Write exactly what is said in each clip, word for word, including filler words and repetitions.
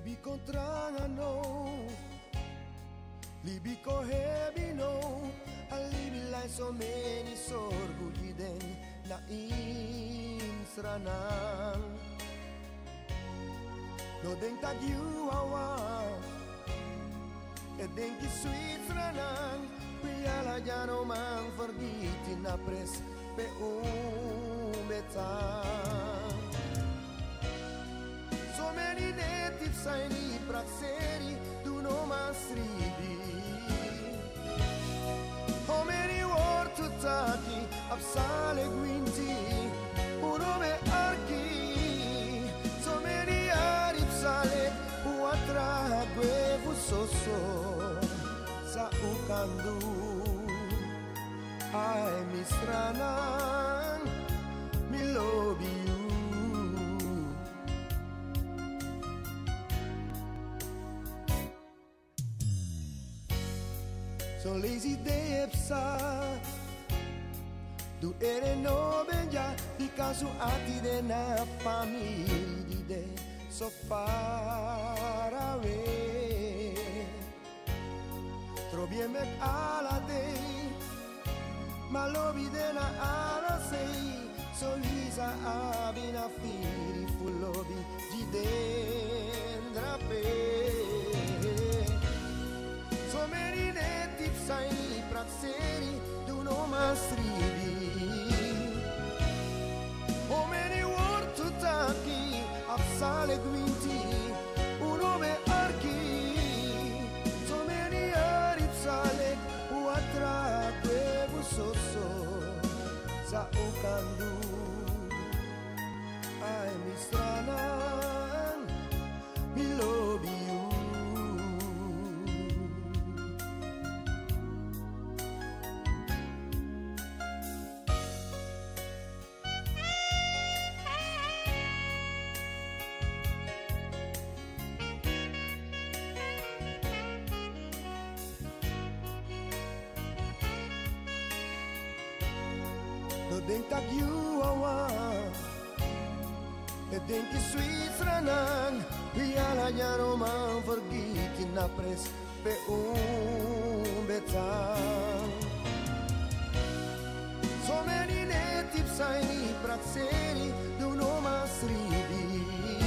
Libi kontranga no, libi ko heavy no, alibi lai so many sorgo di den na insranang. No denk dat you awa, e denk ki sweet ranang, piala ja no man forgiti na pres pe un betang. So many natives I need praxeri, do no masribi. How many words to taki, absale guinti, uno me archi. So many aripsale, uatra guevu soso, sa ukandu. Ai mi stranan, mi love you. So lazy day epsa, do ere no benja, di caso ati de na famiglia di de so far away. Trobi me ala day, ma lo vide na ala sei, so lisa abina firi fullobi di dendra pe. So many natives sai praxeri, do no masribi. How many words to taki, absale guinti, uno me archi. So many aripsale, uatra guevu soso, sa ukandu. Ai mi stranan, mi love you. No denk dat you awa, e denk je sweet ranang, piala ja no man forgiti na pres pe un betang. So many natives I need praxeri, do no masribi.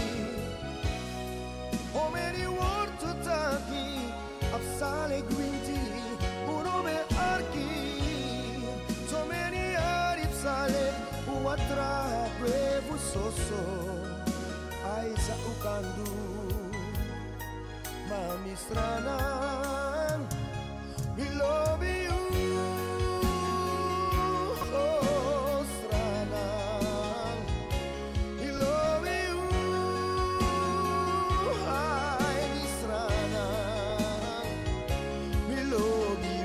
How many words to taki, absale guinti, uno me archi. So many aripsale, uatra brevu soso, ai sa ukandu. Mami stranan, we love you. Oh, stranan, we love you. Ai mi stranan, we love you.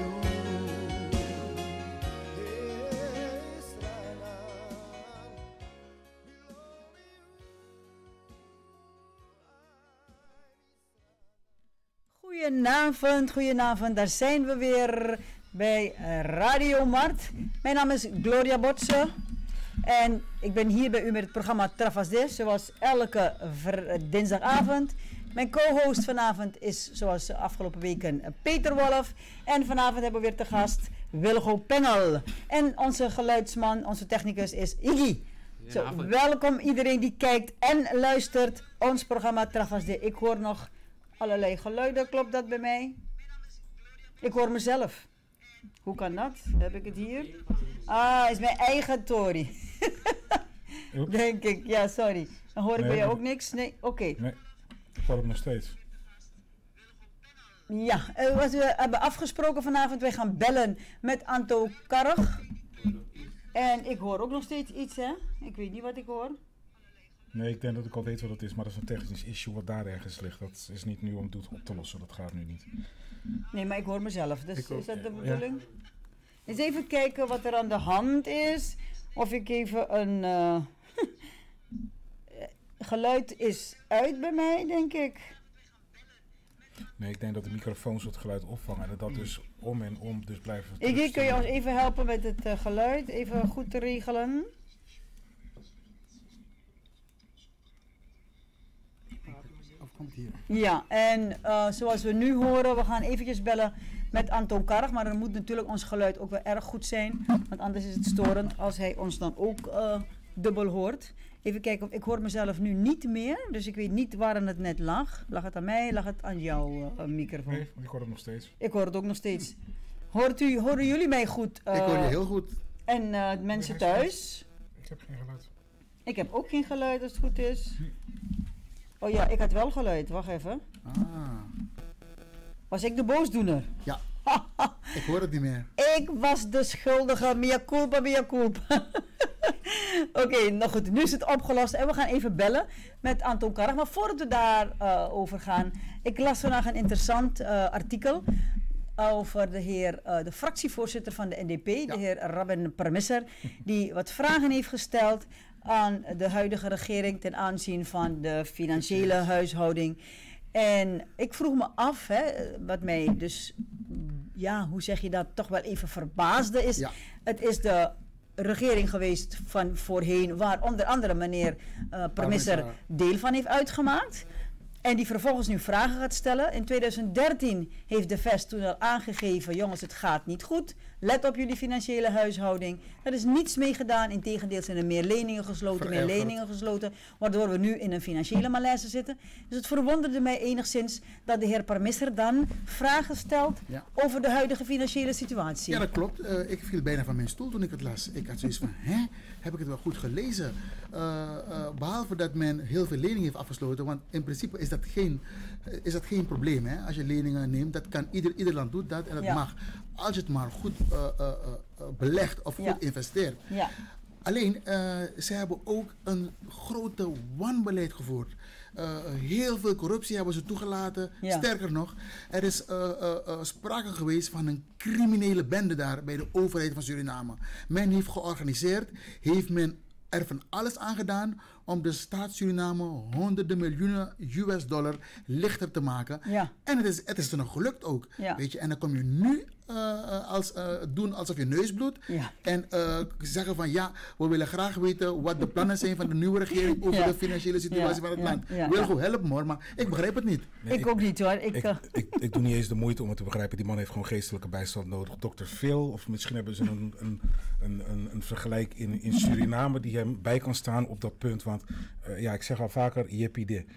Goedenavond, goedenavond. Daar zijn we weer bij Radio Mart. Mijn naam is Gloria Botse en ik ben hier bij u met het programma Travas de, zoals elke dinsdagavond. Mijn co-host vanavond is, zoals de afgelopen weken, Peter Wolf. En vanavond hebben we weer te gast Wilgo Pengel. En onze geluidsman, onze technicus is Iggy. Zo, welkom iedereen die kijkt en luistert. Ons programma Travas de. Ik hoor nog allerlei geluiden, klopt dat bij mij? Ik hoor mezelf. Hoe kan dat? Heb ik het hier? Ah, is mijn eigen Tori. Denk ik, ja, sorry. Dan hoor ik nee, bij jou ook niks? Nee, oké. Okay. Nee, ik hoor het nog steeds. Ja, uh, wat we hebben afgesproken vanavond, wij gaan bellen met Anto Karg. En ik hoor ook nog steeds iets, hè? Ik weet niet wat ik hoor. Nee, ik denk dat ik al weet wat het is, maar dat is een technisch issue wat daar ergens ligt. Dat is niet nu om het op te lossen, dat gaat nu niet. Nee, maar ik hoor mezelf, dus ik is dat de bedoeling? Ja. Eens even kijken wat er aan de hand is. Of ik even een... Uh, geluid is uit bij mij, denk ik. Nee, ik denk dat de microfoons het geluid opvangen en dat dat dus om en om dus blijven... Ik kun je ons even helpen met het uh, geluid, even goed te regelen. Of komt hier. Ja, en uh, zoals we nu horen, we gaan eventjes bellen met Anton Karg. Maar dan moet natuurlijk ons geluid ook wel erg goed zijn. Want anders is het storend als hij ons dan ook uh, dubbel hoort. Even kijken, of ik hoor mezelf nu niet meer. Dus ik weet niet waar het net lag. Lag het aan mij, lag het aan jouw uh, microfoon? Nee, ik hoor het nog steeds. Ik hoor het ook nog steeds. Hoort u, horen jullie mij goed? Uh, ik hoor je heel goed. En uh, mensen thuis? Ik heb geen geluid. Ik heb ook geen geluid als het goed is. Oh ja, ik had wel geluid. Wacht even. Ah. Was ik de boosdoener? Ja. Ik hoor het niet meer. Ik was de schuldige. Mea culpa, mea culpa. Oké, okay, nou goed. Nu is het opgelost. En we gaan even bellen met Anton Karg. Maar voordat we daarover uh, over gaan. Ik las vandaag een interessant uh, artikel over de heer, uh, de fractievoorzitter van de N D P, ja. de heer Rabin Parmisser, die wat vragen heeft gesteld aan de huidige regering ten aanzien van de financiële huishouding. En ik vroeg me af, hè, wat mij dus, ja, hoe zeg je dat, toch wel even verbaasde is. Ja. Het is de regering geweest van voorheen, waar onder andere meneer uh, Parmisser deel van heeft uitgemaakt. En die vervolgens nu vragen gaat stellen. In tweeduizend dertien heeft de V E S toen al aangegeven, jongens, het gaat niet goed. Let op jullie financiële huishouding. Er is niets mee gedaan. Integendeel zijn er meer leningen gesloten, meer leningen gesloten. Waardoor we nu in een financiële malaise zitten. Dus het verwonderde mij enigszins dat de heer Parmisser dan vragen stelt ja. over de huidige financiële situatie. Ja, dat klopt. Uh, ik viel bijna van mijn stoel toen ik het las. Ik had zoiets van, hè? Heb ik het wel goed gelezen? Uh, uh, behalve dat men heel veel leningen heeft afgesloten. Want in principe is dat geen, uh, is dat geen probleem. Hè? Als je leningen neemt, dat kan ieder, ieder land doet dat en dat ja. mag. Als je het maar goed uh, uh, uh, belegt of goed ja. investeert. Ja. Alleen, uh, ze hebben ook een grote wanbeleid gevoerd. Uh, heel veel corruptie hebben ze toegelaten. Ja. Sterker nog, er is uh, uh, uh, sprake geweest van een criminele bende daar bij de overheid van Suriname. Men heeft georganiseerd, heeft men er van alles aan gedaan om de staat Suriname honderden miljoenen U S dollar lichter te maken. Ja. En het is, het is er nog gelukt ook. Ja. Weet je? En dan kom je nu uh, als, uh, doen alsof je neus bloedt. Ja. En uh, zeggen van ja, we willen graag weten wat de plannen zijn van de nieuwe regering over ja. de financiële situatie ja. van het ja. land. Ja. Wil ja. goed helpen hoor, maar ik begrijp het niet. Nee, ik, ik ook niet hoor. Ik, ik, uh... ik, ik doe niet eens de moeite om het te begrijpen. Die man heeft gewoon geestelijke bijstand nodig. dokter Phil, of misschien hebben ze een, een, een, een, een vergelijk in, in Suriname die hem bij kan staan op dat punt. Want uh, ja, ik zeg al vaker, jippie.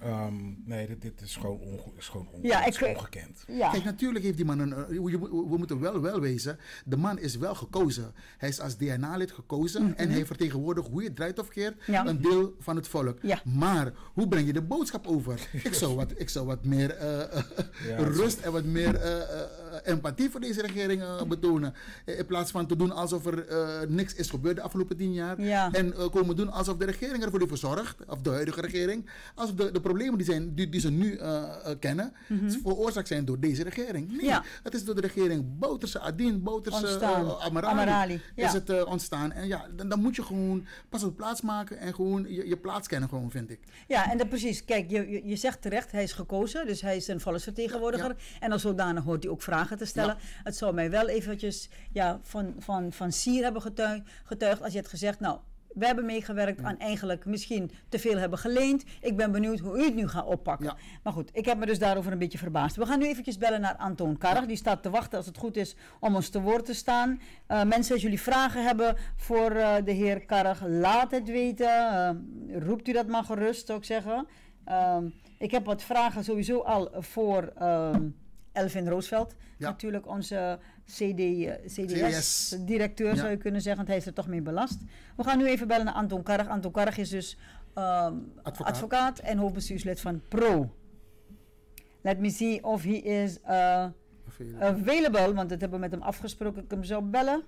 Um, nee, dit, dit is gewoon, onge is gewoon onge ja, ik, ongekend. Ja. Kijk, natuurlijk heeft die man een... Uh, we moeten wel wel wezen. De man is wel gekozen. Hij is als D N A-lid gekozen. Mm-hmm. En hij vertegenwoordigt, hoe je het draait of keert, ja. een deel van het volk. Ja. Maar hoe breng je de boodschap over? ik, zou wat, ik zou wat meer uh, uh, ja, rust en wat meer uh, uh, empathie voor deze regering uh, betonen. In plaats van te doen alsof er uh, niks is gebeurd de afgelopen tien jaar. Ja. En uh, komen doen alsof de regering ervoor heeft gezorgd. Of de huidige regering. Alsof de, de problemen die, zijn, die, die ze nu uh, uh, kennen, mm-hmm. veroorzaakt zijn door deze regering. Nee, ja. het is door de regering Bouterse Adien, Bouterse uh, Amarali, Amarali. Ja. is het uh, ontstaan. En ja, dan, dan moet je gewoon pas op plaats maken en gewoon je, je plaats kennen, gewoon, vind ik. Ja, en dat precies. Kijk, je, je, je zegt terecht, hij is gekozen, dus hij is een volksvertegenwoordiger. Ja. En als zodanig hoort hij ook vragen te stellen. Ja. Het zou mij wel eventjes ja, van, van, van sier hebben getuigd, getuigd als je had gezegd, nou, we hebben meegewerkt aan eigenlijk misschien te veel hebben geleend. Ik ben benieuwd hoe u het nu gaat oppakken. Ja. Maar goed, ik heb me dus daarover een beetje verbaasd. We gaan nu eventjes bellen naar Anton Karg. Die staat te wachten als het goed is om ons te woord te staan. Uh, mensen, als jullie vragen hebben voor uh, de heer Karg, laat het weten. Uh, roept u dat maar gerust, zou ik zeggen. Uh, ik heb wat vragen sowieso al voor uh, Elvin Roosveld. Ja. Natuurlijk onze C D S-directeur, ja. zou je kunnen zeggen, want hij is er toch mee belast. We gaan nu even bellen naar Anton Karg. Anton Karg is dus um, advocaat. advocaat en hoofdbestuurslid van PRO. Let me see of he is uh, available, want dat hebben we met hem afgesproken. Ik hem zou bellen.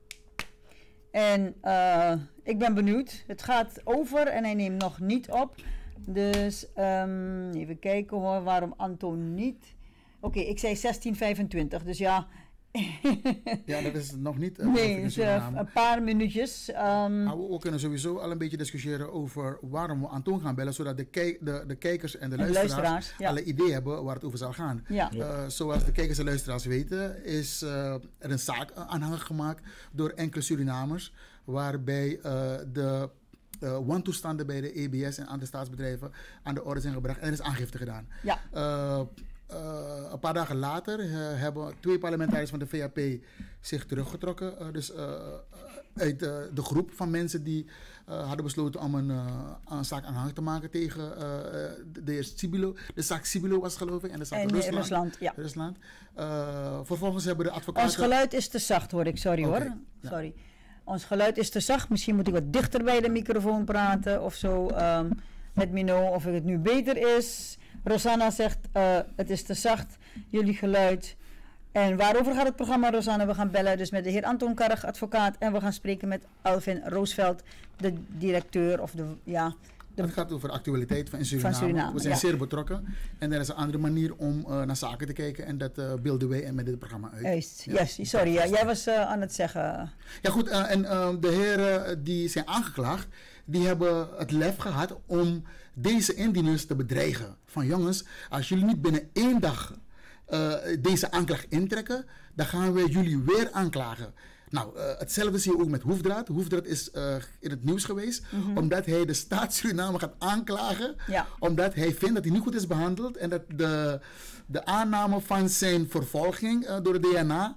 En uh, ik ben benieuwd. Het gaat over en hij neemt nog niet op. Dus um, even kijken hoor, waarom Anton niet... Oké, okay, ik zei zestien vijfentwintig, dus ja... ja, dat is nog niet... Uh, nee, dus, uh, een paar minuutjes. Um, nou, we kunnen sowieso al een beetje discussiëren over waarom we Anton gaan bellen, zodat de, kijk, de, de kijkers en de en luisteraars, luisteraars ja. alle idee hebben waar het over zal gaan. Ja. Uh, zoals de kijkers en luisteraars weten, is uh, er een zaak aanhangig gemaakt door enkele Surinamers, waarbij uh, de uh, wantoestanden bij de E B S en andere staatsbedrijven aan de orde zijn gebracht en er is aangifte gedaan. Ja. Uh, uh, een paar dagen later uh, hebben twee parlementariërs van de V A P zich teruggetrokken. Uh, dus uh, uit uh, de groep van mensen die uh, hadden besloten om een, uh, een zaak aanhangig te maken tegen uh, de, de, Sibilo. De zaak Sibilo was geloof ik en de zaak en Rusland. Rusland, ja. Rusland. Uh, vervolgens hebben de advocaten... Ons geluid is te zacht, hoor ik. Sorry Okay, hoor. ja. Sorry. Ons geluid is te zacht. Misschien moet ik wat dichter bij de microfoon praten of zo. Um, let me know of het nu beter is. Rosanna zegt, uh, het is te zacht, jullie geluid. En waarover gaat het programma, Rosanna? We gaan bellen dus met de heer Anton Karg, advocaat. En we gaan spreken met Alvin Roosveld, de directeur of de... ja. De Het gaat over de actualiteit van Suriname. Van Suriname We zijn ja. zeer betrokken. En er is een andere manier om uh, naar zaken te kijken. En dat uh, beelden wij en met dit programma uit. Juist, Ja. yes, sorry. Ja, jij was uh, aan het zeggen. Ja goed, uh, en uh, de heren die zijn aangeklaagd, die hebben het lef gehad om deze indieners te bedreigen. Van jongens, als jullie niet binnen één dag uh, deze aanklacht intrekken, dan gaan we jullie weer aanklagen. Nou, uh, hetzelfde zie je ook met Hoefdraad. Hoefdraad is uh, in het nieuws geweest, mm-hmm. omdat hij de staat Suriname gaat aanklagen, ja. omdat hij vindt dat hij niet goed is behandeld en dat de, de aanname van zijn vervolging uh, door de D N A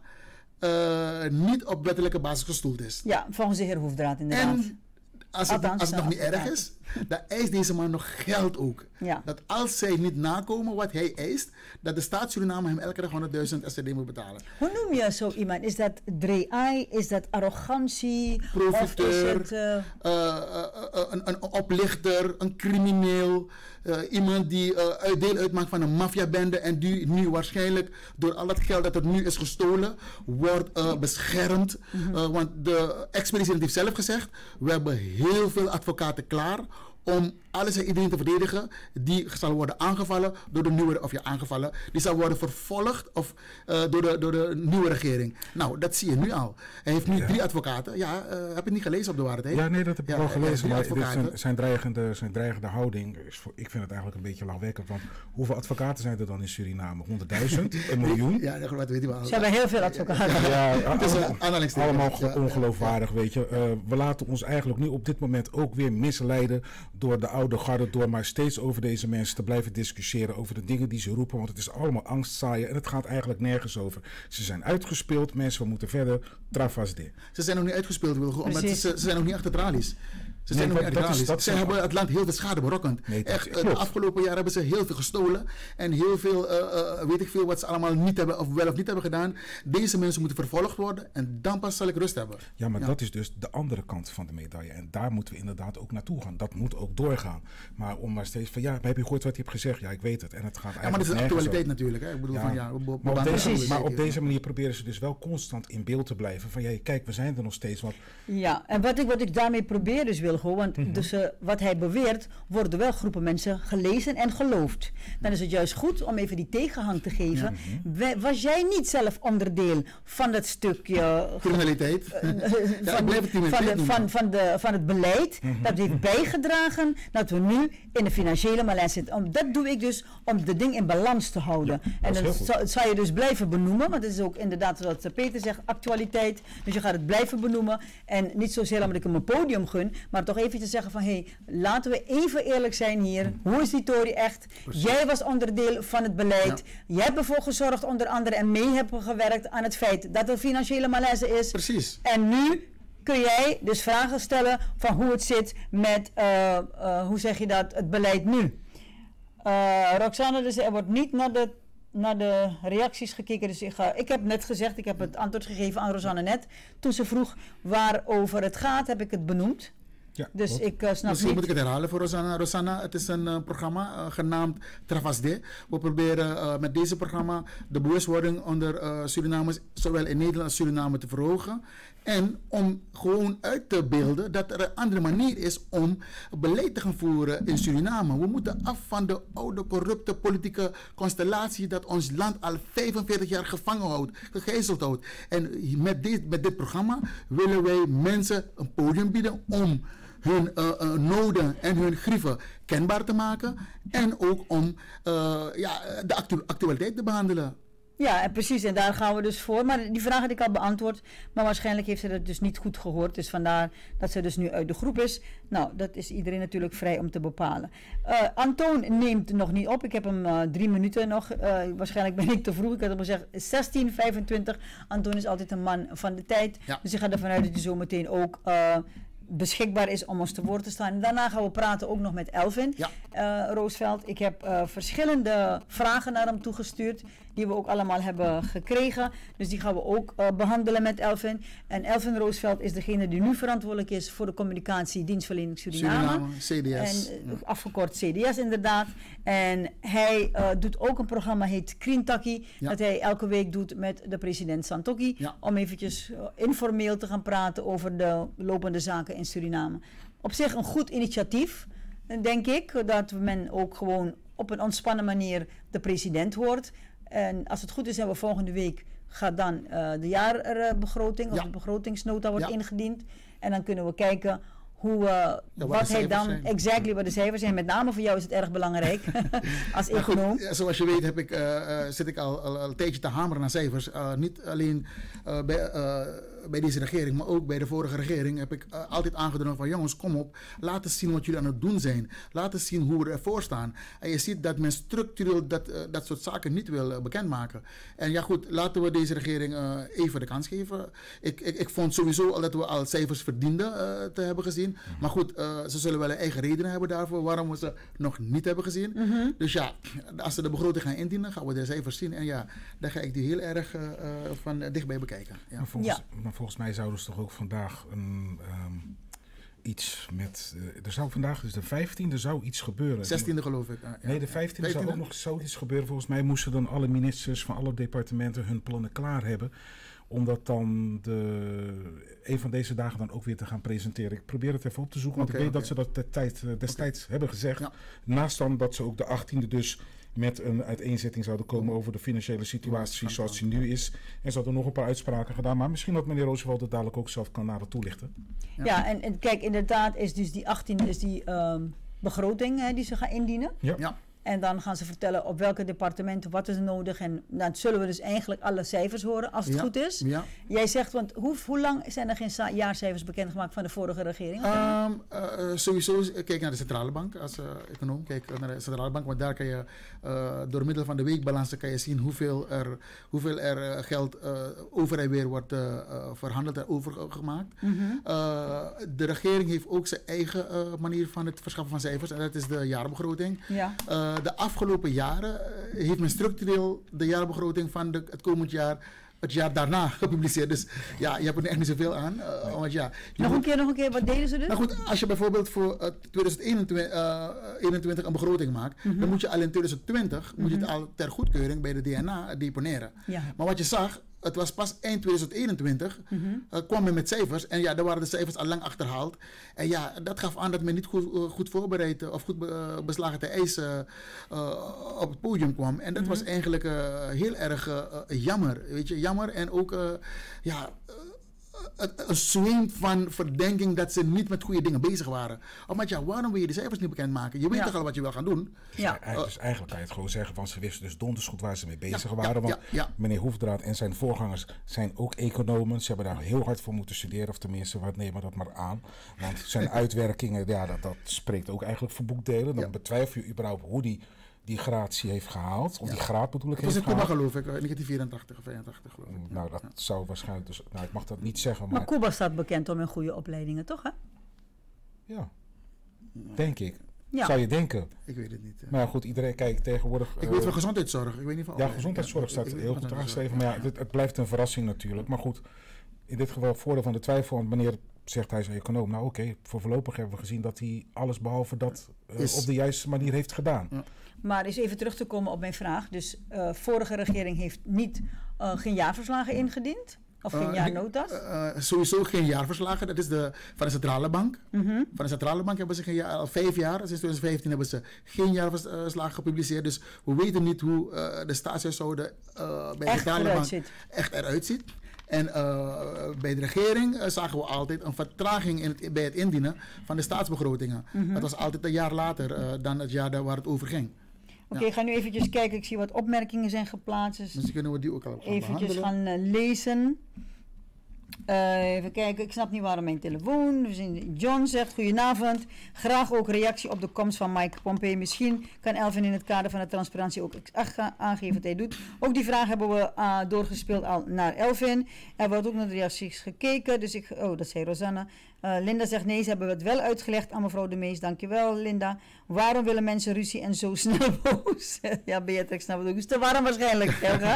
uh, niet op wettelijke basis gestoeld is. Ja, volgens de heer Hoefdraad inderdaad. En als het, Althans, als het nog niet ja. erg is, dan eist deze man nog geld ook. Ja. Dat als zij niet nakomen wat hij eist, dat de staat Suriname hem elke dag honderdduizend S R D moet betalen. Hoe noem je zo iemand? Is dat dreai? Is dat arrogantie? Profiteur, of is het, uh... Uh, uh, uh, een, een oplichter, een crimineel, uh, iemand die uh, uit deel uitmaakt van een maffiabende en die nu waarschijnlijk door al het geld dat er nu is gestolen, wordt uh, beschermd. Mm-hmm. Uh, want de ex-president heeft zelf gezegd, we hebben heel veel advocaten klaar om alles en iedereen te verdedigen die zal worden aangevallen door de nieuwe, of ja, aangevallen, die zal worden vervolgd of, uh, door, de, door de nieuwe regering. Nou, dat zie je nu al. Hij heeft nu ja. drie advocaten. Ja, uh, heb je het niet gelezen op de waarheid? Ja, nee, dat heb ik ja, wel gelezen. Maar dit zijn, zijn, dreigende, zijn dreigende houding, is voor, ik vind het eigenlijk een beetje lachwekkend. Want hoeveel advocaten zijn er dan in Suriname? honderdduizend? Een miljoen? Ja, dat weet je wel. Ze hebben heel veel advocaten. Ja, ja, het is allemaal, allemaal ja, ongeloofwaardig, weet je. Uh, we laten ons eigenlijk nu op dit moment ook weer misleiden door de oude garde, door maar steeds over deze mensen te blijven discussiëren, over de dingen die ze roepen, want het is allemaal angstzaaien en het gaat eigenlijk nergens over. Ze zijn uitgespeeld, mensen, we moeten verder, travas de. Ze zijn nog niet uitgespeeld, Wilgo, omdat ze, ze zijn nog niet achter tralies. Ze zijn nee, nog niet achter tralies. Ze hebben al... het land heel veel schade berokkend. Nee, Echt, de afgelopen jaar hebben ze heel veel gestolen en heel veel, uh, uh, weet ik veel, wat ze allemaal niet hebben of wel of niet hebben gedaan. Deze mensen moeten vervolgd worden en dan pas zal ik rust hebben. Ja, maar ja. dat is dus de andere kant van de medaille en daar moeten we inderdaad ook naartoe gaan. Dat moet ook doorgaan. Maar om maar steeds van, ja, maar heb je gehoord wat je hebt gezegd? Ja, ik weet het. En het gaat eigenlijk ja, maar dat is de actualiteit over. natuurlijk. Hè? Ik bedoel, ja, van, ja, we, maar op, deze, maar op deze manier proberen ze dus wel constant in beeld te blijven. Van, ja, kijk, we zijn er nog steeds. Want... Ja, en wat ik, wat ik daarmee probeer dus, Wilgo, want mm-hmm. dus, uh, wat hij beweert, worden wel groepen mensen gelezen en geloofd. Dan is het juist goed om even die tegenhang te geven. Ja, mm-hmm. Was jij niet zelf onderdeel van dat stukje... criminaliteit? Uh, uh, ja, van, het van, de, van, van, de, van het beleid, mm-hmm. dat heeft bijgedragen dat we nu in de financiële malaise zitten. Om, dat doe ik dus om de ding in balans te houden. Ja, en dan zal, zal je dus blijven benoemen, want het is ook inderdaad wat Peter zegt, actualiteit. Dus je gaat het blijven benoemen. En niet zozeer omdat ik hem een podium gun, maar toch even te zeggen van, hé, hey, laten we even eerlijk zijn hier. Hoe is die Tory echt? Precies. Jij was onderdeel van het beleid. Ja. Jij hebt ervoor gezorgd onder andere en mee hebt gewerkt aan het feit dat er financiële malaise is. Precies. En nu kun jij dus vragen stellen van hoe het zit met, uh, uh, hoe zeg je dat, het beleid nu. Uh, Roxanne, dus er wordt niet naar de, naar de reacties gekeken. Dus ik, ga, ik heb net gezegd, ik heb het antwoord gegeven aan Rosanne net. Toen ze vroeg waarover het gaat, heb ik het benoemd. Ja, dus klopt. ik uh, snap Misschien niet... moet ik het herhalen voor Rosanna. Rosanna, het is een uh, programma uh, genaamd Travas de. We proberen uh, met deze programma de bewustwording onder uh, Surinamers, zowel in Nederland als Suriname, te verhogen. En om gewoon uit te beelden dat er een andere manier is om beleid te gaan voeren in Suriname. We moeten af van de oude corrupte politieke constellatie dat ons land al vijfenveertig jaar gevangen houdt, gegijzeld houdt. En met dit, met dit programma willen wij mensen een podium bieden om hun uh, uh, noden en hun grieven kenbaar te maken. En ook om uh, ja, de actu- actualiteit te behandelen. Ja, en precies. En daar gaan we dus voor. Maar die vraag had ik al beantwoord. Maar waarschijnlijk heeft ze dat dus niet goed gehoord. Dus vandaar dat ze dus nu uit de groep is. Nou, dat is iedereen natuurlijk vrij om te bepalen. Uh, Antoon neemt nog niet op. Ik heb hem uh, drie minuten nog. Uh, waarschijnlijk ben ik te vroeg. Ik had hem gezegd zestien vijfentwintig. Antoon is altijd een man van de tijd. Ja. Dus ik ga ervan uit dat hij zo meteen ook... Uh, beschikbaar is om ons te woord te staan. En daarna gaan we praten ook nog met Elvin Ja. uh, Roosveld. Ik heb uh, verschillende vragen naar hem toegestuurd, die we ook allemaal hebben gekregen. Dus die gaan we ook uh, behandelen met Elvin. En Elvin Roosveld is degene die nu verantwoordelijk is voor de communicatie dienstverlening Suriname. Suriname, C D S. En, uh, ja. afgekort C D S inderdaad. En hij uh, doet ook een programma, heet Krintaki, Ja. dat hij elke week doet met de president Santokki. Ja. Om eventjes uh, informeel te gaan praten over de lopende zaken in Suriname. Op zich een goed initiatief, denk ik, dat men ook gewoon op een ontspannen manier de president hoort. En als het goed is, hebben we volgende week gaat dan uh, de jaarbegroting of Ja. de begrotingsnota wordt Ja. ingediend. En dan kunnen we kijken hoe, uh, Ja, wat wat de hij cijfers dan, zijn. exactly wat de cijfers zijn. Met name voor jou is het erg belangrijk als Maar goed, econoom. ja, zoals je weet heb ik, uh, uh, zit ik al, al, al een tijdje te hameren naar cijfers. Uh, niet alleen uh, bij, uh, bij deze regering, maar ook bij de vorige regering heb ik uh, altijd aangedrongen van jongens, kom op, laat eens zien wat jullie aan het doen zijn. Laat eens zien hoe we ervoor staan. En je ziet dat men structureel dat, uh, dat soort zaken niet wil uh, bekendmaken. En ja goed, laten we deze regering uh, even de kans geven. Ik, ik, ik vond sowieso al dat we al cijfers verdienden uh, te hebben gezien. Maar goed, uh, ze zullen wel een eigen redenen hebben daarvoor waarom we ze nog niet hebben gezien. Mm-hmm. Dus ja, als ze de begroting gaan indienen, gaan we de cijfers zien. En ja, dan ga ik die heel erg uh, uh, van dichtbij bekijken. Ja. Maar, volgens, Ja. maar volgens mij zouden ze toch ook vandaag een, um, iets met... Uh, er zou vandaag, dus de vijftiende, zou iets gebeuren. zestiende geloof ik. Uh, ja. Nee, de vijftiende zou ook nog zoiets gebeuren. Volgens mij moesten dan alle ministers van alle departementen hun plannen klaar hebben. Om dat dan de, een van deze dagen dan ook weer te gaan presenteren. Ik probeer het even op te zoeken, want Okay, ik weet okay. dat ze dat de tijd, uh, destijds okay. hebben gezegd. Ja. Naast dan dat ze ook de achttiende dus met een uiteenzetting zouden komen over de financiële situatie zoals die nu is. En ze hadden nog een paar uitspraken gedaan. Maar misschien dat meneer Roosevelt het dadelijk ook zelf kan nader toelichten. Ja, ja en, en kijk, inderdaad is dus die achttiende is die um, begroting hè, die ze gaan indienen. Ja. Ja. En dan gaan ze vertellen op welke departementen wat is nodig. En dan zullen we dus eigenlijk alle cijfers horen als het Ja. goed is. Ja. Jij zegt, want hoe, hoe lang zijn er geen sa- jaarcijfers bekendgemaakt van de vorige regering? Um, uh, sowieso kijk naar de centrale bank als uh, econoom. Kijk naar de centrale bank, want daar kan je uh, door middel van de weekbalansen kan je zien hoeveel er, hoeveel er uh, geld uh, over en weer wordt uh, uh, verhandeld en overgemaakt. Mm-hmm. Uh, de regering heeft ook zijn eigen uh, manier van het verschaffen van cijfers en dat is de jaarbegroting. Ja. Uh, de afgelopen jaren uh, heeft men structureel de jaarbegroting van de, het komend jaar, het jaar daarna gepubliceerd. Dus ja, je hebt er echt niet zoveel aan. Uh, want ja, je Nog moet, een keer, nog een keer, wat deden ze dus? nou goed, als je bijvoorbeeld voor uh, tweeduizend eenentwintig, uh, eenentwintig een begroting maakt, Mhm. dan moet je al in tweeduizend twintig moet je het al ter goedkeuring bij de D N A deponeren. Ja. Maar wat je zag, het was pas eind tweeduizend eenentwintig, Mhm. uh, kwam men met cijfers en ja, daar waren de cijfers al lang achterhaald. En ja, dat gaf aan dat men niet goed, uh, goed voorbereid uh, of goed uh, beslagen te eisen uh, op het podium kwam. En dat Mhm. was eigenlijk uh, heel erg uh, uh, jammer, weet je, jammer en ook uh, ja. Uh, een zweem van verdenking dat ze niet met goede dingen bezig waren. Omdat ja, waarom wil je de cijfers niet bekendmaken? Je weet Ja. toch al wat je wil gaan doen? Dus, Ja. ja. dus eigenlijk kan je het gewoon zeggen, want ze wisten dus donders goed waar ze mee bezig Ja, waren. ja, Want ja, ja. meneer Hoefdraad en zijn voorgangers zijn ook economen. Ze hebben daar heel hard voor moeten studeren, of tenminste, wat nemen dat maar aan. Want zijn uitwerkingen, ja, dat, dat spreekt ook eigenlijk voor boekdelen. Dan Ja. betwijfel je überhaupt hoe die die gratie heeft gehaald. Of Ja. die graad bedoel ik Het was in heeft Cuba gehaald. geloof ik, uh, negentien vierentachtig of vijfentachtig geloof ik. Nou, dat Ja. zou waarschijnlijk dus... Nou, ik mag dat niet zeggen, Maar maar... Cuba staat bekend om hun goede opleidingen, toch? Hè? Ja, denk ik. Ja. Zou je denken. Ik weet het niet. uh. Maar ja, goed, iedereen kijkt tegenwoordig... Ik eh, weet van gezondheidszorg. Ik weet niet van. Ja, gezondheidszorg staat Ik weet heel van goed gezondheidszorg. aangeschreven. Maar ja, het, het blijft een verrassing natuurlijk. Maar goed, in dit geval voordeel van de twijfel. Want meneer zegt hij is econoom. Nou oké, okay, voor voorlopig hebben we gezien dat hij alles behalve dat uh, Is- op de juiste manier heeft gedaan. Ja. Maar eens even terug te komen op mijn vraag. Dus uh, vorige regering heeft niet, uh, geen jaarverslagen ingediend? Of geen Uh, jaarnota's? Uh, uh, sowieso geen jaarverslagen. Dat is de, van de centrale bank. Mhm. Van de centrale bank hebben ze geen jaar, al vijf jaar, sinds twintig vijftien hebben ze geen jaarverslagen gepubliceerd. Dus we weten niet hoe uh, de staatshuishouden uh, bij de Echt centrale eruit bank ziet. echt eruit ziet. En uh, bij de regering uh, zagen we altijd een vertraging in het, bij het indienen van de staatsbegrotingen. Mhm. Dat was altijd een jaar later uh, dan het jaar daar waar het over ging. Oké, ik ga nu eventjes kijken. Ik zie wat opmerkingen zijn geplaatst. Dus Misschien kunnen we die ook al gaan eventjes behandelen. gaan uh, lezen. Uh, even kijken, ik snap niet waarom mijn telefoon. We zien, John zegt, goedenavond. Graag ook reactie op de komst van Mike Pompeo. Misschien kan Elvin in het kader van de transparantie ook aangeven wat hij doet. Ook die vraag hebben we uh, doorgespeeld al naar Elvin. Er wordt ook naar de reacties gekeken. Dus ik, oh, dat zei Rosanna. Uh, Linda zegt nee, ze hebben het wel uitgelegd aan mevrouw de Mees. Dankjewel, Linda. Waarom willen mensen ruzie en zo snel boos? Ja, Beatrix snapt het ook. Is te warm waarschijnlijk, Helga.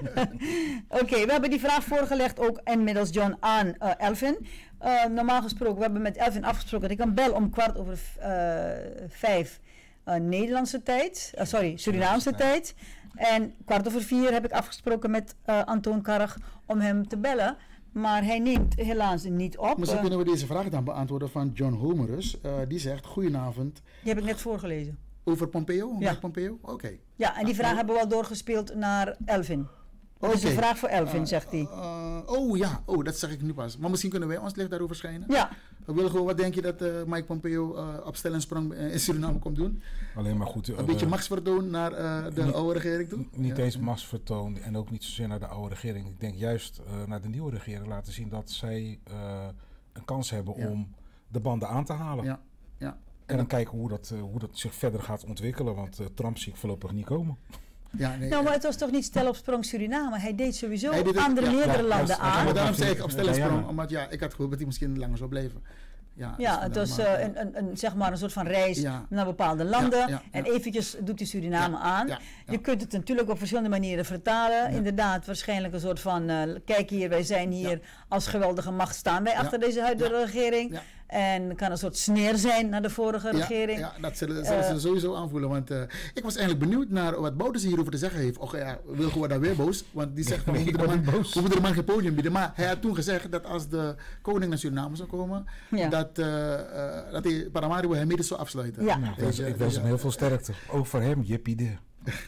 Oké, okay, we hebben die vraag voorgelegd ook en middels John aan uh, Elvin. Uh, normaal gesproken, we hebben met Elvin afgesproken dat ik kan bellen om kwart over uh, vijf uh, Nederlandse tijd. Uh, sorry, Surinaamse ja, tijd. En kwart over vier heb ik afgesproken met uh, Antoon Karg om hem te bellen. Maar hij neemt helaas niet op. Misschien kunnen we deze vraag dan beantwoorden van John Homerus. Uh, die zegt, goedenavond. Die heb ik net voorgelezen. Over Pompeo? Ja. Pompeo? Oké. Okay. Ja, en die vraag uh, hebben we al doorgespeeld naar Elvin. Dat okay. is een vraag voor Elvin, uh, zegt hij. Uh, oh ja, oh, dat zeg ik nu pas. Maar misschien kunnen wij ons licht daarover schijnen. Ja. Uh, Wilgo, wat denk je dat uh, Mike Pompeo uh, op stel en sprong uh, in Suriname komt doen? Alleen maar goed. Uh, een beetje machtsvertoon naar uh, de niet, oude regering toe? Niet ja. eens machtsvertoon en ook niet zozeer naar de oude regering. Ik denk juist uh, naar de nieuwe regering laten zien dat zij uh, een kans hebben ja. om de banden aan te halen. Ja. Ja. En dan kijken hoe dat, uh, hoe dat zich verder gaat ontwikkelen, want uh, Trump zie ik voorlopig niet komen. Ja, nee, nou, maar het was toch niet stel op sprong Suriname? Hij deed sowieso hij deed het, andere ja, Nederlanden ja, aan. Ja, maar daarom zei ik op stel en sprong, omdat ja, ik had gehoopt dat hij misschien langer zou blijven. Ja, ja het was uh, een, een, een, zeg maar een soort van reis ja. naar bepaalde landen. Ja, ja, ja. En eventjes doet hij Suriname ja, aan. Ja, ja. Je kunt het natuurlijk op verschillende manieren vertalen. Ja. Inderdaad, waarschijnlijk een soort van, uh, kijk hier, wij zijn hier ja. als geweldige macht staan wij ja. achter deze huidige ja. regering. Ja. En kan een soort sneer zijn naar de vorige ja, regering. Ja, dat zullen, zullen uh, ze sowieso aanvoelen. Want uh, ik was eigenlijk benieuwd naar wat Boudewijn hierover te zeggen heeft. Och ja, Wilgo wordt dan weer boos. Want die zegt van, nee, we moeten de man geen podium bieden. Maar hij had toen gezegd dat als de koning naar Suriname zou komen, ja. dat, uh, uh, dat hij Paramaribo hem midden zou afsluiten. Ja. Nou, ik wens, ik wens hem heel veel sterkte. Ook voor hem, jippie de.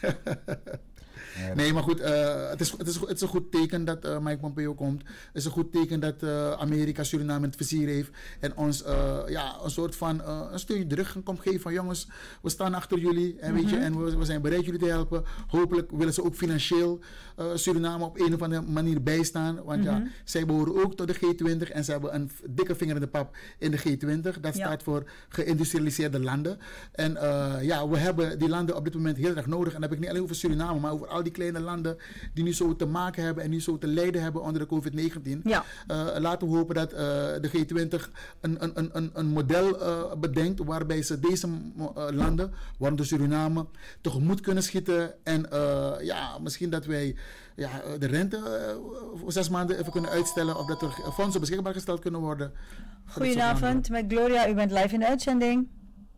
Nee, maar goed, uh, het, is, het, is, het is een goed teken dat uh, Mike Pompeo komt. Het is een goed teken dat uh, Amerika Suriname in het vizier heeft. En ons uh, ja, een soort van uh, een steuntje de rug komt geven van jongens, we staan achter jullie. En, weet je, en we, we zijn bereid jullie te helpen. Hopelijk willen ze ook financieel uh, Suriname op een of andere manier bijstaan. Want mm-hmm. ja, zij behoren ook tot de G twintig. En ze hebben een dikke vinger in de pap in de G twintig. Dat ja. staat voor geïndustrialiseerde landen. En uh, ja, we hebben die landen op dit moment heel erg nodig. En dan heb ik niet alleen over Suriname, maar over al die kleine landen die nu zo te maken hebben en nu zo te lijden hebben onder de covid negentien. Ja. Uh, laten we hopen dat uh, de G twintig een, een, een, een model uh, bedenkt waarbij ze deze uh, landen, waaronder Suriname, tegemoet kunnen schieten. En uh, ja, misschien dat wij ja, de rente uh, voor zes maanden even kunnen uitstellen of dat er fondsen beschikbaar gesteld kunnen worden. Goedenavond met Gloria, u bent live in de uitzending.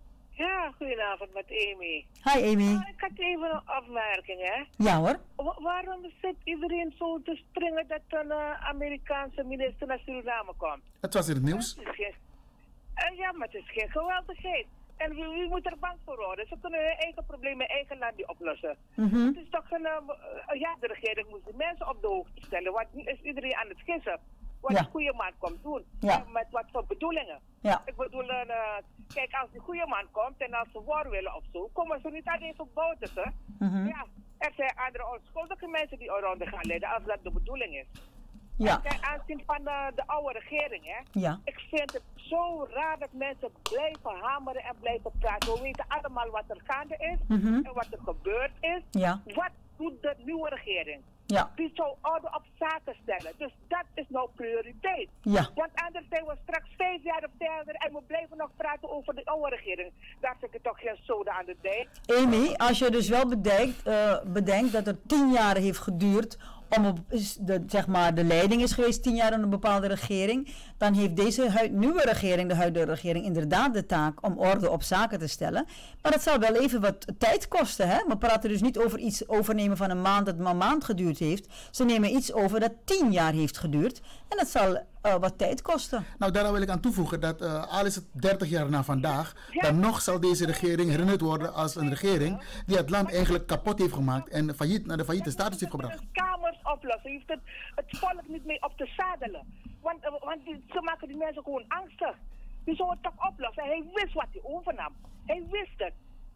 Ja, goedenavond met Amy. Hi Amy. Nou, ik had even een opmerking, hè. Ja hoor. Wa- waarom zit iedereen zo te springen dat een uh, Amerikaanse minister naar Suriname komt? Het was in het nieuws. Het geen, uh, ja, maar het is geen geweldigheid. En wie, wie moet er bang voor worden? Ze kunnen hun eigen problemen in eigen land niet oplossen. Mm-hmm. Het is toch een, uh, ja, de regering moet de mensen op de hoogte stellen. Want nu is iedereen aan het gissen. Wat ja. de goede man komt doen. Ja. Met wat voor bedoelingen. Ja. Ik bedoel, uh, kijk, als die goede man komt en als ze war willen of zo, komen ze niet alleen voor buiten. Mm-hmm. Ja, er zijn andere onschuldige mensen die eronder gaan leiden als dat de bedoeling is. Ja. Kijk, aanzien van de, de oude regering, hè. Ja. Ik vind het zo raar dat mensen blijven hameren en blijven praten. We weten allemaal wat er gaande is mm-hmm. en wat er gebeurd is. Ja. Wat doet de nieuwe regering? Ja. Die zou orde op zaken stellen. Dus dat is nou prioriteit. Ja. Want anders zijn we straks vijf jaar verder en we blijven nog praten over de oude regering. Daar zit er toch geen soda aan de dijk. Amy, als je dus wel bedenkt, uh, bedenkt dat het tien jaar heeft geduurd om op de, zeg maar, de leiding is geweest tien jaar aan een bepaalde regering, dan heeft deze hu- nieuwe regering, de huidige regering, inderdaad de taak om orde op zaken te stellen. Maar dat zal wel even wat tijd kosten. Hè? We praten dus niet over iets overnemen van een maand dat maar een maand geduurd heeft. Ze nemen iets over dat tien jaar heeft geduurd. En dat zal uh, wat tijd kosten. Nou, daar wil ik aan toevoegen dat uh, al is het dertig jaar na vandaag, ja. dan nog zal deze regering herinnerd worden als een regering die het land eigenlijk kapot heeft gemaakt en failliet, naar de failliete status heeft gebracht. Kamers oplossen, heeft het, het volk niet mee op te zadelen. Want, uh, want die, ze maken die mensen gewoon angstig. Die zou het toch oplossen. Hij wist wat hij overnam. Hij wist het.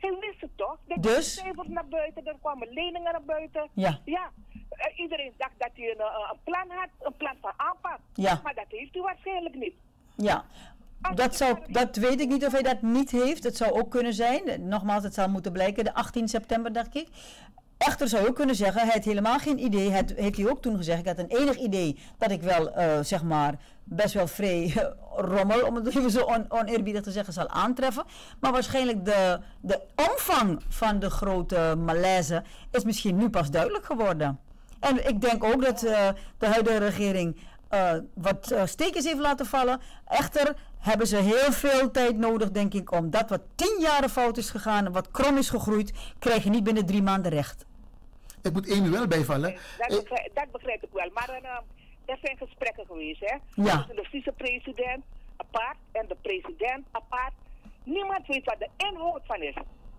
Hij wist het toch? Er Dus? kwamen cijfers naar buiten, er kwamen leningen naar buiten. Ja. Ja. Uh, iedereen dacht dat hij een, uh, een plan had, een plan van aanpak. Ja. Maar dat heeft hij waarschijnlijk niet. Ja. Dat, zou, dat weet ik niet of hij dat niet heeft. Het zou ook kunnen zijn. Nogmaals, het zal moeten blijken. De achttien september, dacht ik. Echter zou je ook kunnen zeggen, hij had helemaal geen idee. Het heeft hij ook toen gezegd. Ik had een enig idee dat ik wel, uh, zeg maar, best wel vrij uh, rommel, om het even zo on, oneerbiedig te zeggen, zal aantreffen. Maar waarschijnlijk de, de omvang van de grote malaise is misschien nu pas duidelijk geworden. En ik denk ook dat uh, de huidige regering uh, wat uh, steekjes heeft laten vallen. Echter hebben ze heel veel tijd nodig, denk ik, om dat wat tien jaren fout is gegaan en wat krom is gegroeid, krijg je niet binnen drie maanden recht. Ik moet Amy wel bijvallen. Dat begrijp, dat begrijp ik wel. Maar uh, er zijn gesprekken geweest, hè? Ja. Tussen de vicepresident apart en de president apart. Niemand weet wat de inhoud van is.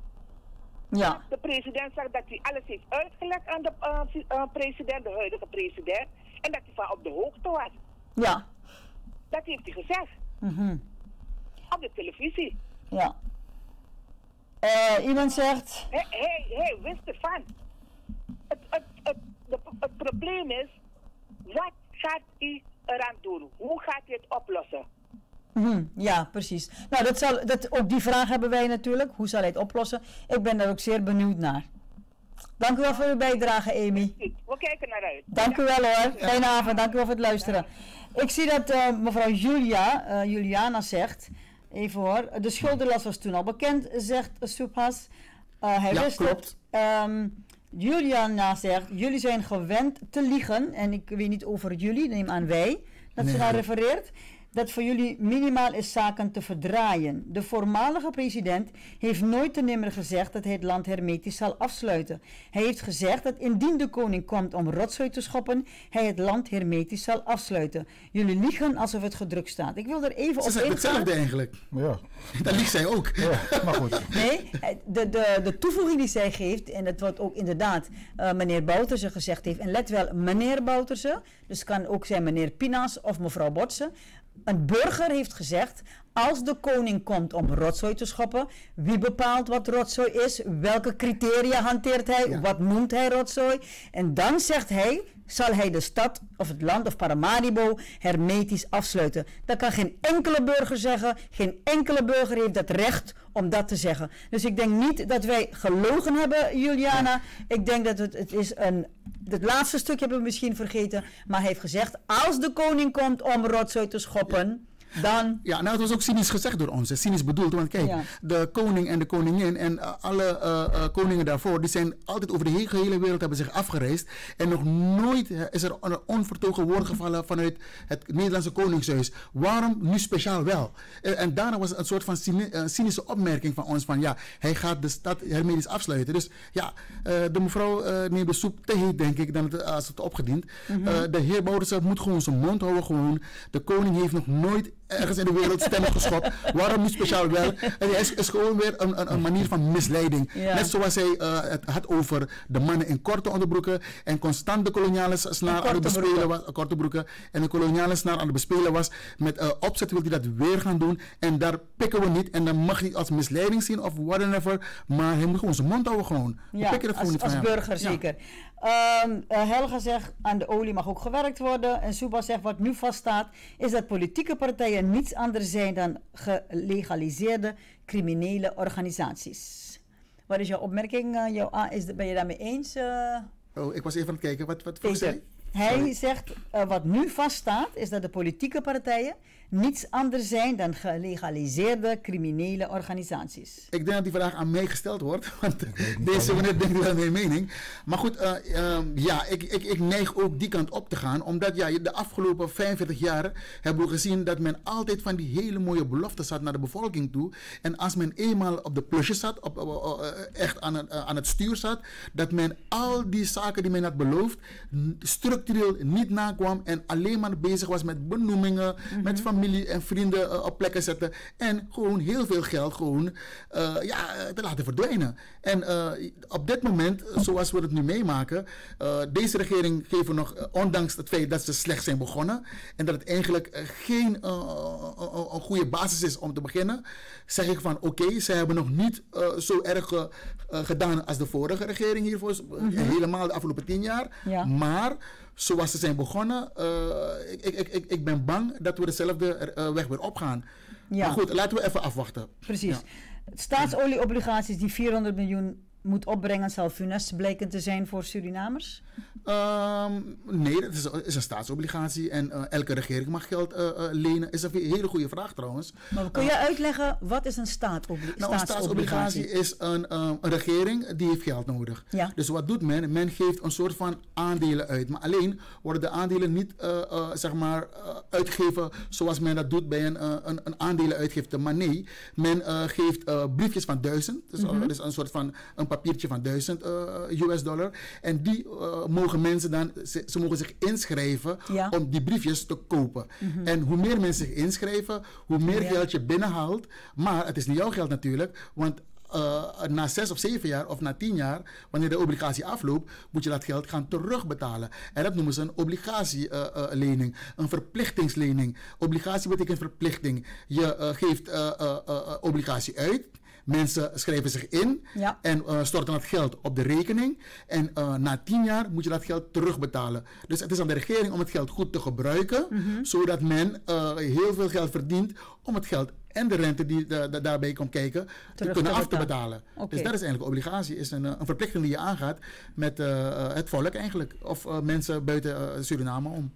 Ja. De president zegt dat hij alles heeft uitgelegd aan de uh, uh, president, de huidige president. En dat hij van op de hoogte was. Ja. Dat heeft hij gezegd. Mm-hmm. Op de televisie. Ja. Uh, iemand zegt... Hij, hij, hij wist ervan. Het, het, het, de, het probleem is, wat gaat hij eraan doen? Hoe gaat hij het oplossen? Mm-hmm. Ja, precies. Nou, dat zal, dat, ook die vraag hebben wij natuurlijk. Hoe zal hij het oplossen? Ik ben daar ook zeer benieuwd naar. Dank u wel voor uw bijdrage, Amy. We kijken naar uit. Dank u wel hoor. Fijne avond. Dank u wel voor het luisteren. Ik zie dat uh, mevrouw Julia, uh, Juliana zegt, even hoor, de schuldenlast was toen al bekend, zegt Subhas. Uh, hij ja, wist klopt. het. Um, Juliana zegt, jullie zijn gewend te liegen, en ik weet niet over jullie, neem aan wij, dat nee. ze daar refereert. Dat voor jullie minimaal is zaken te verdraaien. De voormalige president heeft nooit te nimmer gezegd dat hij het land hermetisch zal afsluiten. Hij heeft gezegd dat indien de koning komt om rotzooi te schoppen, hij het land hermetisch zal afsluiten. Jullie liegen alsof het gedrukt staat. Ik wil er even Ze op zegt ingaan. hetzelfde eigenlijk. Ja. Dat liegt zij ook. Ja, maar goed. Nee, de, de, de toevoeging die zij geeft, en dat wordt ook inderdaad uh, meneer Bouterse gezegd heeft, en let wel, meneer Bouterse, dus het kan ook zijn meneer Pinas of mevrouw Botse. Een burger heeft gezegd, als de koning komt om rotzooi te schoppen, wie bepaalt wat rotzooi is, welke criteria hanteert hij, Ja. wat noemt hij rotzooi, en dan zegt hij, zal hij de stad of het land of Paramaribo hermetisch afsluiten. Dat kan geen enkele burger zeggen, geen enkele burger heeft dat recht om dat te zeggen. Dus ik denk niet dat wij gelogen hebben, Juliana. Ik denk dat het, het is een... Het laatste stuk hebben we misschien vergeten, maar hij heeft gezegd, als de koning komt om rotzooi te schoppen, dan... Ja, nou, het was ook cynisch gezegd door ons. hè. Cynisch bedoeld, want kijk, Ja. de koning en de koningin en uh, alle uh, uh, koningen daarvoor, die zijn altijd over de hele, gehele wereld hebben zich afgereisd. En nog nooit uh, is er een onvertogen woord gevallen vanuit het Nederlandse Koningshuis. Waarom nu speciaal wel? Uh, en daarna was het een soort van cyni- uh, cynische opmerking van ons van, ja, hij gaat de stad hermetisch afsluiten. Dus ja, uh, de mevrouw uh, neemt de soep te heet, denk ik, dan het, als het opgediend. Mm-hmm. uh, de heer Bouterse moet gewoon zijn mond houden, gewoon. De koning heeft nog nooit ergens in de wereld stemmen geschopt. Waarom nu speciaal wel? Het is, is gewoon weer een, een, een manier van misleiding. Ja. Net zoals hij uh, het had over de mannen in korte onderbroeken en constant de koloniale snaar aan het bespelen was, korte broeken, en de koloniale snaar aan het bespelen was. Met uh, opzet wil hij dat weer gaan doen en daar pikken we niet en dan mag hij als misleiding zien of whatever, maar hij moet gewoon zijn mond houden gewoon. We Ja, pikken het gewoon als, niet van als hem. burger Ja. zeker. Um, uh, Helga zegt, aan de olie mag ook gewerkt worden. En Suba zegt, wat nu vaststaat, is dat politieke partijen niets anders zijn dan gelegaliseerde criminele organisaties. Wat is jouw opmerking? Uh, jouw, ah, is de, ben je daarmee eens? Uh, Oh, ik was even aan het kijken. Wat, wat vroeg Peter? zij? Hij Sorry. zegt, uh, wat nu vaststaat, is dat de politieke partijen niets anders zijn dan gelegaliseerde criminele organisaties. Ik denk dat die vraag aan mij gesteld wordt, want deze meneer denkt wel mijn mening. Maar goed, uh, uh, ja, ik, ik, ik neig ook die kant op te gaan, omdat ja, de afgelopen vijfenveertig jaar hebben we gezien dat men altijd van die hele mooie beloftes had naar de bevolking toe. En als men eenmaal op de plusjes zat, op, uh, uh, echt aan het, uh, aan het stuur zat, dat men al die zaken die men had beloofd, structureel niet nakwam en alleen maar bezig was met benoemingen, mm-hmm. met familie. familie en vrienden uh, op plekken zetten. En gewoon heel veel geld gewoon uh, ja, te laten verdwijnen. En uh, op dit moment, zoals we het nu meemaken, uh, deze regering geven nog, uh, ondanks het feit dat ze slecht zijn begonnen en dat het eigenlijk uh, geen uh, uh, uh, een goede basis is om te beginnen, zeg ik van oké, okay, ze hebben nog niet uh, zo erg uh, uh, gedaan als de vorige regering hiervoor, mm-hmm. helemaal de afgelopen tien jaar. Ja. Maar zoals ze zijn begonnen, uh, ik, ik, ik, ik ben bang dat we dezelfde uh, weg weer opgaan. Ja. Maar goed, laten we even afwachten. Precies. Ja. Staatsolieobligaties die vierhonderd miljoen moet opbrengen, zal funest blijken te zijn voor Surinamers? Um, nee, het is, is een staatsobligatie en uh, elke regering mag geld uh, uh, lenen. Is een hele goede vraag trouwens. Maar kun je uh, uitleggen, wat is een staatsobli- nou, staatsobligatie? Een staatsobligatie is een, uh, een regering die heeft geld nodig. Ja. Dus wat doet men? Men geeft een soort van aandelen uit. Maar alleen worden de aandelen niet uh, uh, zeg maar, uh, uitgegeven zoals men dat doet bij een, uh, een, een aandelenuitgifte. Maar nee, men uh, geeft uh, briefjes van duizend. Dus, mm-hmm. uh, dus een soort van een papiertje van duizend uh, U S dollar. En die uh, mogen mensen dan, ze, ze mogen zich inschrijven ja. om die briefjes te kopen. Mm-hmm. En hoe meer mensen zich inschrijven, hoe meer ja. geld je binnenhaalt. Maar het is niet jouw geld natuurlijk, want uh, na zes of zeven jaar of na tien jaar, wanneer de obligatie afloopt, moet je dat geld gaan terugbetalen. En dat noemen ze een obligatielening, uh, uh, een verplichtingslening. Obligatie betekent verplichting. Je uh, geeft uh, uh, uh, obligatie uit. Mensen schrijven zich in ja. en uh, storten het geld op de rekening. En uh, na tien jaar moet je dat geld terugbetalen. Dus het is aan de regering om het geld goed te gebruiken. Mm-hmm. Zodat men uh, heel veel geld verdient om het geld en de rente die uh, da- daarbij komt kijken te kunnen af te betalen. Okay. Dus dat is eigenlijk obligatie. Is een, een verplichting die je aangaat met uh, het volk eigenlijk. Of uh, mensen buiten uh, Suriname om.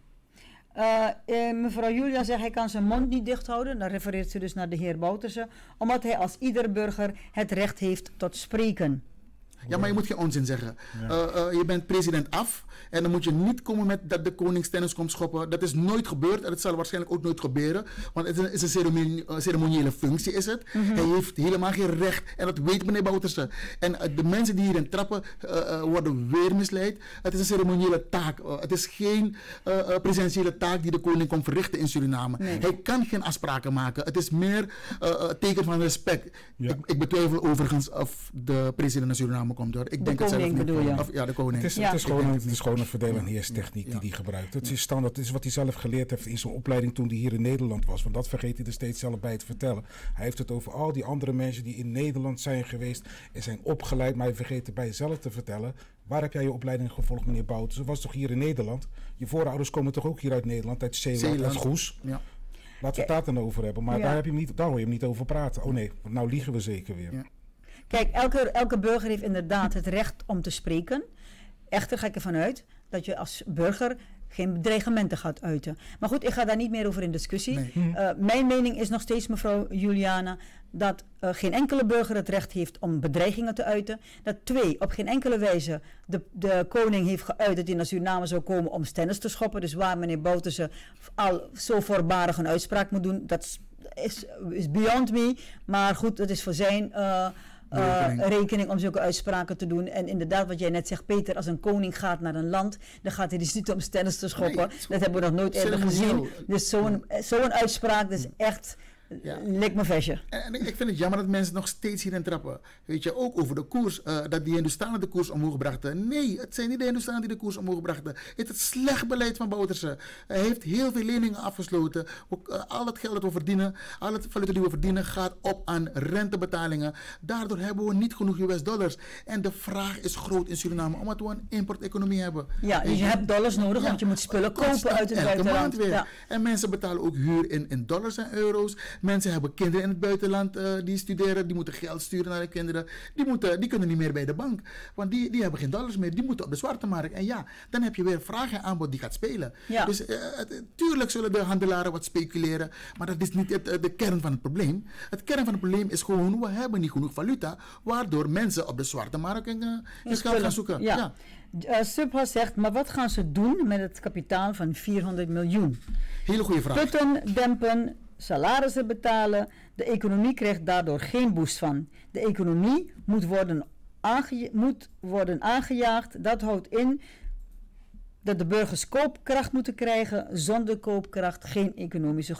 Uh, uh, mevrouw Julia zegt hij kan zijn mond niet dicht houden. Dan refereert ze dus naar de heer Bouterse. Omdat hij als ieder burger het recht heeft tot spreken. Ja, maar je moet geen onzin zeggen. Ja. Uh, uh, je bent president af. En dan moet je niet komen met dat de koning stennis komt schoppen. Dat is nooit gebeurd. En dat zal waarschijnlijk ook nooit gebeuren. Want het is een, is een ceremonie, uh, ceremoniële functie is het. Mm-hmm. Hij heeft helemaal geen recht. En dat weet meneer Bouterse. En uh, de mensen die hierin trappen uh, uh, worden weer misleid. Het is een ceremoniële taak. Uh, het is geen uh, uh, presentiële taak die de koning komt verrichten in Suriname. Nee. Hij kan geen afspraken maken. Het is meer uh, uh, teken van respect. Ja. Ik, ik betwijfel overigens of de president naar Suriname komt. Hoor. Ik de denk koning het zelf bedoel je? Of, ja, de koning. Het is, ja. het is gewoon, het is gewoon een verdeel- en heerstechniek ja. die hij gebruikt. Het is standaard. Het is wat hij zelf geleerd heeft in zijn opleiding toen hij hier in Nederland was. Want dat vergeet hij er steeds zelf bij te vertellen. Hij heeft het over al die andere mensen die in Nederland zijn geweest en zijn opgeleid. Maar hij vergeet erbij zelf te vertellen. Waar heb jij je opleiding gevolgd, meneer Bouters? Dat was toch hier in Nederland? Je voorouders komen toch ook hier uit Nederland, uit Zeeland, Zeeland. uit Goes? Ja. Laten we het daar dan over hebben. Maar ja. daar, heb je niet, daar hoor je hem niet over praten. Oh nee, nou liegen we zeker weer. Ja. Kijk, elke, elke burger heeft inderdaad het recht om te spreken. Echter ga ik ervan uit dat je als burger geen dreigementen gaat uiten. Maar goed, ik ga daar niet meer over in discussie. Nee. Uh, mijn mening is nog steeds, mevrouw Juliana, dat uh, geen enkele burger het recht heeft om bedreigingen te uiten. Dat twee, op geen enkele wijze de, de koning heeft geuit dat hij naar Suriname zou komen om stennis te schoppen. Dus waar meneer Bouterse al zo voorbarig een uitspraak moet doen, dat is, is beyond me. Maar goed, dat is voor zijn Uh, Uh, rekening. rekening om zulke uitspraken te doen. En inderdaad, wat jij net zegt, Peter, als een koning gaat naar een land, dan gaat hij dus niet om stennis te schoppen. Nee, dat hebben we nog nooit eerder gezien. Dus zo'n, zo'n uitspraak, dus echt, ja. lik me vestje. En, en ik vind het jammer dat mensen nog steeds hierin trappen. Weet je, ook over de koers, uh, dat die Hindustanen de koers omhoog brachten. Nee, het zijn niet de Hindustanen die de koers omhoog brachten. Het is het slecht beleid van Bouterse. Hij heeft heel veel leningen afgesloten. Ook, uh, al het geld dat we verdienen, al het valuta die we verdienen, gaat op aan rentebetalingen. Daardoor hebben we niet genoeg U S dollars. En de vraag is groot in Suriname, omdat we een importeconomie hebben. Ja, dus je hebt dollars nodig, ja, want je moet spullen kopen uit het buitenland. Weer. Ja. En mensen betalen ook huur in, in dollars en euro's. Mensen hebben kinderen in het buitenland uh, die studeren, die moeten geld sturen naar de kinderen. Die, moeten, die kunnen niet meer bij de bank, want die, die hebben geen dollars meer. Die moeten op de zwarte markt. En ja, dan heb je weer vraag en aanbod die gaat spelen. Ja. Dus uh, het, tuurlijk zullen de handelaren wat speculeren, maar dat is niet het, de kern van het probleem. Het kern van het probleem is gewoon, we hebben niet genoeg valuta, waardoor mensen op de zwarte markt uh, geld gaan zoeken. Ja. Ja. Uh, Subha zegt, maar wat gaan ze doen met het kapitaal van vierhonderd miljoen? Hele goede vraag. Putten, dempen, salarissen betalen. De economie krijgt daardoor geen boost van. De economie moet worden, aange- moet worden aangejaagd. Dat houdt in dat de burgers koopkracht moeten krijgen. Zonder koopkracht geen economische groei.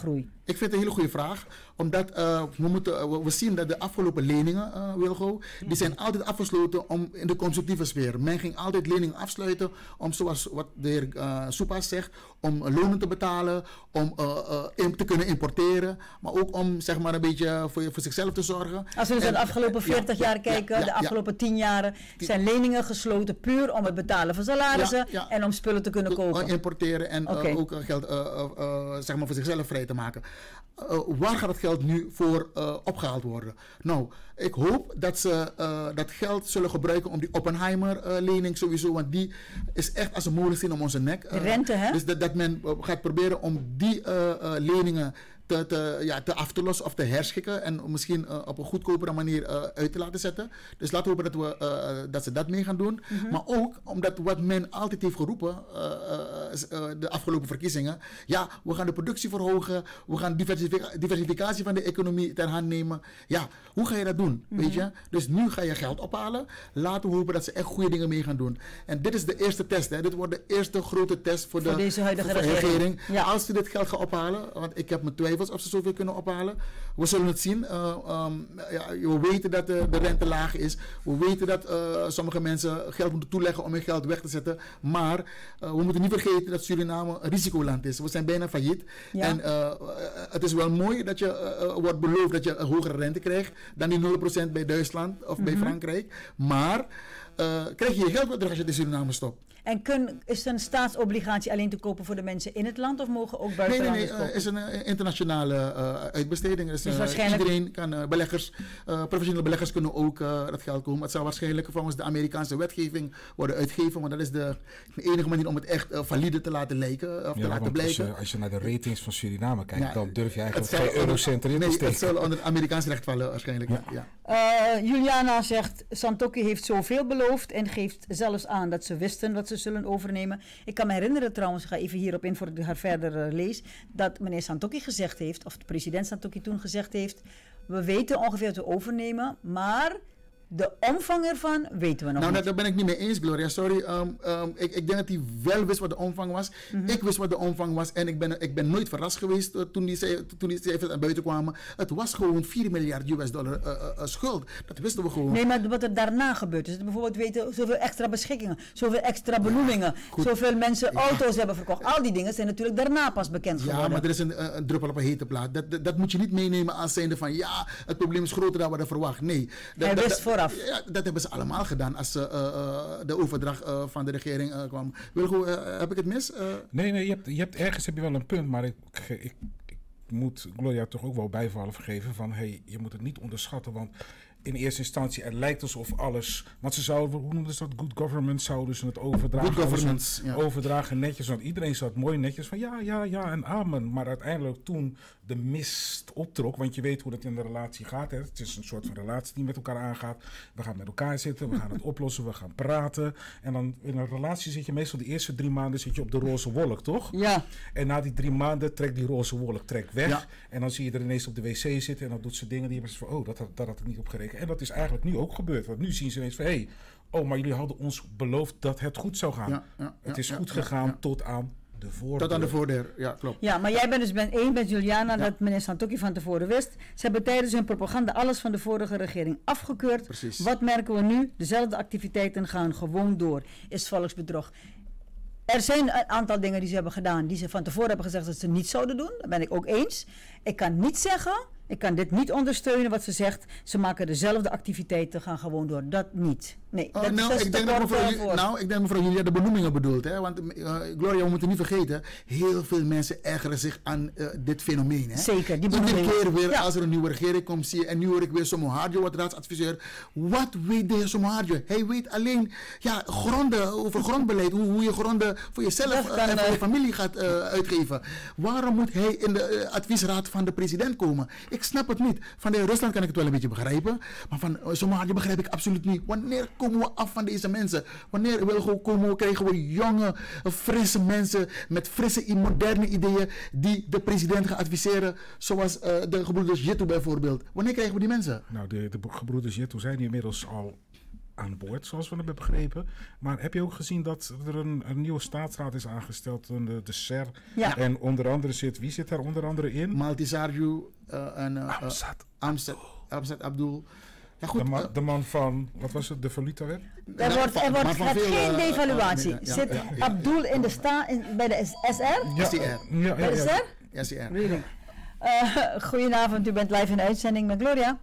Ik vind het een hele goede vraag. Omdat uh, we, moeten, uh, we zien dat de afgelopen leningen, uh, Wilgo, die zijn altijd afgesloten om, in de constructieve sfeer. Men ging altijd leningen afsluiten om, zoals wat de heer uh, Soepas zegt, om lonen te betalen, om uh, uh, in, te kunnen importeren, maar ook om zeg maar een beetje voor, voor zichzelf te zorgen. Als we dus en, de afgelopen veertig ja, jaar ja, kijken, ja, ja, de afgelopen ja. tien jaren zijn leningen gesloten puur om het betalen van salarissen Ja, ja. en om spullen te kunnen kopen. Importeren en Okay. uh, ook uh, geld uh, uh, uh, zeg maar voor zichzelf vrij te maken. Uh, waar gaat het geld nu voor uh, opgehaald worden? Nou, ik hoop dat ze uh, dat geld zullen gebruiken om die Oppenheimer-lening uh, sowieso, want die is echt als een molensteen om onze nek. Uh, De rente, hè? Dus dat, dat men uh, gaat proberen om die uh, uh, leningen te, te, ja, te af te lossen of te herschikken en misschien uh, op een goedkopere manier uh, uit te laten zetten. Dus laten we hopen dat, we, uh, dat ze dat mee gaan doen. Mm-hmm. Maar ook omdat wat men altijd heeft geroepen uh, uh, uh, de afgelopen verkiezingen. Ja, we gaan de productie verhogen. We gaan diversific- diversificatie van de economie ter hand nemen. Ja, hoe ga je dat doen? Mm-hmm. Weet je? Dus nu ga je geld ophalen. Laten we hopen dat ze echt goede dingen mee gaan doen. En dit is de eerste test. Hè. Dit wordt de eerste grote test voor, voor de deze huidige voor regering. regering. Ja. Als ze dit geld gaan ophalen, want ik heb mijn twijfels of ze zoveel kunnen ophalen. We zullen het zien. Uh, um, ja, we weten dat de, de rente laag is. We weten dat uh, sommige mensen geld moeten toeleggen om hun geld weg te zetten. Maar uh, we moeten niet vergeten dat Suriname een risicoland is. We zijn bijna failliet. Ja. En uh, het is wel mooi dat je uh, wordt beloofd dat je een hogere rente krijgt dan die nul procent bij Duitsland of mm-hmm. bij Frankrijk. Maar uh, krijg je je geld weer terug als je in Suriname stopt. En kun, is een staatsobligatie alleen te kopen voor de mensen in het land of mogen ook buitenlanders kopen? Nee, nee, nee. Het is een uh, internationale uh, uitbesteding. Dus, dus uh, waarschijnlijk... Iedereen kan, uh, beleggers, uh, professionele beleggers kunnen ook uh, dat geld komen. Het zal waarschijnlijk volgens de Amerikaanse wetgeving worden uitgegeven, want dat is de, de enige manier om het echt uh, valide te laten lijken, of ja, te laten blijken. Als je, als je naar de ratings van Suriname kijkt, ja, dan durf je eigenlijk geen eurocent erin nee, te steken. Het zal onder het Amerikaans recht vallen waarschijnlijk. Ja. Ja. Uh, Juliana zegt, Santokki heeft zoveel beloofd en geeft zelfs aan dat ze wisten wat ze zullen overnemen. Ik kan me herinneren trouwens, ik ga even hierop in voordat ik haar verder uh, lees, dat meneer Santokki gezegd heeft, of de president Santokki toen gezegd heeft, we weten ongeveer wat we overnemen, maar de omvang ervan weten we nog nou, niet. Daar ben ik niet mee eens, Gloria. Sorry. Um, um, ik, ik denk dat hij wel wist wat de omvang was. Mm-hmm. Ik wist wat de omvang was. En ik ben, ik ben nooit verrast geweest uh, toen, die, toen die cijfers naar buiten kwamen. Het was gewoon vier miljard U S dollar uh, uh, uh, schuld. Dat wisten we gewoon. Nee, maar wat er daarna gebeurd is. Bijvoorbeeld weten zoveel extra beschikkingen. Zoveel extra benoemingen. Ja, zoveel mensen ja. auto's hebben verkocht. Al die dingen zijn natuurlijk daarna pas bekend geworden. Ja, maar er is een, een druppel op een hete plaat. Dat, dat, dat moet je niet meenemen als zijnde van ja, het probleem is groter dan we hadden verwacht. Nee. Dat, Hij dat, wist dat, vooraf. Ja, dat hebben ze allemaal gedaan als uh, uh, de overdracht uh, van de regering uh, kwam. Wilgo, uh, heb ik het mis? Uh... Nee, nee, je hebt, je hebt ergens heb je wel een punt, maar ik, ik, ik, ik moet Gloria toch ook wel bijvallen vergeven van hey, je moet het niet onderschatten, want in eerste instantie, het lijkt alsof alles, want ze zouden, hoe noemen ze dat, good government, zouden ze het overdragen. Good governance, ja. Overdragen netjes, want iedereen zat mooi netjes van ja, ja, ja en amen. Maar uiteindelijk toen de mist optrok, want je weet hoe dat in de relatie gaat. Hè. Het is een soort van relatie die met elkaar aangaat. We gaan met elkaar zitten, we gaan het oplossen, we gaan praten. En dan in een relatie zit je meestal de eerste drie maanden zit je op de roze wolk, toch? Ja. En na die drie maanden trekt die roze wolk trekt weg. Ja. En dan zie je er ineens op de wc zitten en dan doet ze dingen die je van, oh, dat, dat, dat had ik niet opgerekend. En dat is eigenlijk nu ook gebeurd. Want nu zien ze ineens van, hé, hey, oh, maar jullie hadden ons beloofd dat het goed zou gaan. Ja, ja, het ja, is ja, goed ja, gegaan ja. tot aan de voordeur. Tot aan de voordeur, ja, klopt. Ja, maar jij bent dus ben één met Juliana Ja. dat meneer Santokki van tevoren wist. Ze hebben tijdens hun propaganda alles van de vorige regering afgekeurd. Precies. Wat merken we nu? Dezelfde activiteiten gaan gewoon door. Is volksbedrog. Er zijn een aantal dingen die ze hebben gedaan, die ze van tevoren hebben gezegd dat ze niet zouden doen. Daar ben ik ook eens. Ik kan niet zeggen, ik kan dit niet ondersteunen wat ze zegt. Ze maken dezelfde activiteiten, gaan gewoon door. Dat niet. Nee, Oh, dat nou, is ik denk dat mevrouw, voor. nou, ik denk mevrouw Julia de benoemingen bedoelt. Hè? Want uh, Gloria, we moeten niet vergeten, heel veel mensen ergeren zich aan uh, dit fenomeen. Hè? Zeker, die Iedere benoemingen. keer weer Ja. als er een nieuwe regering komt, zie je, en nu hoor ik weer Somoharjo, wat raadsadviseur. Wat weet de heer Somoharjo? Hij weet alleen ja, gronden, over grondbeleid, hoe, hoe je gronden voor jezelf Dat uh, kan, en voor uh, je familie gaat uh, uitgeven. Waarom moet hij in de uh, adviesraad van de president komen? Ik snap het niet. Van de heer Rusland kan ik het wel een beetje begrijpen, maar van uh, Somoharjo begrijp ik absoluut niet. Wanneer komen we af van deze mensen? Wanneer wil we komen, krijgen we jonge, frisse mensen met frisse, moderne ideeën die de president gaan adviseren, zoals uh, de gebroeders Jitto bijvoorbeeld. Wanneer krijgen we die mensen? Nou, de, de gebroeders Jitto zijn inmiddels al aan boord, zoals we hebben begrepen. Maar heb je ook gezien dat er een, een nieuwe staatsraad is aangesteld, de, de S E R. Ja. En onder andere zit, wie zit daar onder andere in? Maltisarju uh, en uh, Amzat Amzat, Amzat Abdul. Ja, goed, de, ma- uh, de man van, wat was het, de valutawet? Er wordt, er wordt gaat geen devaluatie. Uh, uh, Zit ja, ja, Abdul in de sta in, bij de S R? S D R. Ja, ja, Bij de ja. S R? S D R. Really? Uh, goedenavond, u bent live in de uitzending met Gloria.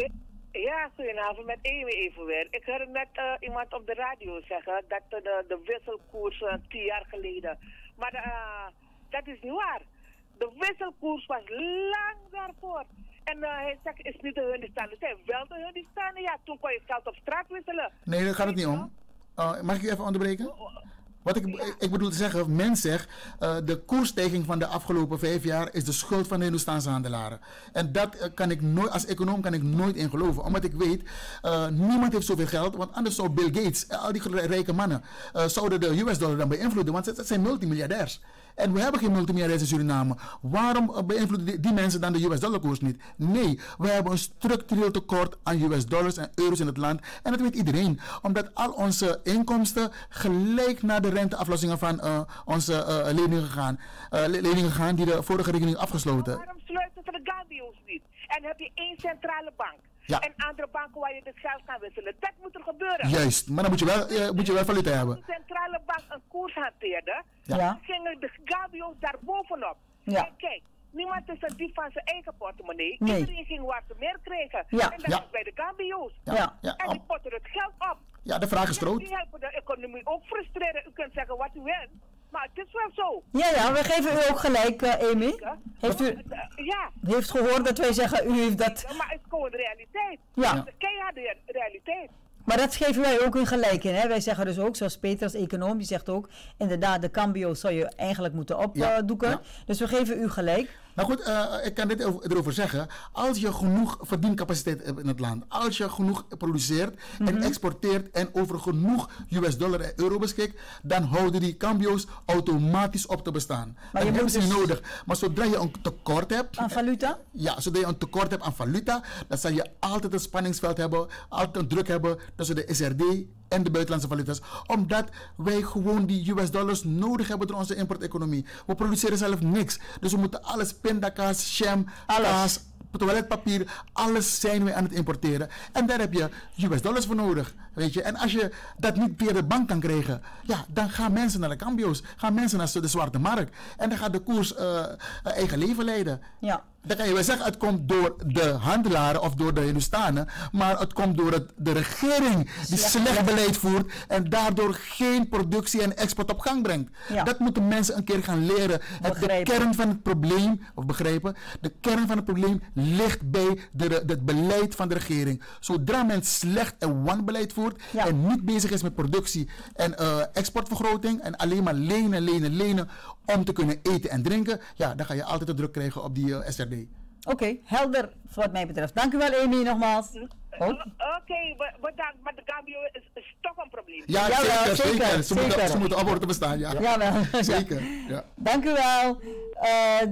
Ja, goedenavond, met Amy even weer. Ik hoorde net uh, iemand op de radio zeggen dat uh, de, de wisselkoers uh, tien jaar geleden. Maar uh, dat is niet waar. De wisselkoers was lang daarvoor. En uh, hij zegt, is niet de Hundistan. Dus hij wel de Hundistan. Ja, toen kon je geld op straat wisselen. Nee, daar gaat het niet om. Uh, mag ik u even onderbreken? Wat ik, ja. ik bedoel te zeggen, men zegt, uh, de koersstijging van de afgelopen vijf jaar is de schuld van de Hindoestaanse handelaren. En dat uh, kan ik nooit, als econoom kan ik nooit in geloven. Omdat ik weet, uh, niemand heeft zoveel geld, want anders zou Bill Gates, uh, al die rijke mannen, uh, zouden de U S dollar dan beïnvloeden, want dat zijn multimiljardairs. En we hebben geen multimiljardaires in Suriname. Waarom uh, beïnvloeden die, die mensen dan de U S dollar koers niet? Nee, we hebben een structureel tekort aan U S dollars en euro's in het land. En dat weet iedereen. Omdat al onze inkomsten gelijk naar de renteaflossingen van uh, onze uh, leningen, gaan, uh, leningen gaan die de vorige rekening afgesloten. Waarom sluiten ze de Gambio's niet? En heb je één centrale bank. Ja. En andere banken waar je het geld kan wisselen. Dat moet er gebeuren. Juist, maar dan moet je wel, uh, moet je wel valuta hebben. Als de centrale bank een koers hanteerde, Ja. dan gingen de Gambio's daar bovenop. Ja. En kijk, niemand is een dief van zijn eigen portemonnee. Nee. Iedereen ging waar ze meer kregen. Ja. En dat Ja. is bij de Gambio's. Ja. Ja, ja, En die oh, potten het geld op. ja, de vraag is Ja, groot. die helpen de economie ook frustreren. U kunt zeggen wat u wil, maar het is wel zo. Ja, ja, we geven u ook gelijk, uh, Amy. Ja. Heeft u Ja, heeft gehoord dat wij zeggen, u heeft dat... maar het is gewoon de realiteit. Ja. Het is de keiharde realiteit. Maar dat geven wij ook een gelijk in. Hè? Wij zeggen dus ook, zoals Peter als econoom, die zegt ook, inderdaad, de cambio zou je eigenlijk moeten opdoeken. Ja, ja. Dus we geven u gelijk. Nou goed, uh, ik kan dit over, erover zeggen. Als je genoeg verdiencapaciteit hebt in het land, als je genoeg produceert en Mhm. exporteert en over genoeg U S dollar en euro beschikt, dan houden die cambio's automatisch op te bestaan. Maar En je hebben moet ze niet dus- nodig. Maar zodra je een tekort hebt, Aan valuta? ja, zodra je een tekort hebt aan valuta, dan zal je altijd een spanningsveld hebben, altijd een druk hebben tussen de S R D en de buitenlandse valuta's. Omdat wij gewoon die U S dollars nodig hebben door onze importeconomie. We produceren zelf niks. Dus we moeten alles, pindakaas, jam, Alles. kaas, toiletpapier, alles zijn we aan het importeren. En daar heb je U S dollars voor nodig. Weet je? En als je dat niet via de bank kan krijgen, ja, dan gaan mensen naar de cambio's, gaan mensen naar de zwarte markt. En dan gaat de koers uh, eigen leven leiden. Ja. Dan kan je wel zeggen, het komt door de handelaren of door de Hindustanen, maar het komt door het, de regering die Slecht slecht beleid. beleid voert en daardoor geen productie en export op gang brengt. Ja. Dat moeten mensen een keer gaan leren. Het, de Begrijpen. kern van het probleem, of begrijpen, de kern van het probleem ligt bij de, de, het beleid van de regering. Zodra men slecht en wanbeleid voert Ja. en niet bezig is met productie en uh, exportvergroting en alleen maar lenen, lenen, lenen om te kunnen eten en drinken, ja, dan ga je altijd de druk krijgen op die uh, S R D. Oké, okay, helder wat mij betreft. Dank u wel, Amy, nogmaals. Uh, Oh. Oké, okay, bedankt, maar de Gambio is, is toch een probleem. Ja, Jawel, zeker, zeker. zeker, Ze, Moeten, zeker. ze moeten ophouden te bestaan, ja. Jawel. Zeker, ja. Dank u wel. Uh,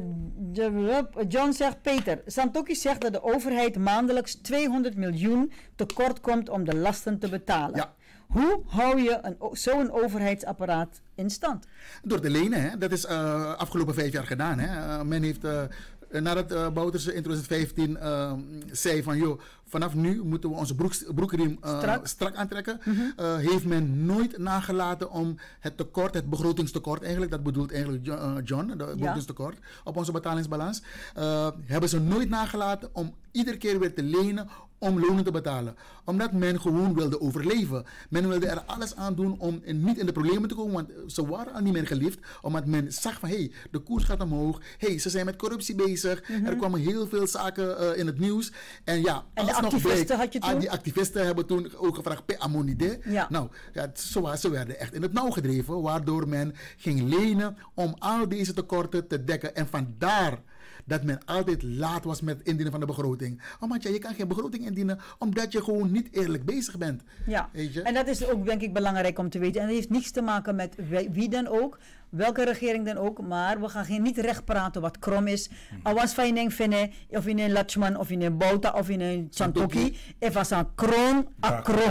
de, John zegt, Peter, Santoki zegt dat de overheid maandelijks tweehonderd miljoen tekort komt om de lasten te betalen. Ja. Hoe hou je een, zo'n overheidsapparaat in stand? Door te lenen, hè. Dat is uh, afgelopen vijf jaar gedaan. Hè. Uh, men heeft, uh, nadat uh, Bouters in twintig vijftien uh, zei van, joh, vanaf nu moeten we onze broek, broekriem uh, strak. strak aantrekken. Mm-hmm. Uh, heeft men nooit nagelaten om het tekort, het begrotingstekort eigenlijk, dat bedoelt eigenlijk John, uh, John de begrotingstekort op onze betalingsbalans, uh, hebben ze nooit nagelaten om iedere keer weer te lenen om lonen te betalen. Omdat men gewoon wilde overleven. Men wilde er alles aan doen om niet in de problemen te komen, want ze waren al niet meer geliefd, omdat men zag van, hé, hey, de koers gaat omhoog, hé, hey, ze zijn met corruptie bezig, mm-hmm. er kwamen heel veel zaken uh, in het nieuws. En ja, en de activisten bleek, had je toen? Die activisten hebben toen ook gevraagd, pe amonide. Ja. Nou, ja, zo, ze werden echt in het nauw gedreven, waardoor men ging lenen om al deze tekorten te dekken. En vandaar dat men altijd laat was met het indienen van de begroting. Want ja, je kan geen begroting indienen omdat je gewoon niet eerlijk bezig bent. Ja, weet je? En dat is ook denk ik belangrijk om te weten. En dat heeft niets te maken met wie dan ook, welke regering dan ook. Maar we gaan geen niet recht praten wat krom is. Awas van een Fene, of in een Lachman, of in een Bouta, of in een Santoki. Het was een kroon, a kroon.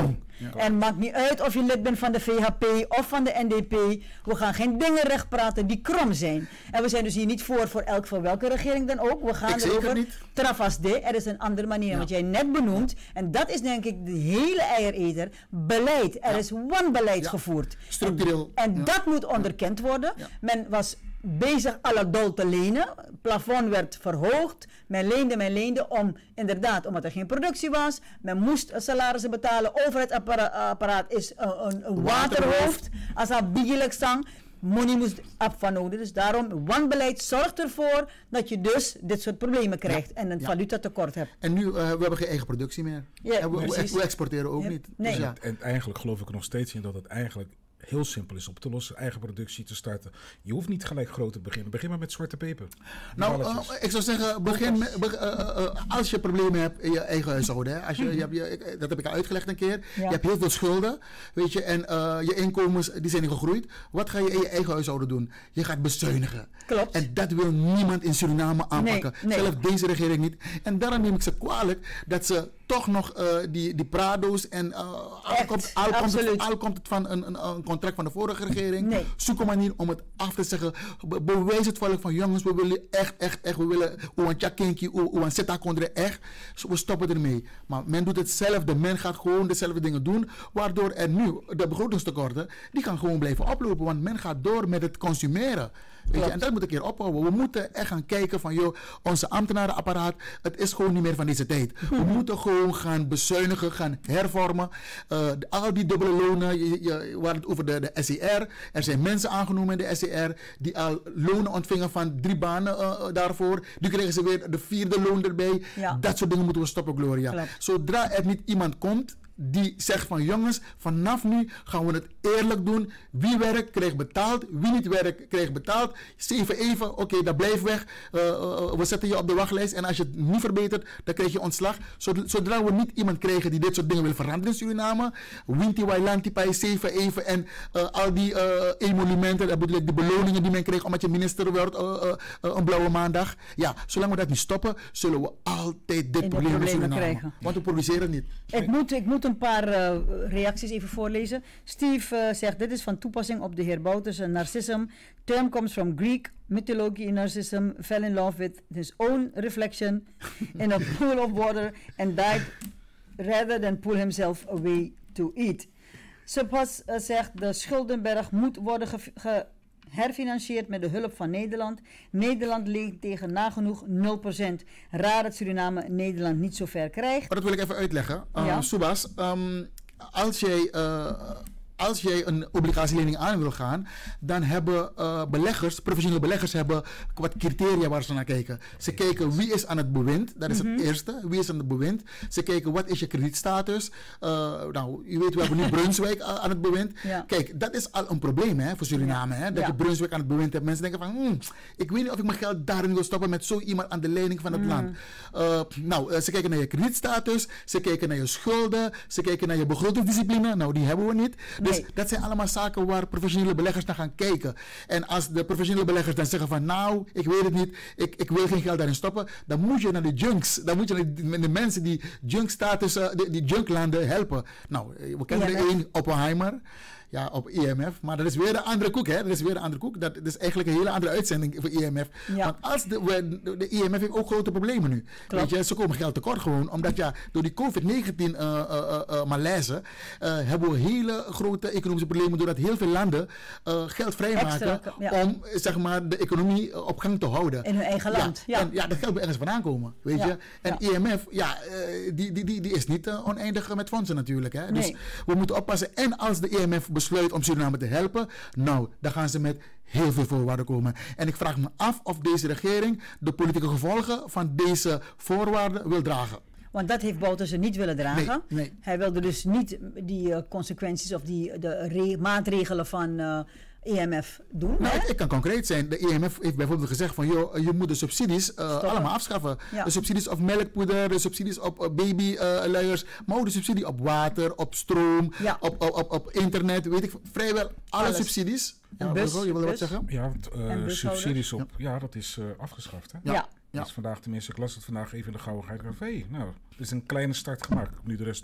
Ja. En maakt niet uit of je lid bent van de V H P of van de N D P. We gaan geen dingen recht praten die krom zijn. En we zijn dus hier niet voor voor elk voor welke regering dan ook. We gaan Ik zeker erover. niet. Travas de, er is een andere manier, Ja. wat jij net benoemt. En dat is denk ik de hele eiereter. Beleid. Er Ja. is wanbeleid Ja. gevoerd. Structureel. En Ja. dat moet onderkend worden. Ja. Men was bezig à la dol te lenen. Het plafond werd verhoogd. Men leende, men leende om inderdaad, omdat er geen productie was. Men moest salarissen betalen. Overheidsapparaat is een, een, een waterhoofd. Als dat biegelijk zang. Money moest af van nodig. Dus daarom, wanbeleid zorgt ervoor dat je dus dit soort problemen krijgt. Ja. En een Ja. valutatekort hebt. En nu, uh, we hebben geen eigen productie meer. Ja, en we, we, precies. we exporteren ook Ja. niet. Nee. Dus ja. En, en eigenlijk geloof ik er nog steeds in dat het eigenlijk heel simpel is op te lossen, eigen productie te starten. Je hoeft niet gelijk groot te beginnen. Begin maar met zwarte peper. Nou, Balletjes. uh, ik zou zeggen, begin met, be- uh, uh, als je problemen hebt in je eigen huishouden. Hè, als je, je hebt je, ik- dat heb ik al uitgelegd een keer. Ja. Je hebt heel veel schulden, weet je, en uh, je inkomens die zijn niet gegroeid. Wat ga je in je eigen huishouden doen? Je gaat bezuinigen. Klopt. En dat wil niemand in Suriname aanpakken. Nee, nee. Zelfs deze regering niet. En daarom neem ik ze kwalijk dat ze toch nog uh, die, die Prado's en uh, al, Echt, komt, al, komt het, absoluut. al komt het van een, een, een contract van de vorige regering. Nee. Zoek een manier om het af te zeggen. Be- bewijs het volk van jongens, we willen echt, echt, echt, we willen een tjakinkie, een seta kondre echt. Zo, we stoppen ermee. Maar men doet hetzelfde. Men gaat gewoon dezelfde dingen doen. Waardoor er nu de begrotingstekorten, die gaan gewoon blijven oplopen. Want men gaat door met het consumeren. Weet je, en dat moet een keer ophouden. We moeten echt gaan kijken van, joh, onze ambtenarenapparaat, het is gewoon niet meer van deze tijd. We moeten gewoon gaan bezuinigen, gaan hervormen. Uh, al die dubbele lonen, je, je, we hadden het over de, de S E R. Er zijn mensen aangenomen in de S E R die al lonen ontvingen van drie banen uh, daarvoor. Nu kregen ze weer de vierde loon erbij. Ja. Dat soort dingen moeten we stoppen, Gloria. Klopt. Zodra er niet iemand komt die zegt van jongens, vanaf nu gaan we het eerlijk doen. Wie werkt, krijgt betaald. Wie niet werkt, krijgt betaald. Zeven even, oké, okay, dat blijft weg. Uh, uh, we zetten je op de wachtlijst. En als je het niet verbetert, dan krijg je ontslag. Zodra we niet iemand krijgen die dit soort dingen wil veranderen in Suriname. Winti Wailanti Pai, zeven even. En uh, al die uh, emolumenten, dat bedoel ik, de beloningen die men krijgt omdat je minister wordt uh, uh, uh, een blauwe maandag. Ja, zolang we dat niet stoppen, zullen we altijd dit de probleem in problemen Suriname. krijgen. Want we produceren niet. Ik moet, ik moet een paar uh, reacties even voorlezen. Steve uh, zegt, dit is van toepassing op de heer Bouters. Narcissism term comes from Greek mythology. Narcissism fell in love with his own reflection in a pool of water and died rather than pull himself away to eat. Subhas uh, zegt, de schuldenberg moet worden ge, ge herfinancierd met de hulp van Nederland. Nederland leent tegen nagenoeg nul procent. Raar dat Suriname Nederland niet zo ver krijgt. Maar dat wil ik even uitleggen. Uh, Ja. Subhas, um, als jij... Uh, Als jij een obligatielening aan wil gaan, dan hebben uh, beleggers, professionele beleggers, hebben wat criteria waar ze naar kijken. Ze kijken wie is aan het bewind, dat is Mhm. het eerste. Wie is aan het bewind? Ze kijken wat is je kredietstatus. Uh, nou, je weet, we hebben nu Brunswijk uh, aan het bewind. Ja. Kijk, dat is al een probleem hè, voor Suriname. Hè, dat Ja. je Brunswijk aan het bewind hebt. Mensen denken van, hmm, ik weet niet of ik mijn geld daarin wil stoppen met zo iemand aan de leiding van het Mm. land. Uh, nou, uh, ze kijken naar je kredietstatus, ze kijken naar je schulden, ze kijken naar je begrotingsdiscipline. Nou, die hebben we niet. Dus Nee. dat zijn allemaal zaken waar professionele beleggers naar gaan kijken. En als de professionele beleggers dan zeggen van, nou, ik weet het niet, ik, ik wil geen geld daarin stoppen, dan moet je naar de junks, dan moet je naar de, de mensen die junkstatus, uh, die, die junklanden helpen. Nou, we kennen I M F. er één, Oppenheimer. Ja, op I M F. Maar dat is weer een andere koek, hè? Dat is weer een andere koek. Dat, dat is eigenlijk een hele andere uitzending voor I M F. Ja. Want als de, we- de, de I M F heeft ook grote problemen nu. Klopt. Weet je, ze komen geld tekort gewoon. Omdat ja, door die covid negentien uh, uh, uh, uh, malaise uh, hebben we hele grote economische problemen. Doordat heel veel landen uh, geld vrijmaken Extra, ja. om zeg maar, de economie uh, op gang te houden. In hun eigen land, ja. En ja, dat geld moet ergens vandaan komen. Weet Ja, je? En ja. I M F, ja, uh, die, die, die, die is niet uh, oneindig met fondsen natuurlijk. Hè? Dus Nee. we moeten oppassen. En als de I M F besluit om Suriname te helpen, nou, dan gaan ze met heel veel voorwaarden komen. En ik vraag me af of deze regering de politieke gevolgen van deze voorwaarden wil dragen. Want dat heeft Bouterse niet willen dragen. Nee, nee. Hij wilde dus niet die uh, consequenties of die, de re- maatregelen van uh, I M F doen. Nou, hè? ik, ik kan concreet zijn. De I M F heeft bijvoorbeeld gezegd van, joh, je moet de subsidies uh, allemaal afschaffen. Ja. De subsidies op melkpoeder, de subsidies op uh, babyluiers, maar ook de subsidie op water, op stroom, Ja. op, op, op, op internet, weet ik, vrijwel alle Alles. subsidies. En Ja, bus, Wilco, je wilde wat bus. zeggen? Ja, want, uh, En bushouders? subsidies op, ja, dat is uh, afgeschaft. Hè? Ja. Ja. Dat is vandaag, tenminste, ik las het vandaag even in de gauwigheid. Hey, nou, het is een kleine start gemaakt, nu de rest nog.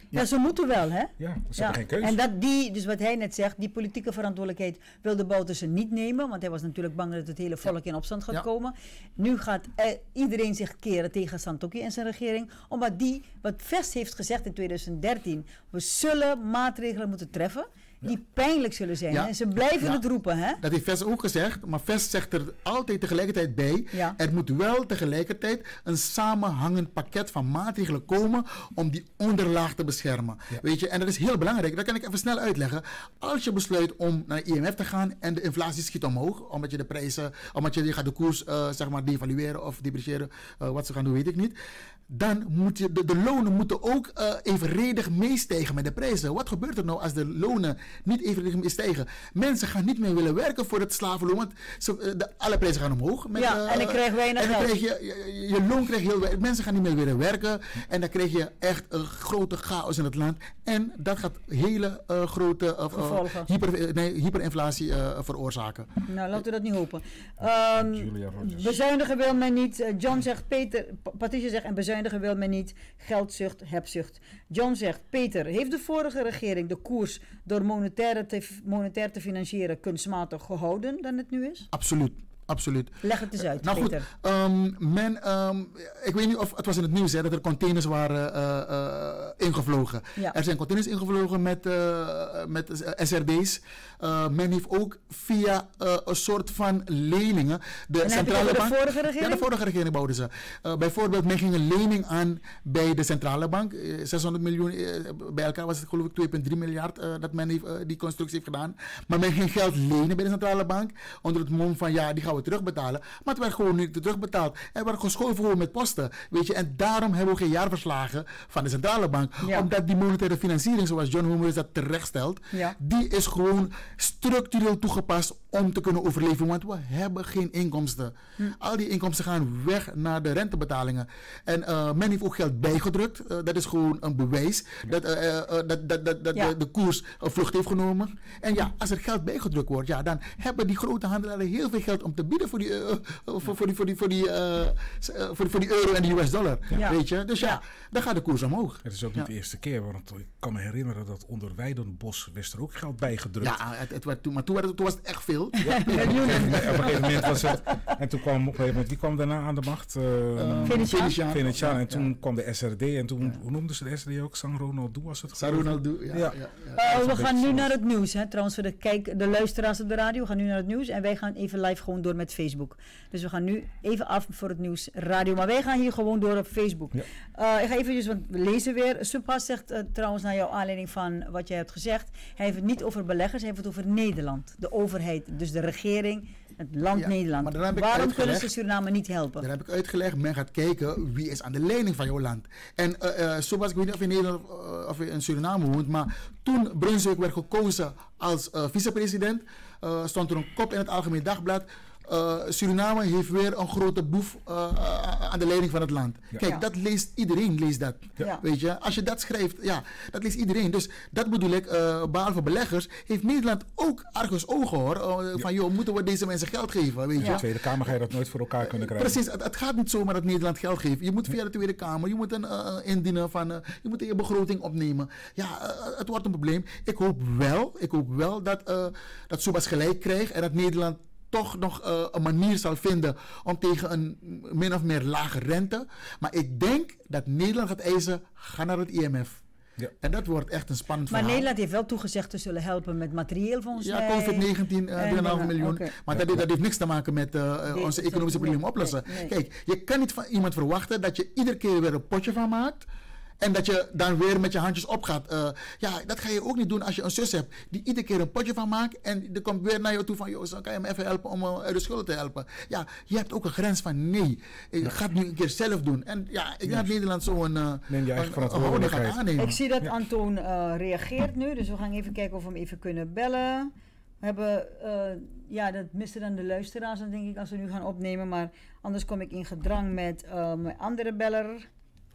Ja, ze moeten wel, hè? Ja, ze hebben geen keuze. En dat die, dus wat hij net zegt, die politieke verantwoordelijkheid wilde Bouterse niet nemen, want hij was natuurlijk bang dat het hele volk in opstand gaat Ja. komen. Nu gaat eh, iedereen zich keren tegen Santokki en zijn regering, omdat die wat Vest heeft gezegd in twintig dertien, we zullen maatregelen moeten treffen die pijnlijk zullen zijn. Ja. En ze blijven Ja. het roepen, hè? Dat heeft Vest ook gezegd, maar Vest zegt er altijd tegelijkertijd bij. Ja. Er moet wel tegelijkertijd een samenhangend pakket van maatregelen komen om die onderlaag te beschermen. Ja. Weet je, en dat is heel belangrijk. Dat kan ik even snel uitleggen. Als je besluit om naar de I M F te gaan en de inflatie schiet omhoog, omdat je de prijzen, omdat je, je gaat de koers uh, zeg maar devalueren of depreciëren, uh, wat ze gaan doen, weet ik niet. Dan moet je, de, de lonen moeten ook uh, evenredig meestijgen met de prijzen. Wat gebeurt er nou als de lonen niet evenredig meestijgen? Mensen gaan niet meer willen werken voor het slavenloon, want ze, uh, de, alle prijzen gaan omhoog. Met, Ja, uh, en dan krijg je weinig en dan geld. krijg je, je, je loon krijg je heel weinig. Mensen gaan niet meer willen werken en dan krijg je echt een grote chaos in het land. En dat gaat hele uh, grote uh, Gevolgen. hyper, nee, hyperinflatie uh, veroorzaken. Nou, laten we dat niet hopen. Um, Julia Rogers. bezuinigen wil men niet. Uh, John zegt, Peter, Pa- Patricia zegt, en bezuinigen wil men niet. Geldzucht, hebzucht. John zegt, Peter, heeft de vorige regering de koers door monetaire te, monetair te financieren kunstmatig gehouden dan het nu is? Absoluut. Absoluut. Leg het eens uit, Nou goed, Peter. um, men, um, ik weet niet of het was in het nieuws hè, dat er containers waren uh, uh, ingevlogen. Ja. Er zijn containers ingevlogen met, uh, met S R D's. Uh, men heeft ook via uh, een soort van leningen. De En heb je het over de vorige regering? Ja, de vorige regering bouwden ze. Uh, bijvoorbeeld, men ging een lening aan bij de centrale bank. Uh, zeshonderd miljoen, uh, bij elkaar was het geloof ik twee komma drie miljard uh, dat men heeft, uh, die constructie heeft gedaan. Maar men ging geld lenen bij de centrale bank. Onder het mom van ja, die gaan we terugbetalen. Maar het werd gewoon niet terugbetaald. Er werd geschoven gewoon met posten. Weet je, en daarom hebben we geen jaarverslagen van de centrale bank. Ja. Omdat die monetaire financiering, zoals John Homer dat terecht stelt, Ja. die is gewoon structureel toegepast om te kunnen overleven. Want we hebben geen inkomsten. Hm. Al die inkomsten gaan weg naar de rentebetalingen. En uh, men heeft ook geld bijgedrukt. Uh, dat is gewoon een bewijs dat, uh, uh, dat, dat, dat, dat Ja. de, de koers een vlucht heeft genomen. En ja, als er geld bijgedrukt wordt, ja, dan hebben die grote handelaren heel veel geld om te bieden voor die, uh, voor, voor die, voor die, voor die, uh, voor die, voor die euro en de U S dollar. Ja. Weet je? Dus ja, Ja. dan gaat de koers omhoog. Het is ook niet Ja. de eerste keer, want ik kan me herinneren dat onder Weidenbos werd er ook geld bijgedrukt. Ja, het, het werd toen, maar toen, werd het, toen was het echt veel. Ja, op, een gegeven, op een gegeven moment was het. En toen kwam op een gegeven moment, wie kwam daarna aan de macht? Uh, Venetiaan. Venetiaan. Venetiaan. En toen Ja. kwam de S R D. En toen, hoe noemden ze de S R D ook? San Ronaldo was het? San Ronaldo, ja. Ja. ja, ja. Uh, we een gaan beetje nu zo. naar het nieuws. Hè. Trouwens, voor de, kijk, de luisteraars op de radio, we gaan nu naar het nieuws. En wij gaan even live gewoon door met Facebook. Dus we gaan nu even af voor het nieuws radio. Maar wij gaan hier gewoon door op Facebook. Ja. Uh, ik ga even, want we lezen weer. Subhas zegt uh, trouwens naar jouw aanleiding van wat jij hebt gezegd. Hij heeft het niet over beleggers, hij heeft het over Nederland. De overheid, dus de regering, het land Ja, Nederland. maar dan heb ik Waarom kunnen uitgelegd- ze Suriname niet helpen? Daar heb ik uitgelegd, men gaat kijken wie is aan de leiding van jouw land. En uh, uh, zoals ik weet niet of je in Nederland uh, of je in Suriname woont, maar toen Brunswijk werd gekozen als uh, vicepresident, uh, stond er een kop in het Algemeen Dagblad. Uh, Suriname heeft weer een grote boef uh, uh, aan de leiding van het land. Ja. Kijk, Ja. dat leest iedereen, leest dat. Ja. Weet je, als je dat schrijft, ja, dat leest iedereen. Dus dat bedoel ik, uh, behalve beleggers, heeft Nederland ook ergens ogen hoor. Uh, van joh, moeten we deze mensen geld geven, weet je. Ja. De Tweede Kamer ga je dat nooit voor elkaar kunnen krijgen. Precies, het, het gaat niet zomaar dat Nederland geld geeft. Je moet via de Tweede Kamer, je moet een uh, indienen van, uh, je moet je begroting opnemen. Ja, uh, het wordt een probleem. Ik hoop wel, ik hoop wel dat, uh, dat Subhas gelijk krijgt en dat Nederland toch nog uh, een manier zal vinden om tegen een min of meer lage rente. Maar ik denk dat Nederland gaat eisen, ga naar het I M F. Ja. En dat wordt echt een spannend Maar verhaal. Nederland heeft wel toegezegd te zullen helpen met materieel volgens Ja, mij. COVID negentien, uh, En, drie komma vijf uh, miljoen. oké. Maar dat, dat heeft niks te maken met uh, uh, Nee, onze dat- economische problemen nee, oplossen. nee, nee. Kijk, je kan niet van iemand verwachten dat je iedere keer weer een potje van maakt. En dat je dan weer met je handjes opgaat. Uh, ja, dat ga je ook niet doen als je een zus hebt die iedere keer een potje van maakt. En er komt weer naar je toe van, joh, zo kan je me even helpen om uh, uit de schulden te helpen. Ja, je hebt ook een grens van nee. Je gaat het nu een keer zelf doen. En ja, ik denk dat Nederland zo'n uh, Neem je eigen een- een houding gaat verantwoordelijkheid. aannemen. Ik zie dat Ja. Antoon uh, reageert nu, dus we gaan even kijken of we hem even kunnen bellen. We hebben, uh, ja, dat miste dan de luisteraars dan denk ik als we nu gaan opnemen, maar anders kom ik in gedrang met uh, mijn andere beller.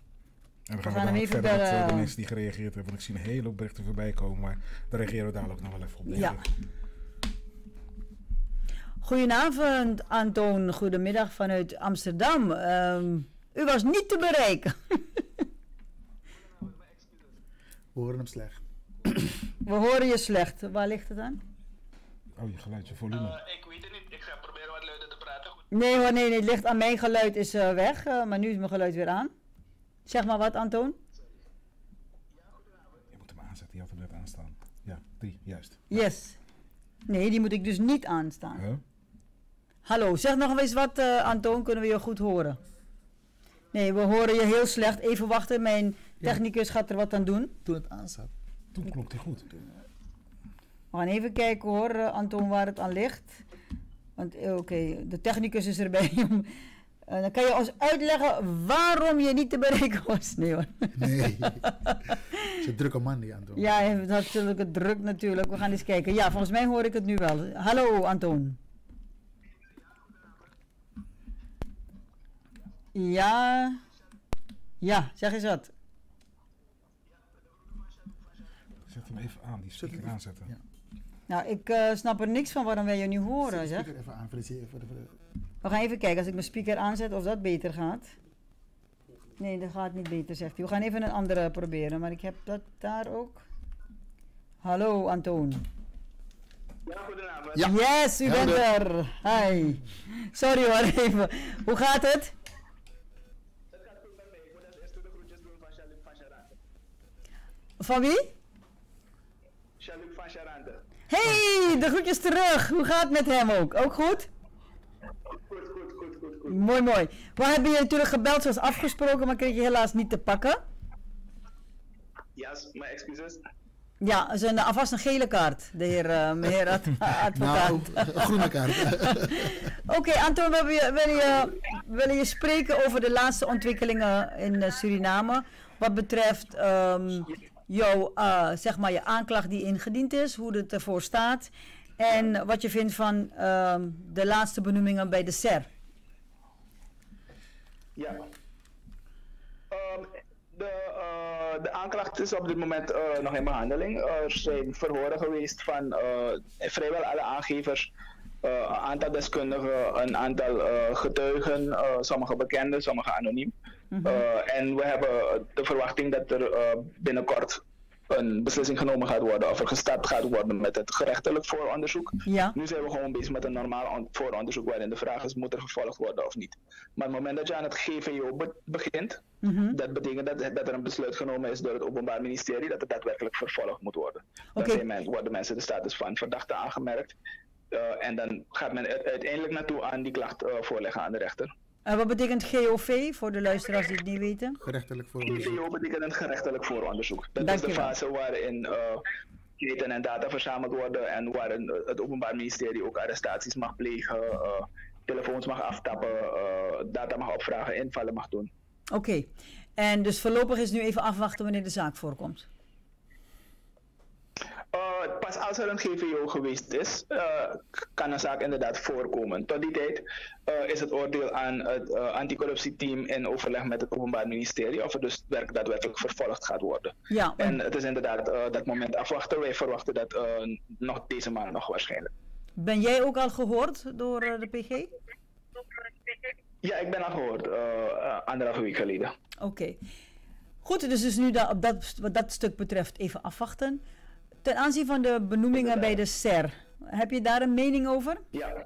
En dan We gaan we, gaan hem dadelijk even verder met bellen. uh, de mensen die gereageerd hebben. Want ik zie een hele hoop berichten voorbij komen, maar daar reageren we dadelijk nog wel even op. denk Ja. ik. Goedenavond Antoon, goedemiddag vanuit Amsterdam. Um, u was niet te bereiken. We horen hem slecht. We horen je slecht. Waar ligt het aan? Oh, je geluid, je volume. Uh, ik weet het niet. Ik ga proberen wat luider te praten. Goed. Nee hoor, nee, nee, het ligt aan mijn geluid is uh, weg, uh, maar nu is mijn geluid weer aan. Zeg maar wat, Anton? Je moet hem aanzetten, je had hem net aanstaan. Ja, drie, juist. Yes. Nee, die moet ik dus niet aanstaan. Huh? Hallo, zeg nog eens wat, uh, Anton, kunnen we je goed horen? Nee, we horen je heel slecht. Even wachten, mijn technicus gaat er wat aan doen. Toen het aanzat. Toen klopt hij goed. We gaan even kijken hoor, uh, Anton, waar het aan ligt. Want oké, okay, de technicus is erbij. uh, dan kan je ons uitleggen waarom je niet te bereiken was. Nee hoor. Nee. Het is een drukke man die Anton. Ja, hij heeft hartstikke druk natuurlijk. We gaan eens kijken. Ja, volgens mij hoor ik het nu wel. Hallo Anton. Ja. Ja, zeg eens wat. Zet hem even aan, die speaker aanzetten. Ja. Nou, ik uh, snap er niks van waarom wij je nu horen, zeg. Speaker even aan voor de, voor de, voor de... We gaan even kijken als ik mijn speaker aanzet of dat beter gaat. Nee, dat gaat niet beter, zegt hij. We gaan even een andere proberen, maar ik heb dat daar ook. Hallo, Anton. Ja, goedenavond. Ja. Yes, u bent er. Hi. Sorry hoor, even. Hoe gaat het? Het gaat goed met mij. Ik moet als eerste de groetjes doen van Jean-Luc van Charante. Van wie? Jean-Luc van Charante. Hey, de groetjes terug. Hoe gaat het met hem ook? Ook goed? Goed, goed, goed, goed, goed. Mooi, mooi. We hebben je natuurlijk gebeld zoals afgesproken, maar kreeg je helaas niet te pakken. Ja, yes, mijn excuses. Ja, het is een, alvast een gele kaart, de heer, uh, meneer ad, advocaat. Nou, een groene kaart. Oké, okay, Anton, we willen je, wil je, willen je spreken over de laatste ontwikkelingen in uh, Suriname. Wat betreft um, jouw, uh, zeg maar je aanklacht die ingediend is, hoe het ervoor staat. En wat je vindt van um, de laatste benoemingen bij de S E R. Ja. Um, de, uh, de aanklacht is op dit moment uh, nog in behandeling. Er zijn verhoren geweest van uh, vrijwel alle aangevers, uh, een aantal deskundigen, een aantal uh, getuigen, uh, sommige bekenden, sommige anoniem. Mm-hmm. uh, en we hebben de verwachting dat er uh, binnenkort een beslissing genomen gaat worden of er gestart gaat worden met het gerechtelijk vooronderzoek. Ja. Nu zijn we gewoon bezig met een normaal vooronderzoek waarin de vraag is, moet er vervolgd worden of niet. Maar op het moment dat je aan het G V O be begint, mm-hmm. dat betekent dat, dat er een besluit genomen is door het Openbaar Ministerie dat het daadwerkelijk vervolgd moet worden. Dan okay. men, worden mensen de status van verdachte aangemerkt uh, en dan gaat men er uiteindelijk naartoe aan die klacht uh, voorleggen aan de rechter. En wat betekent G O V voor de luisteraars die het niet weten? Gerechtelijk vooronderzoek. G V O betekent een gerechtelijk vooronderzoek. Dat Dank is de fase waarin uh, feiten en data verzameld worden en waarin het Openbaar Ministerie ook arrestaties mag plegen, uh, telefoons mag aftappen, uh, data mag opvragen, invallen mag doen. Oké, okay. En dus voorlopig is nu even afwachten wanneer de zaak voorkomt? Uh, pas als er een G V O geweest is, uh, kan een zaak inderdaad voorkomen. Tot die tijd uh, is het oordeel aan het uh, anticorruptieteam in overleg met het Openbaar Ministerie of er dus werk daadwerkelijk vervolgd gaat worden. Ja, en het is inderdaad uh, dat moment afwachten. Wij verwachten dat uh, nog deze maand nog waarschijnlijk. Ben jij ook al gehoord door uh, de P G? Ja, ik ben al gehoord, uh, uh, anderhalve week geleden. Oké. Okay. Goed, dus, dus nu da op dat, wat dat stuk betreft even afwachten. Ten aanzien van de benoemingen bij de S E R, heb je daar een mening over? Ja.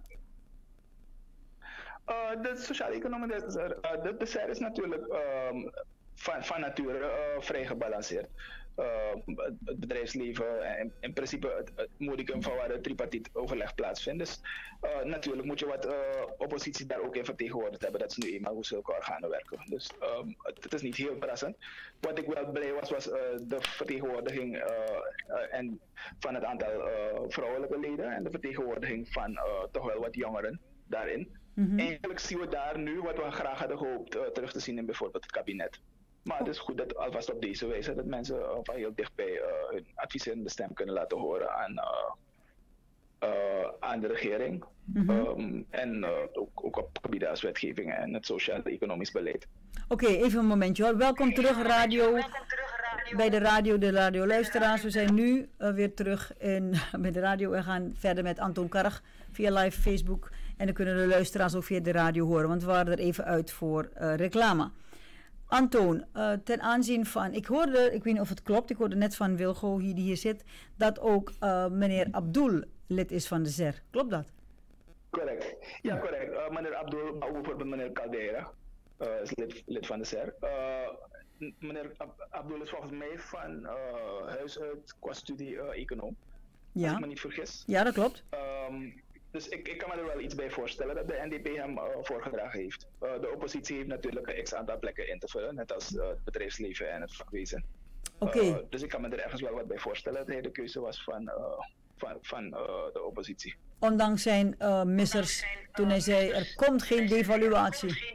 Uh, de sociaal-economische, uh, de, de S E R is natuurlijk um, van, van nature uh, vrij gebalanceerd. Uh, het bedrijfsleven en in principe het, het modicum van waar het tripartiet overleg plaatsvindt. Dus uh, natuurlijk moet je wat uh, oppositie daar ook in vertegenwoordigd hebben. Dat is nu eenmaal hoe zulke organen werken. Dus um, het, het is niet heel verrassend. Wat ik wel blij was, was uh, de vertegenwoordiging uh, uh, en van het aantal uh, vrouwelijke leden en de vertegenwoordiging van uh, toch wel wat jongeren daarin. Mm-hmm. Eigenlijk zien we daar nu wat we graag hadden gehoopt uh, terug te zien in bijvoorbeeld het kabinet. Maar het is goed dat alvast op deze wijze dat mensen uh, van heel dichtbij uh, hun adviserende stem kunnen laten horen aan, uh, uh, aan de regering. Mm-hmm. um, en uh, ook, ook op gebieden als wetgeving en het sociaal-economisch beleid. Oké, okay, even een momentje hoor. Welkom terug radio, Welkom terug radio. bij de radio, de radioluisteraars. We zijn nu uh, weer terug in, bij de radio en gaan verder met Anton Karg via live Facebook. En dan kunnen de luisteraars ook via de radio horen, want we waren er even uit voor uh, reclame. Antoon, uh, ten aanzien van, ik hoorde, ik weet niet of het klopt, ik hoorde net van Wilgo hier, die hier zit, dat ook uh, meneer Abdul lid is van de Z E R. Klopt dat? Correct. Ja, correct. Uh, meneer Abdul, maar ook bijvoorbeeld meneer Caldera uh, is lid, lid van de Z E R. Uh, meneer Ab- Abdul is volgens mij van uh, huis uit qua studie uh, econoom. Ja. Als ik me niet vergis. Ja, dat klopt. Um, dus ik, ik kan me er wel iets bij voorstellen dat de N D P hem uh, voorgedragen heeft. Uh, de oppositie heeft natuurlijk een x aantal plekken in te vullen, net als uh, het bedrijfsleven en het vakwezen. Oké. Okay. Uh, dus ik kan me er ergens wel wat bij voorstellen dat hij de keuze was van, uh, van, van uh, de oppositie. Ondanks zijn uh, missers toen hij zei er komt geen devaluatie.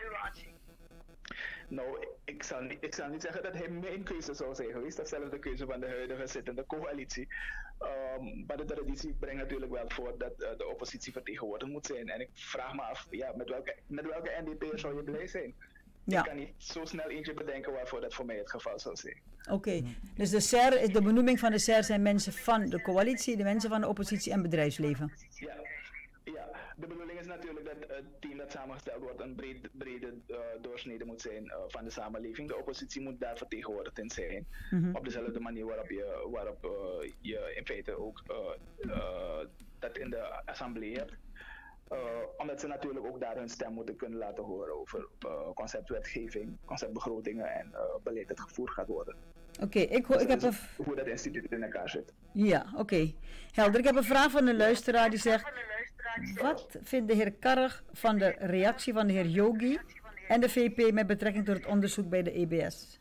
Nou, ik zal, niet, ik zal niet zeggen dat hij mijn keuze zou zijn geweest. Dat is zelfs de keuze van de huidige zittende coalitie. Um, maar de traditie brengt natuurlijk wel voor dat uh, de oppositie vertegenwoordigd moet zijn. En ik vraag me af, ja, met welke, met welke N D P'er zou je blij zijn? Ja. Ik kan niet zo snel eentje bedenken waarvoor dat voor mij het geval zou zijn. Oké, okay. Dus de Z E R, de benoeming van de Z E R zijn mensen van de coalitie, de mensen van de oppositie en bedrijfsleven? Ja. Ja, de bedoeling is natuurlijk dat het team dat samengesteld wordt een breed, brede uh, doorsnede moet zijn uh, van de samenleving. De oppositie moet daar vertegenwoordigd in zijn. Mm-hmm. Op dezelfde manier waarop je, waarop, uh, je in feite ook uh, uh, dat in de assemblee hebt. Uh, omdat ze natuurlijk ook daar hun stem moeten kunnen laten horen over uh, conceptwetgeving, conceptbegrotingen en uh, beleid dat gevoerd gaat worden. Oké, okay, ik, ik heb een... Hoe dat instituut in elkaar zit. Ja, oké. Okay. Helder. Ik heb een vraag van een luisteraar die zegt... Wat vindt de heer Karrig van de reactie van de heer Yogi en de V P met betrekking tot het onderzoek bij de E B S?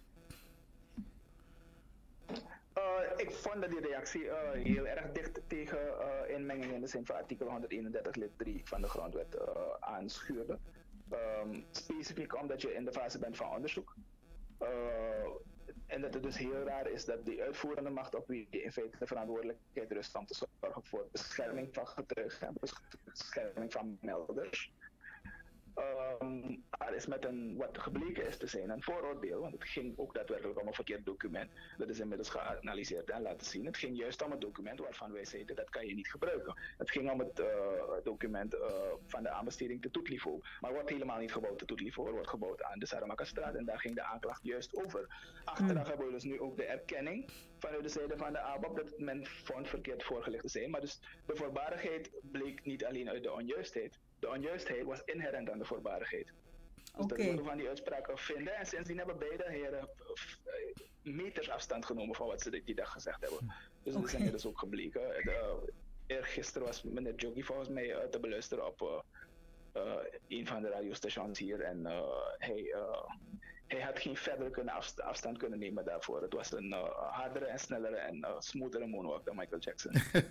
Uh, ik vond dat die reactie uh, heel erg dicht tegen uh, inmenging in de zin van artikel honderdeenendertig lid drie van de grondwet uh, aanschuurde. Um, specifiek omdat je in de fase bent van onderzoek. Uh, En dat het dus heel raar is dat die uitvoerende macht op wie in feite de verantwoordelijkheid rust om te zorgen voor bescherming van getuigen en bescherming van melders. Um, er is met een, wat gebleken is te zijn, een vooroordeel, want het ging ook daadwerkelijk om een verkeerd document. Dat is inmiddels geanalyseerd en laten zien. Het ging juist om een document waarvan wij zeiden dat kan je niet gebruiken. Het ging om het uh, document uh, van de aanbesteding te Toetlivo. Maar wordt helemaal niet gebouwd te Toetlivo, wordt gebouwd aan de Saramakastraat en daar ging de aanklacht juist over. Achteraf mm. hebben we dus nu ook de erkenning vanuit de zijde van de A B O P dat men vond verkeerd voorgelegd te zijn. Maar dus de voorbarigheid bleek niet alleen uit de onjuistheid. De onjuistheid was inherent aan de voorbarigheid. Dus okay. Dat moeten we van die uitspraken vinden. En sindsdien hebben beide heren meters afstand genomen van wat ze die dag gezegd hebben. Dus dat okay. is inmiddels ook gebleken. Uh, eergisteren was meneer Jogi volgens mij uh, te beluisteren op uh, uh, een van de radiostations hier. En uh, hij, uh, hij had geen verdere kunnen afst- afstand kunnen nemen daarvoor. Het was een uh, hardere en snellere en uh, smoothere moonwalk dan Michael Jackson.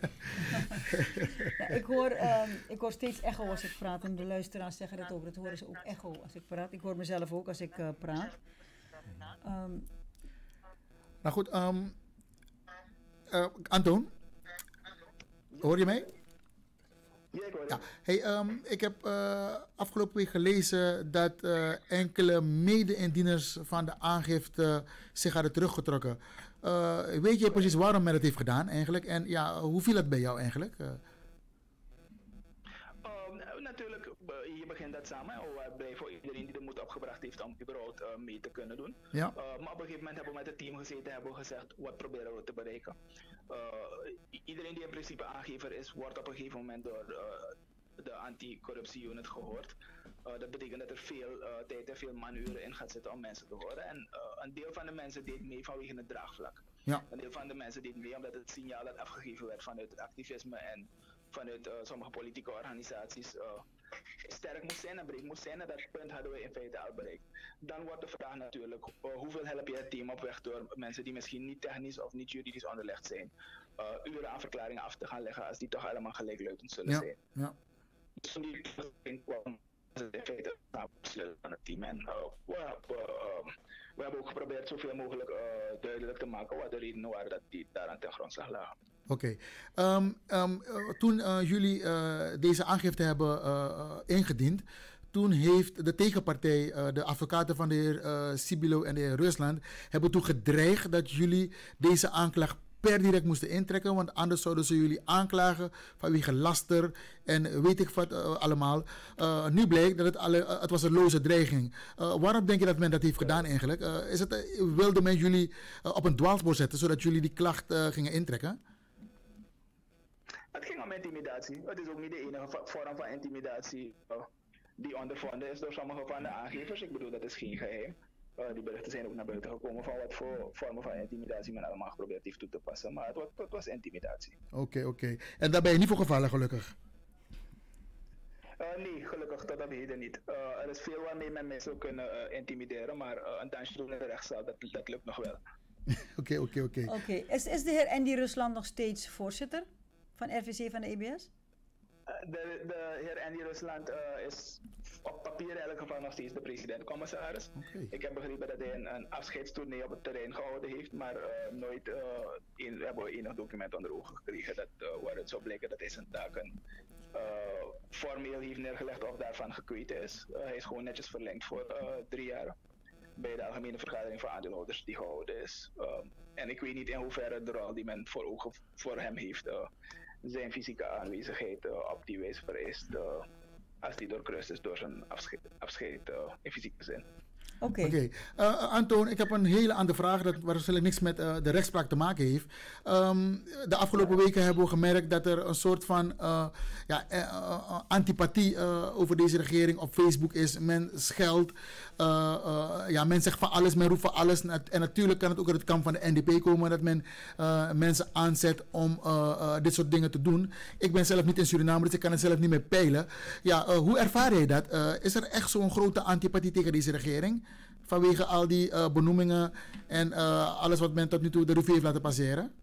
Ja, ik, hoor, um, ik hoor steeds echo als ik praat en de luisteraars zeggen dat ook. Dat horen ze ook echo als ik praat. Ik hoor mezelf ook als ik uh, praat. Um, nou goed, um, uh, Anton, hoor je mij? Ja, hey, um, ik heb uh, afgelopen week gelezen dat uh, enkele mede-indieners van de aangifte zich hadden teruggetrokken. Uh, weet je precies waarom men het heeft gedaan eigenlijk? En ja, hoe viel het bij jou eigenlijk? Uh, um, natuurlijk, uh, je begint dat samen. Uh, blij voor iedereen die de moed opgebracht heeft om überhaupt uh, mee te kunnen doen. Ja. Uh, maar op een gegeven moment hebben we met het team gezeten en hebben we gezegd, wat proberen we te bereiken? Uh, iedereen die in principe aangever is, wordt op een gegeven moment door uh, de anti-corruptie-unit gehoord. Uh, dat betekent dat er veel uh, tijd en veel manuren in gaat zitten om mensen te horen. En uh, een deel van de mensen deed mee vanwege het draagvlak. Ja. Een deel van de mensen deed mee omdat het signaal dat afgegeven werd vanuit het activisme en vanuit uh, sommige politieke organisaties uh, sterk moest zijn en breed moest zijn. En dat punt hadden we in feite al bereikt. Dan wordt de vraag natuurlijk, uh, hoeveel help je het team op weg door mensen die misschien niet technisch of niet juridisch onderlegd zijn, uh, uren aan verklaringen af te gaan leggen als die toch allemaal gelijkluidend zullen ja. zijn. Ja. Dus toen die kwam, was het in feite besluiten van het team. En uh, we, we, uh, we hebben ook geprobeerd zoveel mogelijk uh, duidelijk te maken wat de redenen waren dat die daaraan ten grondslag lagen. Oké. Okay. Um, um, uh, toen uh, jullie uh, deze aangifte hebben uh, ingediend, toen heeft de tegenpartij, uh, de advocaten van de heer uh, Sibilo en de heer Rusland, hebben toen gedreigd dat jullie deze aanklacht per direct moesten intrekken, want anders zouden ze jullie aanklagen vanwege laster en weet ik wat uh, allemaal. Uh, nu bleek dat het, alle, uh, het was een loze dreiging. Uh, waarom denk je dat men dat heeft gedaan eigenlijk? Uh, is het, uh, wilde men jullie uh, op een dwaalspoor zetten, zodat jullie die klacht uh, gingen intrekken? Het ging om intimidatie. Het is ook niet de enige vorm van intimidatie uh, die ondervonden is door sommige van de aangevers. Ik bedoel, dat is geen geheim. Uh, die berichten zijn ook naar buiten gekomen van wat voor vormen van intimidatie men allemaal geprobeerd heeft toe te passen. Maar het was, het was intimidatie. Oké, okay, oké. Okay. En daar ben je niet voor gevallen, gelukkig? Uh, nee, gelukkig tot op heden niet. Uh, er is veel waarmee men mensen zou kunnen uh, intimideren, maar uh, een dansje doen in de rechtszaal, dat, dat lukt nog wel. Oké, oké, oké. Oké, is, is de heer Andy Rusland nog steeds voorzitter van R V C van de E B S? Uh, de, de heer Andy Rusland uh, is op papier in elk geval nog steeds de president-commissaris. Okay. Ik heb begrepen dat hij een, een afscheidstournee op het terrein gehouden heeft, maar uh, nooit uh, een, we hebben enig document onder ogen gekregen dat, uh, waar het zou blijken dat hij zijn taken uh, formeel heeft neergelegd of daarvan gekweten is. Uh, hij is gewoon netjes verlengd voor uh, drie jaar bij de algemene vergadering van aandeelhouders die gehouden is. Uh, en ik weet niet in hoeverre de rol die men voor ogen voor hem heeft, uh, zijn fysieke aanwezigheid uh, op die wijze vereist. Uh, als die doorkruist is door zijn afscheid, afscheid uh, in fysieke zin. Oké. Okay. Okay. Uh, Antoon, ik heb een hele andere vraag dat waarschijnlijk niks met uh, de rechtspraak te maken heeft. Um, de afgelopen weken hebben we gemerkt dat er een soort van uh, ja, uh, uh, antipathie uh, over deze regering op Facebook is. Men scheldt, uh, uh, ja, men zegt van alles, men roept van alles. En natuurlijk kan het ook uit het kamp van de N D P komen dat men uh, mensen aanzet om uh, uh, dit soort dingen te doen. Ik ben zelf niet in Suriname, dus ik kan het zelf niet meer peilen. Ja, uh, hoe ervaar jij dat? Uh, is er echt zo'n grote antipathie tegen deze regering? Vanwege al die uh, benoemingen en uh, alles wat men tot nu toe de revue heeft laten passeren?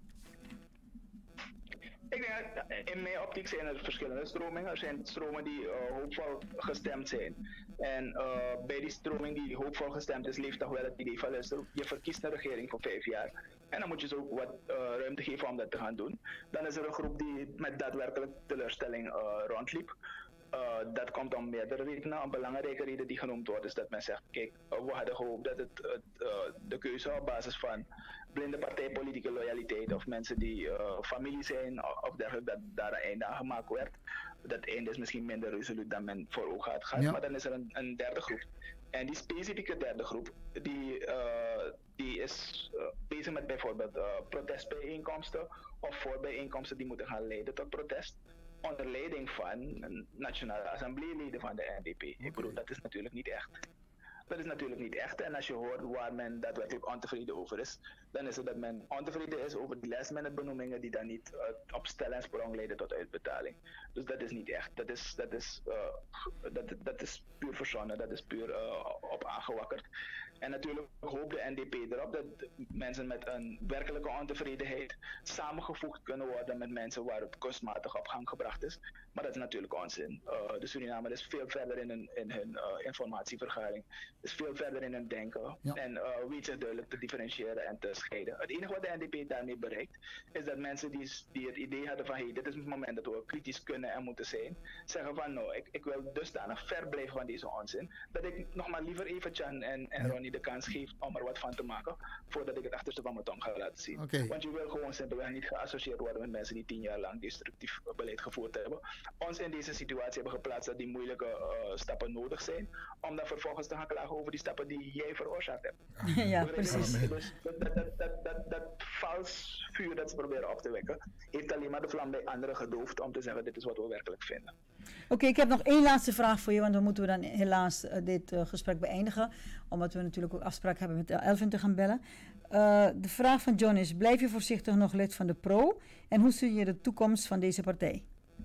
Ik denk dat in mijn optiek zijn er verschillende stromingen. Er zijn stromen die uh, hoopvol gestemd zijn. En uh, bij die stroming die hoopvol gestemd is, leeft toch wel het idee van luister, je verkiest een regering voor vijf jaar. En dan moet je ze ook wat uh, ruimte geven om dat te gaan doen. Dan is er een groep die met daadwerkelijk teleurstelling uh, rondliep. Uh, dat komt om meerdere redenen. Een belangrijke reden die genoemd wordt is dat men zegt, kijk, uh, we hadden gehoopt dat het, het, uh, de keuze op basis van blinde partijpolitieke loyaliteit of mensen die uh, familie zijn of dergelijke, dat daar een einde aan gemaakt werd. Dat einde is misschien minder resoluut dan men voor ogen had gehad, ja. Maar dan is er een, een derde groep. En die specifieke derde groep, die, uh, die is uh, bezig met bijvoorbeeld uh, protestbijeenkomsten of voorbijeenkomsten die moeten gaan leiden tot protest. Onder leiding van nationale assembleeleden van de N D P. Okay. Ik bedoel, dat is natuurlijk niet echt. Dat is natuurlijk niet echt. En als je hoort waar men daadwerkelijk ontevreden over is, dan is het dat men ontevreden is over die last-minute benoemingen die dan niet uh, op stel en sprong leiden tot uitbetaling. Dus dat is niet echt. Dat is, dat is, uh, dat, dat is puur verzonnen. Dat is puur uh, op aangewakkerd. En natuurlijk hoopt de N D P erop dat mensen met een werkelijke ontevredenheid samengevoegd kunnen worden met mensen waar het kunstmatig op gang gebracht is. Maar dat is natuurlijk onzin. Uh, de Surinamer is veel verder in hun, in hun uh, informatievergaring, is veel verder in hun denken, ja. En uh, weet zich duidelijk te differentiëren en te scheiden. Het enige wat de N D P daarmee bereikt, is dat mensen die, die het idee hadden van hey, dit is het moment dat we kritisch kunnen en moeten zijn, zeggen van nou, ik, ik wil dusdanig ver blijven van deze onzin, dat ik nog maar liever even Chan en, en Ronnie de kans geef om er wat van te maken, voordat ik het achterste van mijn tong ga laten zien. Okay. Want je wil gewoon simpelweg niet geassocieerd worden met mensen die tien jaar lang destructief beleid gevoerd hebben. Ons in deze situatie hebben geplaatst dat die moeilijke uh, stappen nodig zijn, om dan vervolgens te gaan klagen over die stappen die jij veroorzaakt hebt. Ja, precies. Dus dat, dat, dat, dat, dat, dat vals vuur dat ze proberen op te wekken, heeft alleen maar de vlam bij anderen gedoofd om te zeggen dit is wat we werkelijk vinden. Oké, okay, ik heb nog één laatste vraag voor je, want dan moeten we dan helaas uh, dit uh, gesprek beëindigen, omdat we natuurlijk ook afspraak hebben met Elvin te gaan bellen. Uh, de vraag van John is, blijf je voorzichtig nog lid van de Pro en hoe zie je de toekomst van deze partij?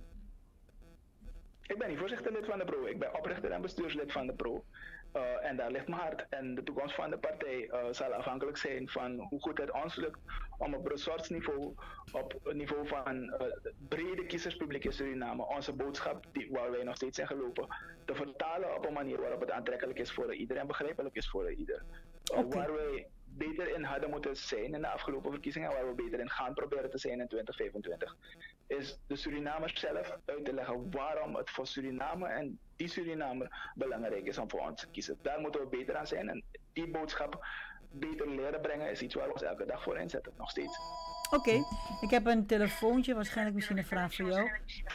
Ik ben niet voorzichtig lid van de Pro, ik ben oprichter en bestuurslid van de Pro. Uh, en daar ligt mijn hart. En de toekomst van de partij uh, zal afhankelijk zijn van hoe goed het ons lukt om op ressortsniveau, op het niveau van uh, brede kiezerspubliek in Suriname, onze boodschap, die, waar wij nog steeds in gelopen, te vertalen op een manier waarop het aantrekkelijk is voor iedereen en begrijpelijk is voor ieder. Uh, okay. Waar wij beter in hadden moeten zijn in de afgelopen verkiezingen, waar we beter in gaan proberen te zijn in twintig vijfentwintig, is de Surinamers zelf uit te leggen waarom het voor Suriname en die Surinamer belangrijk is om voor ons te kiezen. Daar moeten we beter aan zijn en die boodschap beter leren brengen is iets waar we ons elke dag voor inzetten, nog steeds. Oké, okay. Ik heb een telefoontje, waarschijnlijk misschien een vraag voor jou.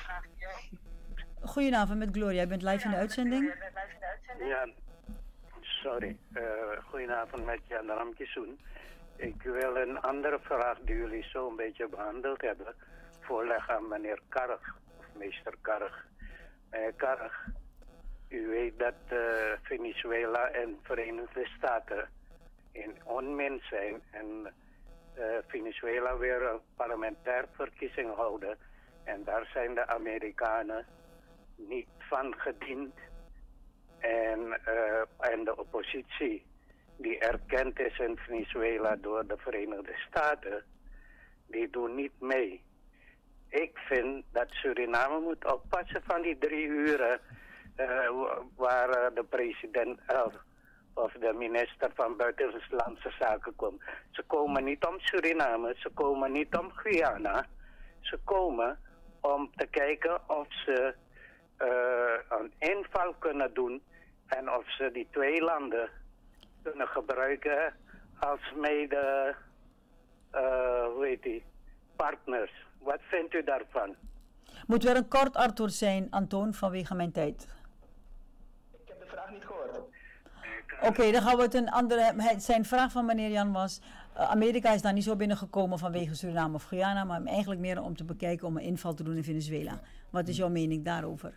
Goedenavond met Gloria, je bent live in de uitzending. Ja, sorry. Uh, goedenavond met Jan Ramkisoen. Ik wil een andere vraag die jullie zo een beetje behandeld hebben voorleggen aan meneer Karg, of meester Karg. Meneer Karg, u weet dat uh, Venezuela en Verenigde Staten in onmin zijn en uh, Venezuela weer een parlementaire verkiezing houden. En daar zijn de Amerikanen niet van gediend. En, uh, en de oppositie die erkend is in Venezuela door de Verenigde Staten, die doen niet mee. Ik vind dat Suriname moet oppassen van die drie uren uh, waar uh, de president uh, of de minister van Buitenlandse Zaken komt. Ze komen niet om Suriname, ze komen niet om Guyana. Ze komen om te kijken of ze uh, een inval kunnen doen en of ze die twee landen kunnen gebruiken als mede, uh, hoe heet die, partners. Wat vindt u daarvan? Moet weer een kort antwoord zijn, Antoon, vanwege mijn tijd. Ik heb de vraag niet gehoord. Oké, okay, dan gaan we het een andere... Zijn vraag van meneer Jan was... Uh, Amerika is daar niet zo binnengekomen vanwege Suriname of Guyana, maar eigenlijk meer om te bekijken om een inval te doen in Venezuela. Wat is jouw mening daarover?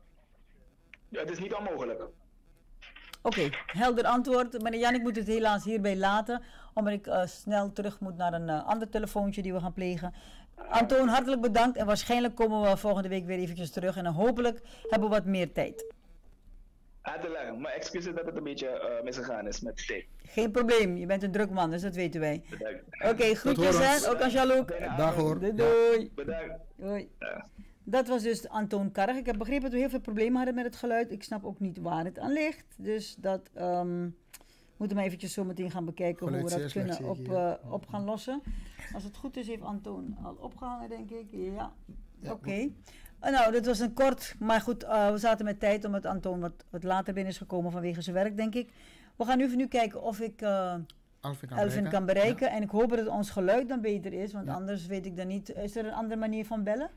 Ja, het is niet onmogelijk. Oké, okay, helder antwoord. Meneer Jan, ik moet het helaas hierbij laten, omdat ik uh, snel terug moet naar een uh, ander telefoontje die we gaan plegen. Antoon, hartelijk bedankt en waarschijnlijk komen we volgende week weer eventjes terug en dan hopelijk hebben we wat meer tijd. Hartelijk, maar excuses dat het een beetje uh, misgegaan is met tijd. Geen probleem, je bent een druk man, dus dat weten wij. Bedankt. Oké, okay, groetjes hè, ook aan Jalouk. Dag hoor. Doei doei. Bedankt. Doei. Ja. Dat was dus Antoon Karg. Ik heb begrepen dat we heel veel problemen hadden met het geluid. Ik snap ook niet waar het aan ligt. Dus dat um, moeten we eventjes zo meteen gaan bekijken hoe we dat kunnen op, uh, op gaan lossen. Als het goed is heeft Antoon al opgehangen, denk ik. Ja, ja oké. Okay. Uh, nou, dit was een kort, maar goed, uh, we zaten met tijd omdat Antoon wat, wat later binnen is gekomen vanwege zijn werk, denk ik. We gaan nu, nu kijken of ik uh, Alvin kan Elvin bereiken, kan bereiken. Ja. En ik hoop dat ons geluid dan beter is, want ja. anders weet ik dan niet. Is er een andere manier van bellen?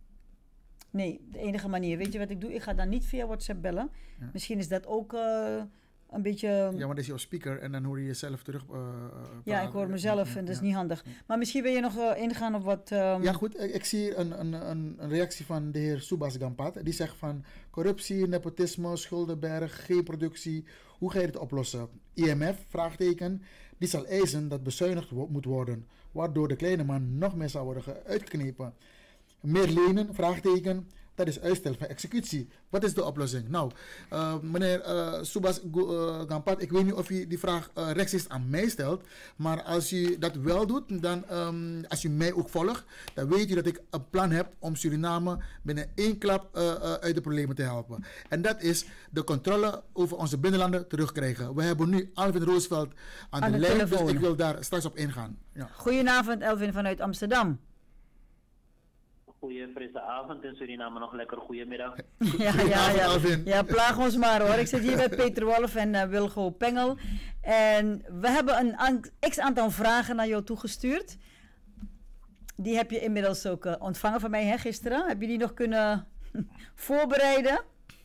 Nee, de enige manier. Weet je wat ik doe? Ik ga dan niet via WhatsApp bellen. Ja. Misschien is dat ook uh, een beetje... Ja, maar dat is jouw speaker en dan hoor je jezelf terug uh, Ja, ik hoor mezelf ja, en dat is ja. niet handig. Maar misschien wil je nog uh, ingaan op wat... Um... Ja goed, ik, ik zie een, een, een, een reactie van de heer Subhas Gampat. Die zegt van corruptie, nepotisme, schuldenberg, geen productie. Hoe ga je dit oplossen? I M F, vraagteken. Die zal eisen dat bezuinigd wo- moet worden. Waardoor de kleine man nog meer zal worden uitgeknepen. Meer lenen, vraagteken, dat is uitstel van executie. Wat is de oplossing? Nou, uh, meneer uh, Subhas uh, Gampat, ik weet niet of u die vraag uh, rechtstreeks aan mij stelt, maar als u dat wel doet, dan um, als u mij ook volgt, dan weet u dat ik een plan heb om Suriname binnen één klap uh, uh, uit de problemen te helpen. En dat is de controle over onze binnenlanden terugkrijgen. We hebben nu Alvin Roosevelt aan, aan de, de lijn, telefoon. Dus ik wil daar straks op ingaan. Ja. Goedenavond, Elvin vanuit Amsterdam. Goeie frisse avond in Suriname, nog lekker goedemiddag. Ja, ja, ja. Ja, plaag ons maar hoor. Ik zit hier met Peter Wolf en uh, Wilgo Pengel. En we hebben een an- x-aantal vragen naar jou toegestuurd. Die heb je inmiddels ook uh, ontvangen van mij hè, gisteren. Heb je die nog kunnen voorbereiden?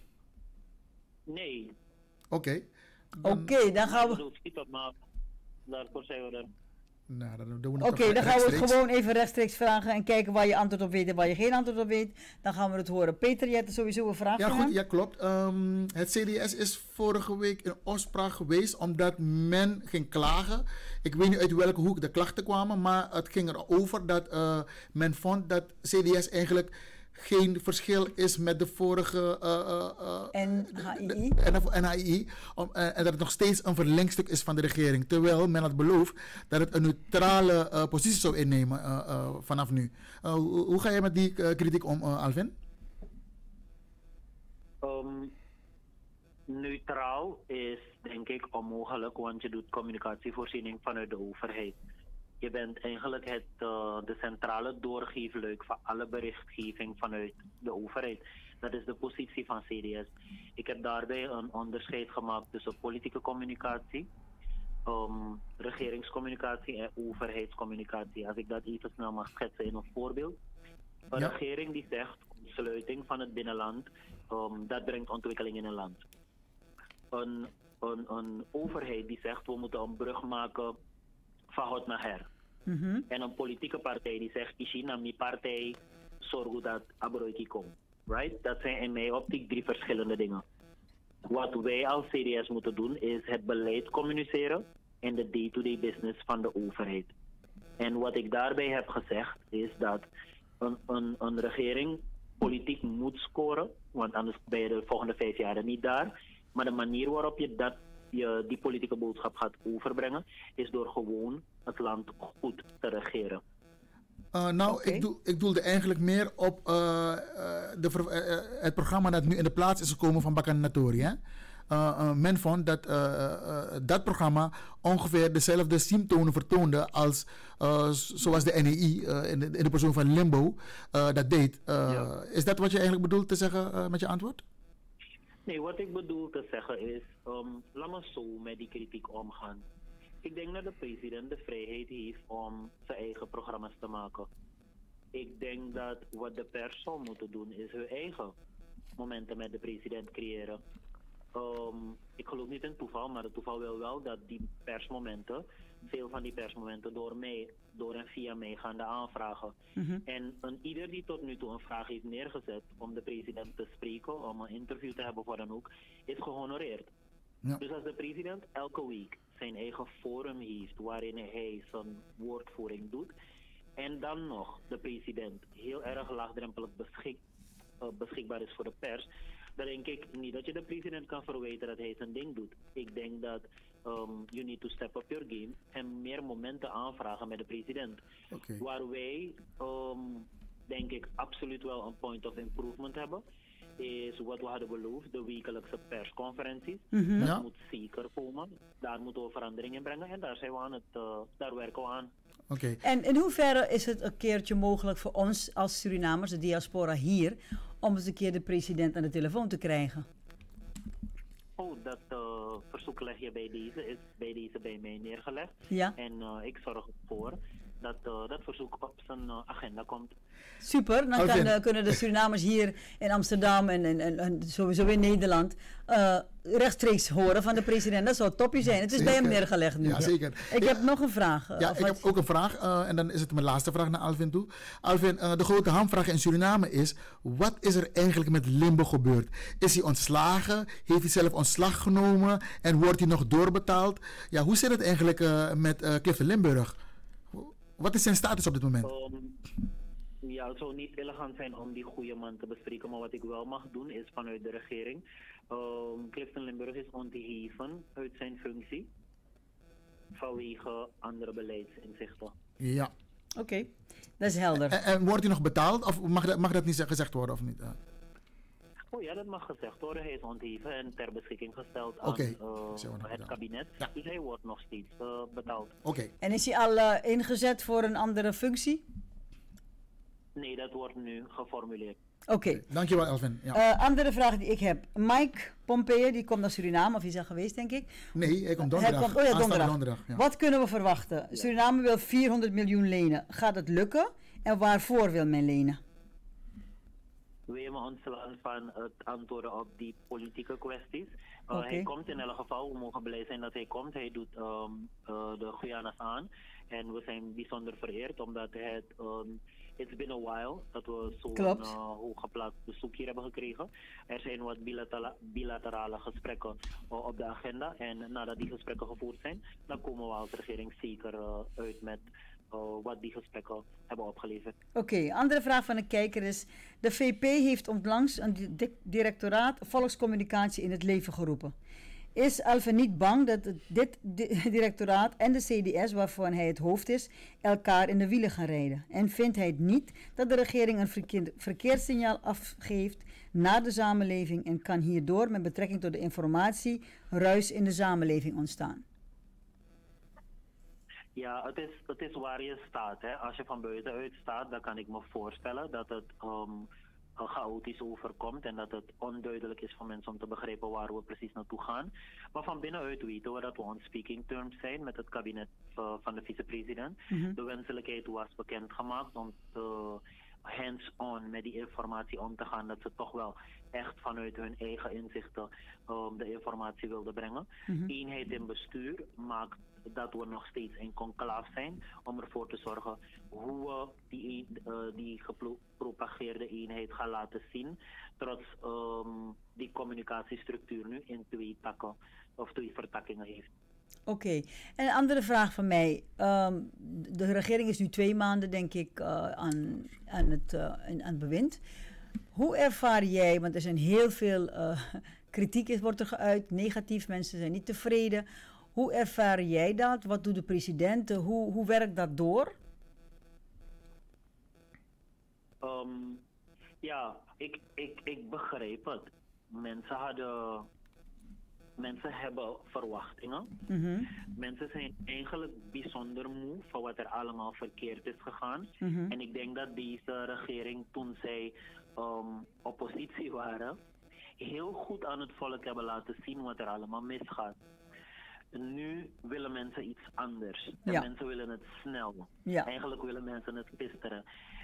Nee. Oké. Okay. Oké, okay, dan gaan we... Daarvoor zijn we er. Nou, dan doen we Oké, okay, dan gaan we het gewoon even rechtstreeks vragen en kijken waar je antwoord op weet en waar je geen antwoord op weet. Dan gaan we het horen. Peter, je hebt sowieso een vraag ja, voor goed, hem? Ja, klopt. Um, het C D S is vorige week in opspraak geweest omdat men ging klagen. Ik weet niet uit welke hoek de klachten kwamen, maar het ging erover dat uh, men vond dat C D S eigenlijk geen verschil is met de vorige uh, uh, N H I I. N H I I om, uh, en dat het nog steeds een verlengstuk is van de regering. Terwijl men had beloofd dat het een neutrale uh, positie zou innemen uh, uh, vanaf nu. Uh, hoe, hoe ga je met die uh, kritiek om, uh, Alvin? Um, neutraal is denk ik onmogelijk, want je doet communicatievoorziening vanuit de overheid. Je bent eigenlijk het, uh, de centrale doorgeefluik van alle berichtgeving vanuit de overheid. Dat is de positie van C D S. Ik heb daarbij een onderscheid gemaakt tussen politieke communicatie um, regeringscommunicatie en overheidscommunicatie. Als ik dat even snel mag schetsen in een voorbeeld. Een Ja. regering die zegt, sluiting van het binnenland, um, dat brengt ontwikkeling in een land. Een, een, een overheid die zegt, we moeten een brug maken van hot naar her. Mhm. En een politieke partij die zegt, ishi na mi partij zorg dat abroiki komt. Right? Dat zijn in mijn optiek drie verschillende dingen. Wat wij als C D S moeten doen is het beleid communiceren en de day-to-day business van de overheid. En wat ik daarbij heb gezegd is dat een, een, een regering politiek moet scoren, want anders ben je de volgende vijf jaar niet daar. Maar de manier waarop je, dat, je die politieke boodschap gaat overbrengen is door gewoon het land goed te regeren. Uh, nou, Oké. ik, doel, ik doelde eigenlijk meer op uh, uh, de, ver- uh, uh, het programma dat nu in de plaats is gekomen van Bakan Natori. Hè? Uh, uh, men vond dat uh, uh, dat programma ongeveer dezelfde symptomen vertoonde als uh, zoals de N E I uh, in, de, in de persoon van Limbo uh, dat deed. Uh, Ja. Is dat wat je eigenlijk bedoelt te zeggen uh, met je antwoord? Nee, wat ik bedoel te zeggen is, um, laat me zo met die kritiek omgaan. Ik denk dat de president de vrijheid heeft om zijn eigen programma's te maken. Ik denk dat wat de pers zou moeten doen is hun eigen momenten met de president creëren. Um, ik geloof niet in toeval, maar het toeval wil wel dat die persmomenten, veel van die persmomenten door mij, door en via mij gaan de aanvragen. Mhm. En een ieder die tot nu toe een vraag heeft neergezet om de president te spreken, om een interview te hebben voor dan ook, is gehonoreerd. Ja. Dus als de president elke week zijn eigen forum heeft waarin hij zijn woordvoering doet en dan nog de president heel erg laagdrempelig beschik, uh, beschikbaar is voor de pers, dan denk ik niet dat je de president kan verwijten dat hij zijn ding doet. Ik denk dat um, you need to step up your game en meer momenten aanvragen met de president. Oké. Waar wij, um, denk ik, absoluut wel een point of improvement hebben, is wat we hadden beloofd, de wekelijkse persconferenties. Mhm. Dat Ja. moet zeker komen. Daar moeten we verandering in brengen en daar zijn we aan het, uh, daar werken we aan. Oké. En in hoeverre is het een keertje mogelijk voor ons als Surinamers, de diaspora hier, om eens een keer de president aan de telefoon te krijgen? Oh, dat uh, verzoek leg je bij deze, is bij deze bij mij neergelegd. Ja, En uh, ik zorg ervoor dat uh, dat verzoek op zijn uh, agenda komt. super. Dan Alvin. kan, eh, kunnen de Surinamers hier in Amsterdam en, en, en, en sowieso in Nederland eh, rechtstreeks horen van de president. Dat zou toppie zijn. Het is bij hem Zeker. neergelegd nu. Ja, zeker. Ik heb nog een vraag. eh, Ja, of ik wat- heb ook een vraag uh, en dan is het mijn laatste vraag naar Alvin toe. Alvin, uh, de grote hamvraag in Suriname is, wat is er eigenlijk met Limbo gebeurd? Is hij ontslagen? Heeft hij zelf ontslag genomen? En wordt hij nog doorbetaald? Ja, hoe zit het eigenlijk uh, met uh, Clifton Limburg? Wat is zijn status op dit moment? Um, ja, het zou niet elegant zijn om die goede man te bespreken, maar wat ik wel mag doen is vanuit de regering. Um, Clifton Limburg is ontheven uit zijn functie vanwege andere beleidsinzichten. Ja. Oké, dat is helder. En, en wordt hij nog betaald? Of mag dat, mag dat niet gezegd worden of niet? Uh, Oh ja, dat mag gezegd worden. Hij is ontheven en ter beschikking gesteld aan Oké. uh, Zo, nou, het ja. kabinet. Ja. Dus hij wordt nog steeds uh, betaald. Oké. En is hij al eh, ingezet voor een andere functie? Nee, dat wordt nu geformuleerd. Oké. Dankjewel, Alvin. Ja. Eh, andere vraag die ik heb. Mike Pompeo, die komt naar Suriname, of is al geweest, denk ik. Nee, hij komt donderdag. Hij komt, oh ja, Aanstaande donderdag. ja. Wat kunnen we verwachten? Suriname wil vierhonderd miljoen lenen. Gaat het lukken? En waarvoor wil men lenen? Wil je me ontslaan van het antwoorden op die politieke kwesties? Uh, Oké. Hij komt in elk geval, we mogen blij zijn dat hij komt. Hij doet um, uh, de Guyana's aan. En we zijn bijzonder vereerd omdat het, um, it's been a while dat we zo'n Klopt. uh, hooggeplaatst bezoek hier hebben gekregen. Er zijn wat bilatera- bilaterale gesprekken uh, op de agenda. En nadat die gesprekken gevoerd zijn, dan komen we als regering zeker uh, uit met uh, wat die gesprekken hebben opgeleverd. Oké, andere vraag van een kijker is... De V P heeft onlangs een di- di- directoraat volkscommunicatie in het leven geroepen. Is Alvin niet bang dat het- dit di- directoraat en de C D S, waarvan hij het hoofd is, elkaar in de wielen gaan rijden? En vindt hij het niet dat de regering een verkeerd, verkeerssignaal afgeeft naar de samenleving en kan hierdoor met betrekking tot de informatie ruis in de samenleving ontstaan? Ja, het is, het is waar je staat. Hè. Als je van buitenuit staat, dan kan ik me voorstellen dat het um, uh, chaotisch overkomt en dat het onduidelijk is voor mensen om te begrijpen waar we precies naartoe gaan. Maar van binnenuit weten we dat we on speaking terms zijn met het kabinet uh, van de vicepresident. Mm-hmm. De wenselijkheid was bekendgemaakt om te hands-on met die informatie om te gaan, dat ze toch wel echt vanuit hun eigen inzichten um, de informatie wilden brengen. Mm-hmm. Eenheid in bestuur maakt dat we nog steeds in conclave zijn om ervoor te zorgen hoe we die, uh, die gepropageerde eenheid gaan laten zien, trots um, die communicatiestructuur nu in twee takken of twee vertakkingen heeft. Oké, okay. En een andere vraag van mij. Um, de regering is nu twee maanden, denk ik, uh, aan, aan, het, uh, aan het bewind. Hoe ervaar jij, want er zijn heel veel uh, kritiek is, wordt er geuit, negatief, mensen zijn niet tevreden. Hoe ervaar jij dat? Wat doet de president? Hoe, hoe werkt dat door? Um, ja, ik, ik, ik begrijp het. Mensen hadden... Mensen hebben verwachtingen. Mm-hmm. Mensen zijn eigenlijk bijzonder moe van wat er allemaal verkeerd is gegaan. Mm-hmm. En ik denk dat deze regering, toen zij um, oppositie waren, heel goed aan het volk hebben laten zien wat er allemaal misgaat. Nu willen mensen iets anders. En ja. Mensen willen het snel. Ja. Eigenlijk willen mensen het gisteren.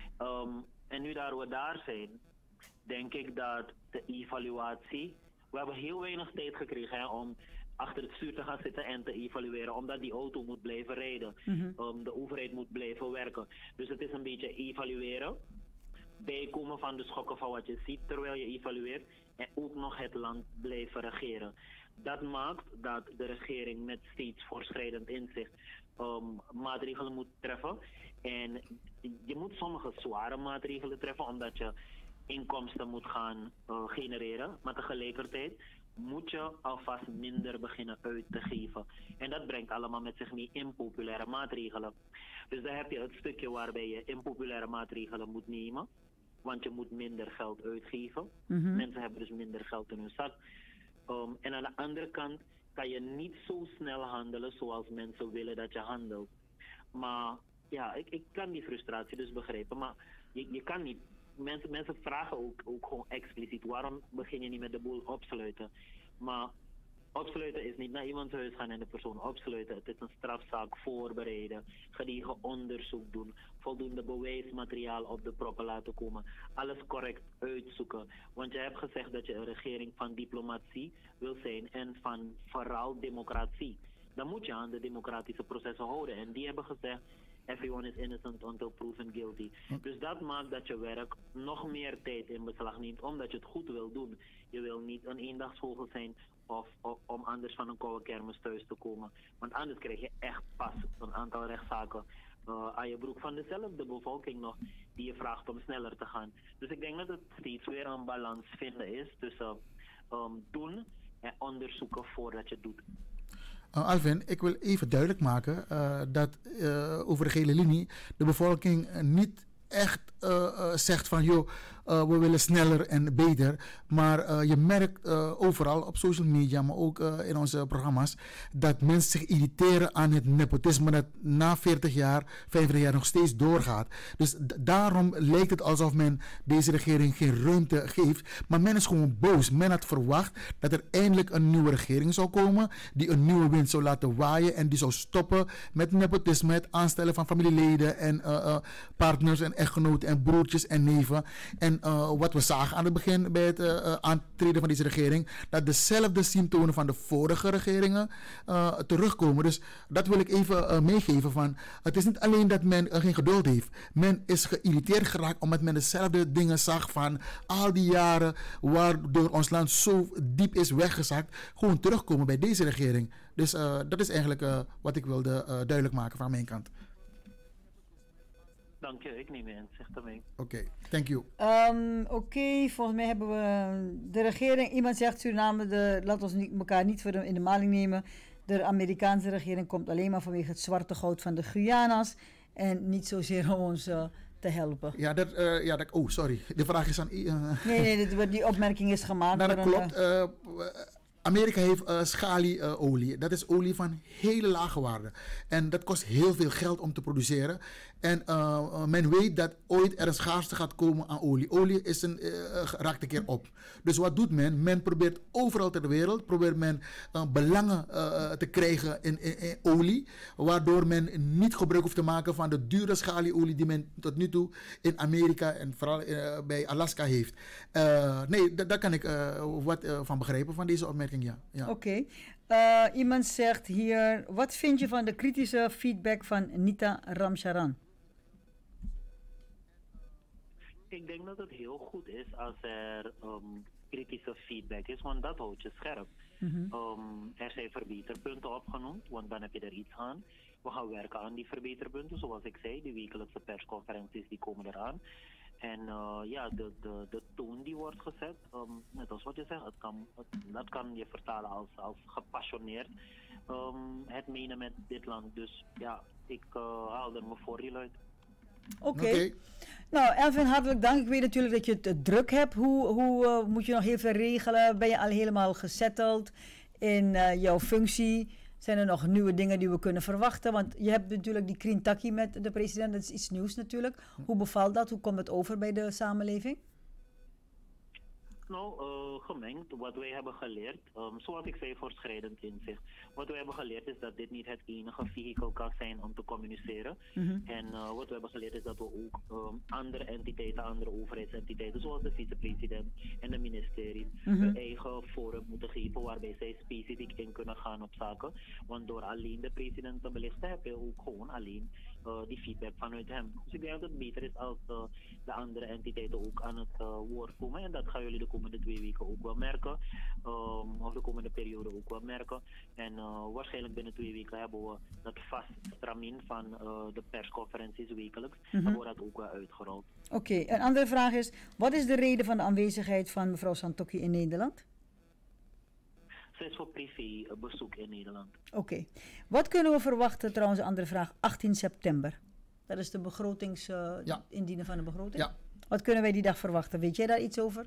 Um, en nu daar we daar zijn, denk ik dat de evaluatie... We hebben heel weinig tijd gekregen hè, om achter het stuur te gaan zitten en te evalueren. Omdat die auto moet blijven rijden. Mm-hmm. Um, de overheid moet blijven werken. Dus het is een beetje evalueren. Bijkomen van de schokken van wat je ziet terwijl je evalueert. En ook nog het land blijven regeren. Dat maakt dat de regering met steeds voorschrijdend inzicht um, maatregelen moet treffen. En je moet sommige zware maatregelen treffen omdat je inkomsten moet gaan uh, genereren, maar tegelijkertijd moet je alvast minder beginnen uit te geven. En dat brengt allemaal met zich mee impopulaire maatregelen. Dus dan heb je het stukje waarbij je impopulaire maatregelen moet nemen, want je moet minder geld uitgeven. Mm-hmm. Mensen hebben dus minder geld in hun zak. Um, en aan de andere kant kan je niet zo snel handelen zoals mensen willen dat je handelt. Maar ja, ik, ik kan die frustratie dus begrijpen, maar je, je kan niet. Mensen, mensen vragen ook, ook gewoon expliciet, waarom begin je niet met de boel opsluiten? Maar opsluiten is niet naar iemands huis gaan en de persoon opsluiten. Het is een strafzaak voorbereiden, gedegen onderzoek doen, voldoende bewijsmateriaal op de proppen laten komen, alles correct uitzoeken. Want je hebt gezegd dat je een regering van diplomatie wil zijn en van vooral democratie. Dan moet je aan de democratische processen houden. En die hebben gezegd, everyone is innocent until proven guilty. Dus dat maakt dat je werk nog meer tijd in beslag neemt, omdat je het goed wil doen. Je wil niet een eendagsvogel zijn of, of om anders van een koude kermis thuis te komen. Want anders krijg je echt pas een aantal rechtszaken uh, aan je broek van dezelfde bevolking nog, die je vraagt om sneller te gaan. Dus ik denk dat het steeds weer een balans vinden is tussen um, doen en onderzoeken voordat je het doet. Uh, Alvin, ik wil even duidelijk maken uh, dat uh, over de gele linie de bevolking uh, niet echt uh, uh, zegt van joh, uh, we willen sneller en beter. Maar uh, je merkt uh, overal op social media, maar ook uh, in onze programma's, dat mensen zich irriteren aan het nepotisme dat na veertig jaar, vijftig jaar nog steeds doorgaat. Dus d- daarom lijkt het alsof men deze regering geen ruimte geeft. Maar men is gewoon boos. Men had verwacht dat er eindelijk een nieuwe regering zou komen die een nieuwe wind zou laten waaien en die zou stoppen met nepotisme, het aanstellen van familieleden en uh, uh, partners en echtgenoten en broertjes en neven. En uh, wat we zagen aan het begin bij het uh, uh, aantreden van deze regering, dat dezelfde symptomen van de vorige regeringen uh, terugkomen. Dus dat wil ik even uh, meegeven van, het is niet alleen dat men uh, geen geduld heeft. Men is geïrriteerd geraakt omdat men dezelfde dingen zag van al die jaren waardoor ons land zo diep is weggezakt, gewoon terugkomen bij deze regering. Dus uh, dat is eigenlijk uh, wat ik wilde uh, duidelijk maken van mijn kant. Dank je, ik neem je in, zeg daarmee. Oké, okay, thank you. Um, Oké, okay, volgens mij hebben we de regering, iemand zegt Suriname, de, laat ons niet, elkaar niet voor de, in de maling nemen. De Amerikaanse regering komt alleen maar vanwege het zwarte goud van de Guyana's en niet zozeer om ons uh, te helpen. Ja, dat, uh, ja dat, oh sorry, de vraag is aan... Uh, nee, nee, die, die opmerking is gemaakt. Nou, dat klopt. Uh, Amerika heeft uh, schalieolie. Uh, dat is olie van hele lage waarde. En dat kost heel veel geld om te produceren. En uh, men weet dat ooit er een schaarste gaat komen aan olie. Olie is een, uh, raakt een keer op. Dus wat doet men? Men probeert overal ter wereld probeert men, uh, belangen uh, te krijgen in, in, in olie. Waardoor men niet gebruik hoeft te maken van de dure schalieolie die men tot nu toe in Amerika en vooral uh, bij Alaska heeft. Uh, nee, d- daar kan ik uh, wat uh, van begrijpen van deze opmerking, ja. ja. Oké. Okay. Uh, iemand zegt hier, wat vind je van de kritische feedback van Nita Ramcharan? Ik denk dat het heel goed is als er um, kritische feedback is, want dat houdt je scherp. Mm-hmm. Um, er zijn verbeterpunten opgenoemd, want dan heb je er iets aan. We gaan werken aan die verbeterpunten, zoals ik zei, die wekelijkse persconferenties die komen eraan. En uh, ja, de, de, de toon die wordt gezet, um, net als wat je zegt, het kan, het, dat kan je vertalen als, als gepassioneerd um, het menen met dit land. Dus ja, ik uh, haal er me voor die uit. Oké. Okay. Okay. Nou, Elvin, hartelijk dank. Ik weet natuurlijk dat je het uh, druk hebt. Hoe, hoe uh, moet je nog heel veel regelen? Ben je al helemaal gesetteld in uh, jouw functie? Zijn er nog nieuwe dingen die we kunnen verwachten? Want je hebt natuurlijk die Krintaki met de president. Dat is iets nieuws natuurlijk. Hoe bevalt dat? Hoe komt het over bij de samenleving? Nou, uh, gemengd. Wat wij hebben geleerd, um, zoals ik zei, voortschrijdend inzicht. Wat wij hebben geleerd is dat dit niet het enige vehikel kan zijn om te communiceren. Mm-hmm. En uh, wat we hebben geleerd is dat we ook um, andere entiteiten, andere overheidsentiteiten, zoals de vicepresident en de ministeries, mm-hmm. hun eigen forum moeten geven waarbij zij specifiek in kunnen gaan op zaken. Want door alleen de president te belichten heb je ook gewoon alleen uh, die feedback vanuit hem. Dus ik denk dat het beter is als uh, de andere entiteiten ook aan het uh, woord komen. En dat gaan jullie de komende twee weken ook wel merken. Um, of de komende periode ook wel merken. En uh, waarschijnlijk binnen twee weken hebben we dat vast stramien van uh, de persconferenties wekelijks. Mm-hmm. Dan wordt dat ook wel uitgerold. Oké, okay. Een andere vraag is, wat is de reden van de aanwezigheid van mevrouw Santokhi in Nederland? Ze is voor privé bezoek in Nederland. Oké. Okay. Wat kunnen we verwachten, trouwens een andere vraag, achttien september? Dat is de begrotings, uh, ja. indienen van de begroting? Ja. Wat kunnen wij die dag verwachten? Weet jij daar iets over?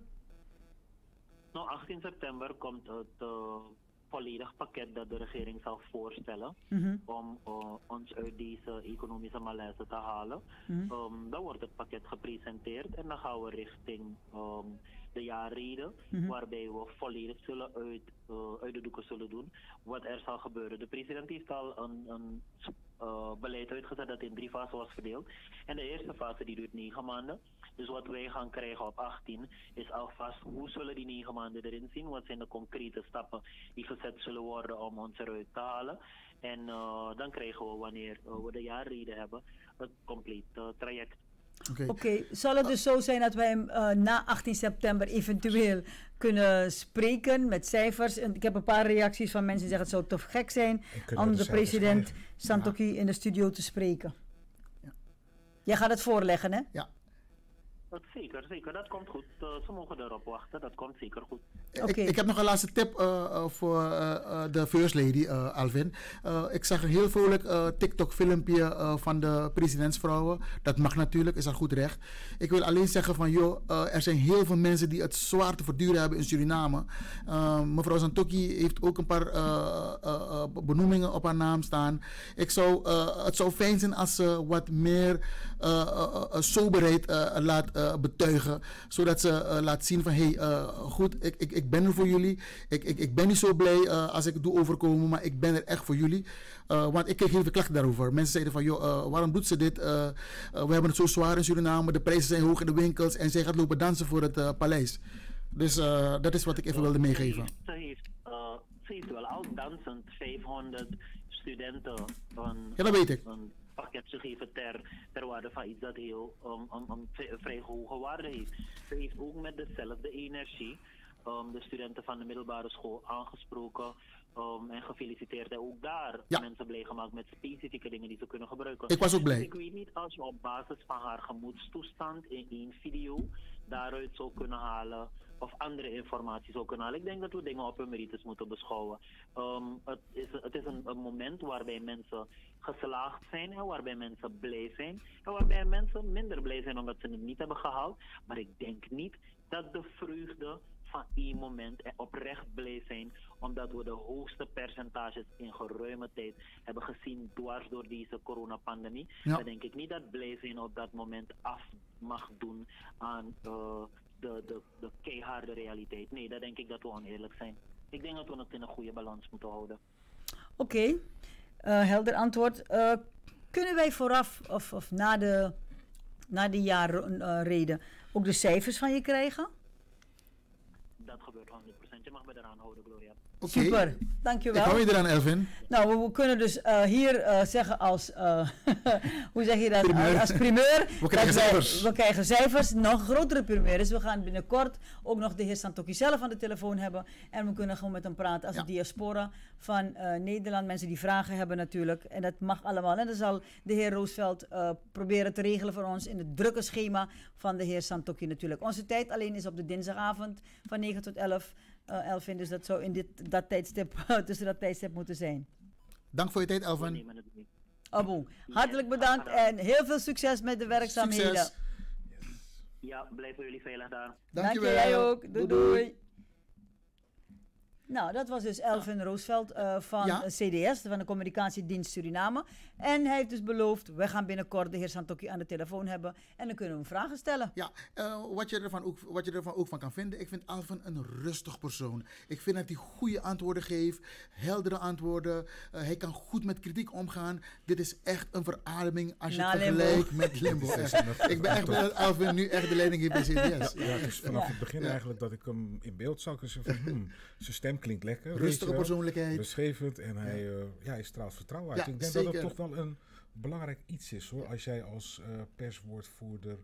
Nou, achttien september komt het uh, volledig pakket dat de regering zal voorstellen mm-hmm. om uh, ons uit deze economische malaise te halen. Mm-hmm. Um, dan wordt het pakket gepresenteerd en dan gaan we richting um, de jaarreden, mm-hmm. waarbij we volledig zullen uit, uh, uit de doeken zullen doen wat er zal gebeuren. De president heeft al een, een uh, beleid uitgezet dat in drie fasen was verdeeld. En de eerste fase die duurt negen maanden. Dus wat wij gaan krijgen op achttien is alvast hoe zullen die negen maanden erin zien? Wat zijn de concrete stappen die gezet zullen worden om ons eruit te halen? En uh, dan krijgen we, wanneer uh, we de jaarreden hebben, het complete uh, traject. Oké, okay. okay. Zal het dus zo zijn dat wij uh, na achttien september eventueel kunnen spreken met cijfers? En ik heb een paar reacties van mensen die zeggen het zou toch gek zijn om de, de president Santokhi ja. in de studio te spreken. Ja. Jij gaat het voorleggen, hè? Ja. Zeker, zeker. Dat komt goed. Uh, ze mogen erop wachten. Dat komt zeker goed. Okay. Ik, ik heb nog een laatste tip uh, uh, voor uh, de First Lady, uh, Alvin. Uh, ik zag een heel vrolijk uh, TikTok-filmpje uh, van de presidentsvrouwen. Dat mag natuurlijk, is al goed recht. Ik wil alleen zeggen van, joh, uh, er zijn heel veel mensen die het zwaar te verduren hebben in Suriname. Uh, mevrouw Santokhi heeft ook een paar uh, uh, benoemingen op haar naam staan. Ik zou, uh, het zou fijn zijn als ze wat meer uh, uh, uh, soberheid uh, laat uh, betuigen. Zodat ze uh, laat zien van, hé, hey, uh, goed, ik, ik, ik ben er voor jullie. Ik, ik, ik ben niet zo blij uh, als ik het doe overkomen, maar ik ben er echt voor jullie. Uh, want ik kreeg heel veel klachten daarover. Mensen zeiden van, joh, uh, waarom doet ze dit? Uh, uh, we hebben het zo zwaar in Suriname, de prijzen zijn hoog in de winkels en zij gaat lopen dansen voor het uh, paleis. Dus uh, dat is wat ik even wilde meegeven. Ze heeft, uh, ze heeft wel al dansend vijfhonderd studenten een, ja, dat weet ik. een pakket gegeven ter, ter waarde van iets dat heel um, um, um, vrij hoge waarde heeft. Ze heeft ook met dezelfde energie um, de studenten van de middelbare school aangesproken um, en gefeliciteerd. En ook daar ja. mensen blij gemaakt met specifieke dingen die ze kunnen gebruiken. Ik was ook blij. Dus ik weet niet als je op basis van haar gemoedstoestand in één video daaruit zou kunnen halen of andere informatie zou kunnen halen. Ik denk dat we dingen op hun merites moeten beschouwen. Um, het is, het is een, een moment waarbij mensen geslaagd zijn en waarbij mensen blij zijn. En waarbij mensen minder blij zijn omdat ze het niet hebben gehaald. Maar ik denk niet dat de vreugde van één moment en oprecht blij zijn, omdat we de hoogste percentages in geruime tijd hebben gezien dwars door deze coronapandemie. Ja. Dan denk ik niet dat blij zijn op dat moment af mag doen aan uh, de, de, de keiharde realiteit. Nee, dat denk ik dat we oneerlijk zijn. Ik denk dat we het in een goede balans moeten houden. Oké, okay. uh, helder antwoord. Uh, kunnen wij vooraf of, of na de, na de jaarreden uh, ook de cijfers van je krijgen? Dat gebeurt honderd procent. Je mag me eraan houden, Gloria. Okay. Super, dankjewel. Ik hou je eraan, Elvin. Nou, we, we kunnen dus uh, hier uh, zeggen als, uh, hoe zeg je dat, primeur. als primeur. We krijgen cijfers. We krijgen cijfers, nog grotere primeur. Dus we gaan binnenkort ook nog de heer Santokki zelf aan de telefoon hebben. En we kunnen gewoon met hem praten als ja. de diaspora van uh, Nederland. Mensen die vragen hebben natuurlijk. En dat mag allemaal. En dat zal de heer Roosveld uh, proberen te regelen voor ons in het drukke schema van de heer Santokki natuurlijk. Onze tijd alleen is op de dinsdagavond van negen tot elf. Uh, Elvin, dus dat zou in dit, dat tijdstip, tussen dat tijdstip moeten zijn. Dank voor je tijd, Elvin. Abu, hartelijk bedankt en heel veel succes met de werkzaamheden. Succes. Ja, blijven jullie veilig daar. Dank je wel. Jij ook. Doei, doei. doei. Nou, dat was dus Elvin ja. Roosveld uh, van ja. C D S, van de Communicatiedienst Suriname. En hij heeft dus beloofd, we gaan binnenkort de heer Santokki aan de telefoon hebben. En dan kunnen we hem vragen stellen. Ja, uh, wat, je ervan ook, wat je ervan ook van kan vinden. Ik vind Elvin een rustig persoon. Ik vind dat hij goede antwoorden geeft, heldere antwoorden. Uh, hij kan goed met kritiek omgaan. Dit is echt een verademing als je Na het vergelijkt met Limbo. Ik ben echt blij dat Elvin nu echt de leiding heeft bij C D S. Ja, het is vanaf ja. het begin ja. eigenlijk dat ik hem in beeld zag. En van, hmm, zijn stem klinkt lekker. Rustige persoonlijkheid. Beschreven en hij, uh, ja, hij straalt vertrouwen uit. Ja, ik denk zeker. dat het toch wel een belangrijk iets is hoor. Als jij als uh, perswoordvoerder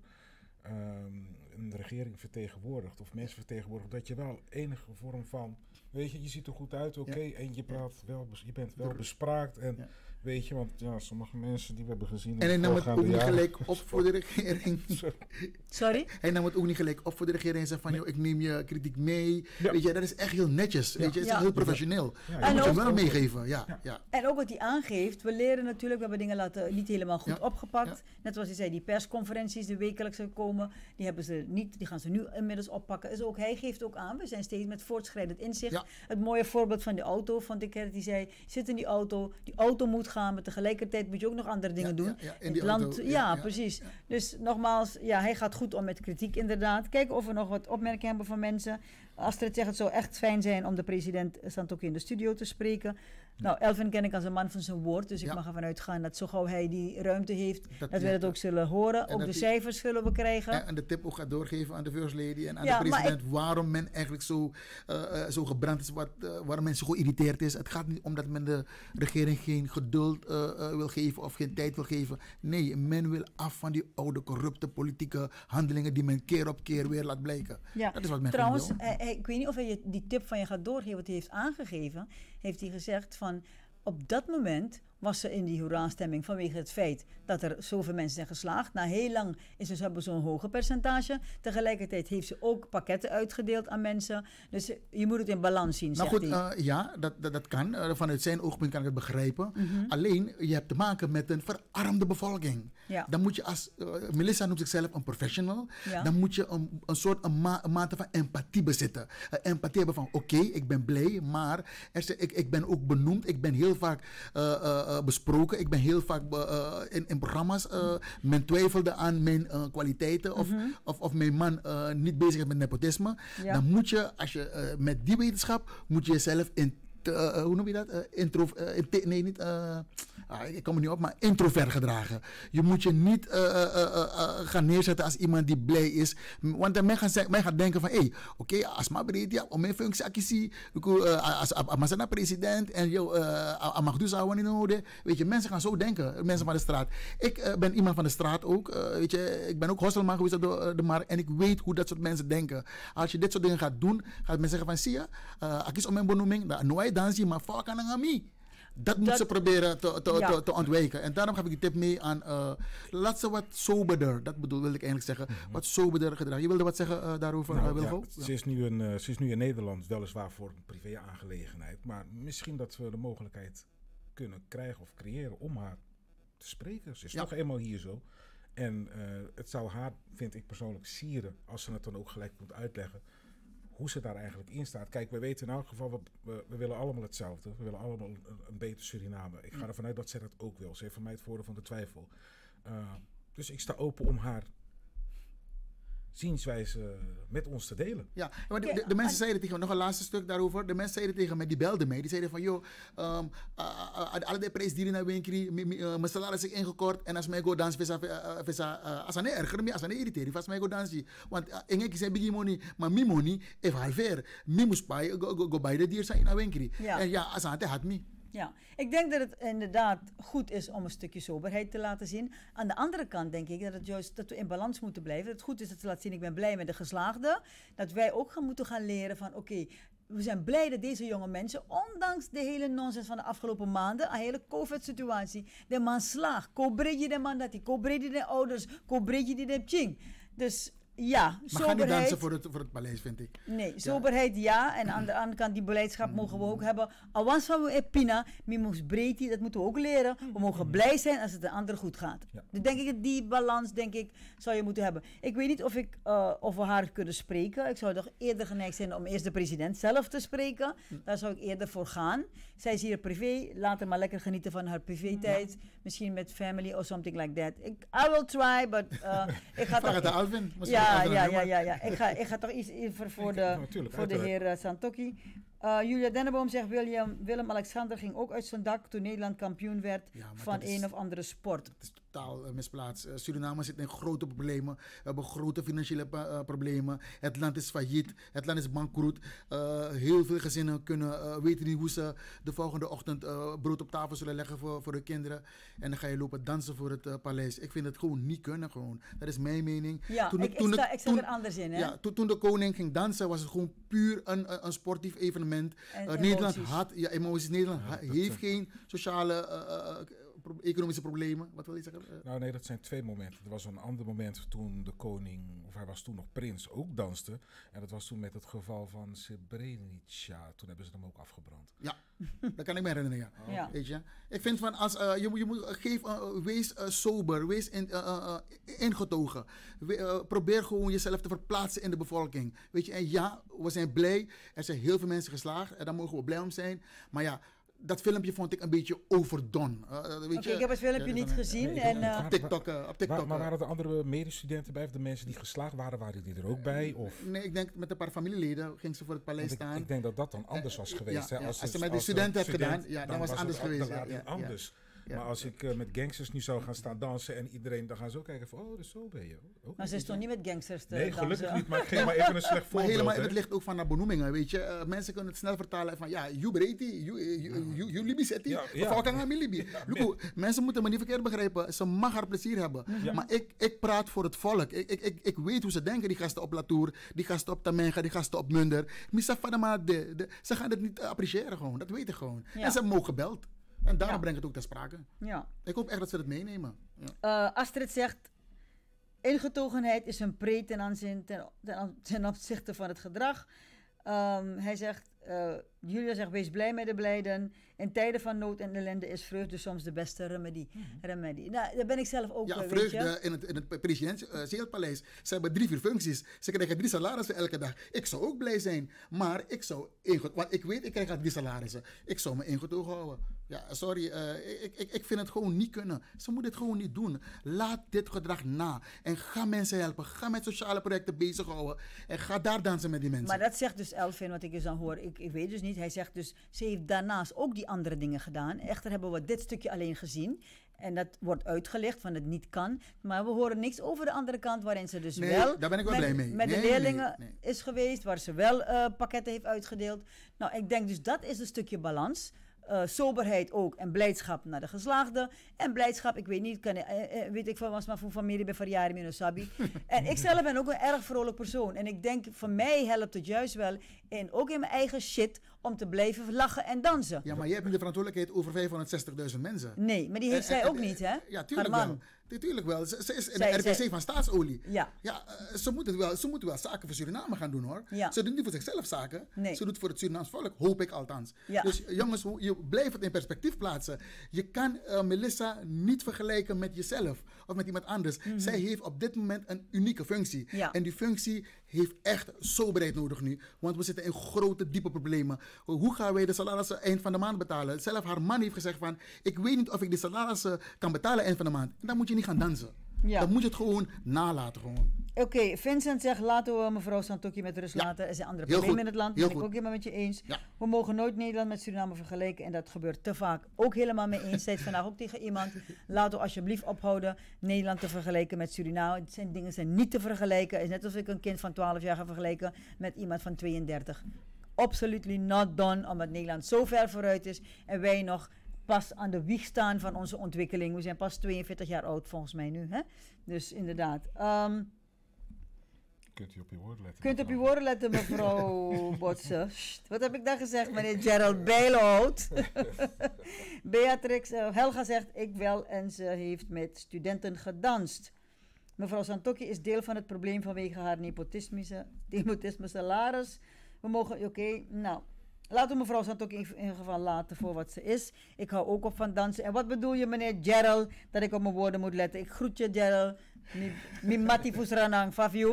um, een regering vertegenwoordigt of mensen vertegenwoordigt, dat je wel enige vorm van, weet je, je ziet er goed uit, oké, okay, ja. en je praat wel, je bent wel bespraakt en ja. weet je, want ja, sommige mensen die we hebben gezien. En hij nam het ook niet gelijk op voor de regering. Sorry? Hij nam het ook niet gelijk op voor de regering en zei van, joh, ik neem je kritiek mee. Ja. Weet je, dat is echt heel netjes. Ja. Weet je, het is ja. heel professioneel. Ja, ja. Dat moet je wel meegeven. Ja. Ja. Ja. En ook wat hij aangeeft, we leren natuurlijk, we hebben dingen laten niet helemaal goed ja. opgepakt. Ja. Net zoals hij zei, die persconferenties, de wekelijkse komen, die hebben ze niet, die gaan ze nu inmiddels oppakken. Dus ook hij geeft ook aan, we zijn steeds met voortschrijdend inzicht. Ja. Het mooie voorbeeld van de auto, vond ik, die zei, zit in die auto, die auto moet gaan, maar tegelijkertijd moet je ook nog andere dingen ja, doen. Ja, ja, in het land, auto, ja, ja, ja, precies. Ja. Dus nogmaals, ja, hij gaat goed om met kritiek inderdaad. Kijken of we nog wat opmerkingen hebben van mensen. Astrid zegt, het zou echt fijn zijn om de president Santokki in de studio te spreken. Nou, Elvin ken ik als een man van zijn woord, dus ik ja. mag ervan uitgaan dat zo gauw hij die ruimte heeft, dat, dat we het ook zullen horen. Ook de die, cijfers zullen we krijgen. En, en de tip ook gaat doorgeven aan de First Lady en aan ja, de president, ik, waarom men eigenlijk zo, uh, uh, zo gebrand is, wat, uh, waarom men zo geïrriteerd is. Het gaat niet om dat men de regering geen geduld uh, uh, wil geven of geen tijd wil geven. Nee, men wil af van die oude corrupte politieke handelingen die men keer op keer weer laat blijken. Ja. Dat is wat men Trouwens, wil. Hij, hij, ik weet niet of hij die tip van je gaat doorgeven, wat hij heeft aangegeven. Heeft hij gezegd van, op dat moment was ze in die hoeraanstemming vanwege het feit dat er zoveel mensen zijn geslaagd. Na heel lang is ze, hebben zo'n hoge percentage. Tegelijkertijd heeft ze ook pakketten uitgedeeld aan mensen. Dus je moet het in balans zien, nou zegt goed, hij. Uh, ja, dat, dat, dat kan. Uh, vanuit zijn oogpunt kan ik het begrijpen. Mm-hmm. Alleen, je hebt te maken met een verarmde bevolking. Ja. Dan moet je als, uh, Melissa noemt zichzelf een professional. Ja. Dan moet je een, een soort een, ma- een mate van empathie bezitten. Uh, empathie hebben van, oké, okay, ik ben blij, maar er, ik, ik ben ook benoemd. Ik ben heel vaak uh, uh, Uh, besproken. Ik ben heel vaak uh, in, in programma's. Uh, men twijfelde aan mijn uh, kwaliteiten of, mm-hmm. of, of mijn man uh, niet bezig is met nepotisme. Ja. Dan moet je, als je uh, met die wetenschap, moet je jezelf in, uh, hoe noem je dat? Uh, intro, uh, in te, nee, niet. Uh, Ah, ik kom er niet op, maar introvert gedragen. Je moet je niet uh, uh, uh, uh, gaan neerzetten als iemand die blij is. Want dan men gaat, men gaat denken van, hé, hey, oké, okay, als maar breed, ja, om mijn functie akkie, als als een president en jou, uh, mag dus houden in orde. Weet je, mensen gaan zo denken, mensen van de straat. Ik uh, ben iemand van de straat ook, uh, weet je, ik ben ook hostelman geweest op de, de markt en ik weet hoe dat soort mensen denken. Als je dit soort dingen gaat doen, gaat men zeggen van, zie je, uh, akkies om mijn benoeming, dan nooit dan zie je, maar volk aan een ami. Dat moet dat, ze proberen te, te, ja. te, te ontwijken. En daarom heb ik die tip mee aan, uh, laat ze wat soberder, dat bedoel, wil ik eigenlijk zeggen, mm-hmm. wat soberder gedrag. Je wilde wat zeggen uh, daarover, nou, uh, Wilgo? Ja, ze, is nu een, uh, ze is nu in Nederland weliswaar voor een privé-aangelegenheid, maar misschien dat we de mogelijkheid kunnen krijgen of creëren om haar te spreken. Ze is ja. toch eenmaal hier zo. En uh, het zou haar, vind ik persoonlijk, sieren als ze het dan ook gelijk moet uitleggen hoe ze daar eigenlijk in staat. Kijk, we weten in elk geval, we, we, we willen allemaal hetzelfde. We willen allemaal een, een beter Suriname. Ik ga ervan uit dat zij dat ook wil. Ze heeft van mij het voordeel van de twijfel. Uh, dus ik sta open om haar zienswijze met ons te delen. Ja, maar de, de, de mensen zeiden tegen me, nog een laatste stuk daarover. De mensen zeiden tegen me, die belden mij. Die zeiden van, joh, um, uh, uh, alle de prijs die naar winkri, mijn salaris is ingekort. En als mij go dans, visa, visa, als aan erger, als aan irriteren, als mij go dansen. Want in ik zei bigi money, maar mi money, even halver. Mi moest bij, go, go, go bij de dier zijn naar winkri. En ja, als aan het had me. Ja, ik denk dat het inderdaad goed is om een stukje soberheid te laten zien. Aan de andere kant denk ik dat, het juist, dat we in balans moeten blijven. Dat het goed is dat ze laten zien, ik ben blij met de geslaagden. Dat wij ook gaan moeten gaan leren van, oké, okay, we zijn blij dat deze jonge mensen, ondanks de hele nonsens van de afgelopen maanden, een hele COVID-situatie, de man slaagt. Kobreed je de man dat hij, kobreed je de ouders, kobreed je de ching. Dus ja, maar soberheid. gaan niet dansen voor het, voor het paleis, vind ik. Nee, soberheid ja. ja. En aan de andere kant, die beleidschap mogen we ook hebben. Alwans van we epina, mimos breedte, dat moeten we ook leren. We mogen blij zijn als het de ander goed gaat. Ja. Dus denk ik, die balans, denk ik, zou je moeten hebben. Ik weet niet of, ik, uh, of we haar kunnen spreken. Ik zou toch eerder geneigd zijn om eerst de president zelf te spreken. Daar zou ik eerder voor gaan. Zij is hier privé, laat haar maar lekker genieten van haar privé-tijd. Ja. Misschien met family of something like that. Ik, I will try, but uh, ik ga toch... Vraag Alvin. Ja, ja, ja, ja, ja. Ik ga, ik ga toch iets even voor de, ja, voor de heer uh, Santokki. Uh, Julia Denneboom zegt, William, Willem-Alexander ging ook uit zijn dak toen Nederland kampioen werd ja, van een of andere sport. Het is totaal uh, misplaatst. Uh, Suriname zit in grote problemen. We hebben grote financiële uh, problemen. Het land is failliet. Het land is bankroet. Uh, heel veel gezinnen kunnen, uh, weten niet hoe ze de volgende ochtend uh, brood op tafel zullen leggen voor, voor de kinderen. En dan ga je lopen dansen voor het uh, paleis. Ik vind het gewoon niet kunnen. Gewoon. Dat is mijn mening. Ja, toen ik, toen ik, sta, ik sta er anders in. Hè? Ja, toen, toen de koning ging dansen was het gewoon puur een, een, een sportief evenement. En, uh, Nederland had, ja, emoties. Nederland ja, ha, heeft geen sociale, uh, uh, pro economische problemen. Wat wil je zeggen? Uh, nou nee, dat zijn twee momenten. Er was een ander moment toen de koning, of hij was toen nog prins, ook danste. En dat was toen met het geval van Srebrenica. Toen hebben ze hem ook afgebrand. Ja, dat kan ik me herinneren. Ja. Oh. Ja. Weet je? Ik vind van, als, uh, je, moet, je moet, geef, uh, wees uh, sober, wees in, uh, uh, ingetogen. We, uh, probeer gewoon jezelf te verplaatsen in de bevolking. Weet je? En ja, we zijn blij. Er zijn heel veel mensen geslaagd. En daar mogen we blij om zijn. Maar ja, dat filmpje vond ik een beetje overdone. Uh, Oké, okay, ik heb het filmpje ja, niet van, gezien. Nee, en, uh, op TikTok. Uh, op TikTok maar, maar waren er andere medestudenten bij? Of de mensen die geslaagd waren, waren die er ook bij? Of? Nee, ik denk met een paar familieleden ging ze voor het paleis staan. Ik, ik denk dat dat dan anders was geweest. Ja, hè? Als, ja, als ze met de studenten hebt gedaan, ja, dan, dan was het anders geweest. Ja, ja, anders. Ja. Maar als ik uh, met gangsters nu zou gaan staan dansen en iedereen, dan gaan ze ook kijken van, oh, dus zo ben je. Ook maar ze is toch niet met gangsters te nee, dansen? Nee, gelukkig niet, maar ik geef maar even een slecht voorbeeld. Maar helemaal, het ligt ook van de benoemingen, weet je. Uh, mensen kunnen het snel vertalen van, ja, you breiti, you libi setti, of kan gaan libi. Mensen moeten me niet verkeerd begrijpen, ze mag haar plezier hebben. Ja. Maar ik, ik praat voor het volk. Ik, ik, ik, ik weet hoe ze denken, die gasten op Latour, die gasten op Tamenga, die gasten op Munder. De, de, ze gaan het niet appreciëren gewoon, dat weet ik gewoon. Ja. En ze hebben me ook gebeld. En daarom ja. brengt het ook ter sprake. Ja. Ik hoop echt dat ze het meenemen. Ja. Uh, Astrid zegt, ingetogenheid is een pre ten, aanzien, ten, ten, ten opzichte van het gedrag. Um, hij zegt, uh, Julia zegt, wees blij met de blijden. In tijden van nood en ellende is vreugde soms de beste remedie. Mm-hmm. remedie. Nou, daar ben ik zelf ook. Ja, vreugde in het, in het presidentieel paleis. Ze hebben drie, vier functies. Ze krijgen drie salarissen elke dag. Ik zou ook blij zijn. Maar ik zou, want ik weet, ik krijg al drie salarissen. Ik zou me ingetogen houden. Ja, sorry, uh, ik, ik, ik vind het gewoon niet kunnen. Ze moeten het gewoon niet doen. Laat dit gedrag na. En ga mensen helpen. Ga met sociale projecten bezighouden. En ga daar dansen met die mensen. Maar dat zegt dus Elvin, wat ik dus dan hoor. Ik, ik weet dus niet. Hij zegt dus, ze heeft daarnaast ook die andere dingen gedaan. Echter hebben we dit stukje alleen gezien. En dat wordt uitgelegd van het niet kan. Maar we horen niks over de andere kant waarin ze dus nee, wel... daar ben ik wel met, blij mee. Met nee, de leerlingen nee, nee. is geweest. Waar ze wel uh, pakketten heeft uitgedeeld. Nou, ik denk dus dat is een stukje balans. Uh, soberheid ook en blijdschap naar de geslaagden. En blijdschap, ik weet niet, kan, uh, uh, weet ik van was maar voor familie bij verjaren in Sabi. En ik zelf ben ook een erg vrolijk persoon. En ik denk, voor mij helpt het juist wel, en ook in mijn eigen shit, om te blijven lachen en dansen. Ja, maar jij hebt nu de verantwoordelijkheid over vijfhonderdzestigduizend mensen. Nee, maar die heeft en, zij en, ook en, niet, hè? Ja, tuurlijk wel. Natuurlijk wel. Ze, ze is in zij, de R T C zij, van staatsolie. Ja. ja uh, ze, moeten wel, ze moeten wel zaken voor Suriname gaan doen, hoor. Ja. Ze doet niet voor zichzelf zaken. Nee. Ze doet voor het Surinaams volk, hoop ik althans. Ja. Dus jongens, je blijft het in perspectief plaatsen. Je kan uh, Melissa niet vergelijken met jezelf of met iemand anders. Mm-hmm. Zij heeft op dit moment een unieke functie. Ja. En die functie heeft echt soberheid nodig nu. Want we zitten in grote, diepe problemen. Hoe gaan wij de salarissen eind van de maand betalen? Zelf haar man heeft gezegd van, ik weet niet of ik de salarissen kan betalen eind van de maand. En dan moet je niet gaan dansen. Ja. Dan moet je het gewoon nalaten. Gewoon. Oké, okay, Vincent zegt, laten we mevrouw Santokki met rust ja. laten. Er zijn andere Heel problemen goed. in het land. Heel Ben ik goed. ook helemaal met je eens. Ja. We mogen nooit Nederland met Suriname vergelijken. En dat gebeurt te vaak. Ook helemaal mee eens. Zei het vandaag ook tegen iemand. Laten we alsjeblieft ophouden Nederland te vergelijken met Suriname. Het zijn dingen zijn niet te vergelijken. Het is net alsof ik een kind van twaalf jaar ga vergelijken met iemand van tweeëndertig. Absolutely not done. Omdat Nederland zo ver vooruit is. En wij nog pas aan de wieg staan van onze ontwikkeling. We zijn pas tweeënveertig jaar oud volgens mij nu. Hè? Dus inderdaad. Um, Kunt u op uw woorden letten? Kunt u op uw woorden letten, mevrouw Botsen. Sst, wat heb ik dan gezegd, meneer Gerald Bijlhout? Beatrix, uh, Helga zegt, ik wel en ze heeft met studenten gedanst. Mevrouw Santokki is deel van het probleem vanwege haar nepotismische, nepotisme salaris. We mogen, oké, okay, nou... Laten we mevrouw Santokki in ieder geval laten voor wat ze is. Ik hou ook op van dansen. En wat bedoel je, meneer Gerald, dat ik op mijn woorden moet letten? Ik groet je, Gerald. Mi mati fusranang, Favio.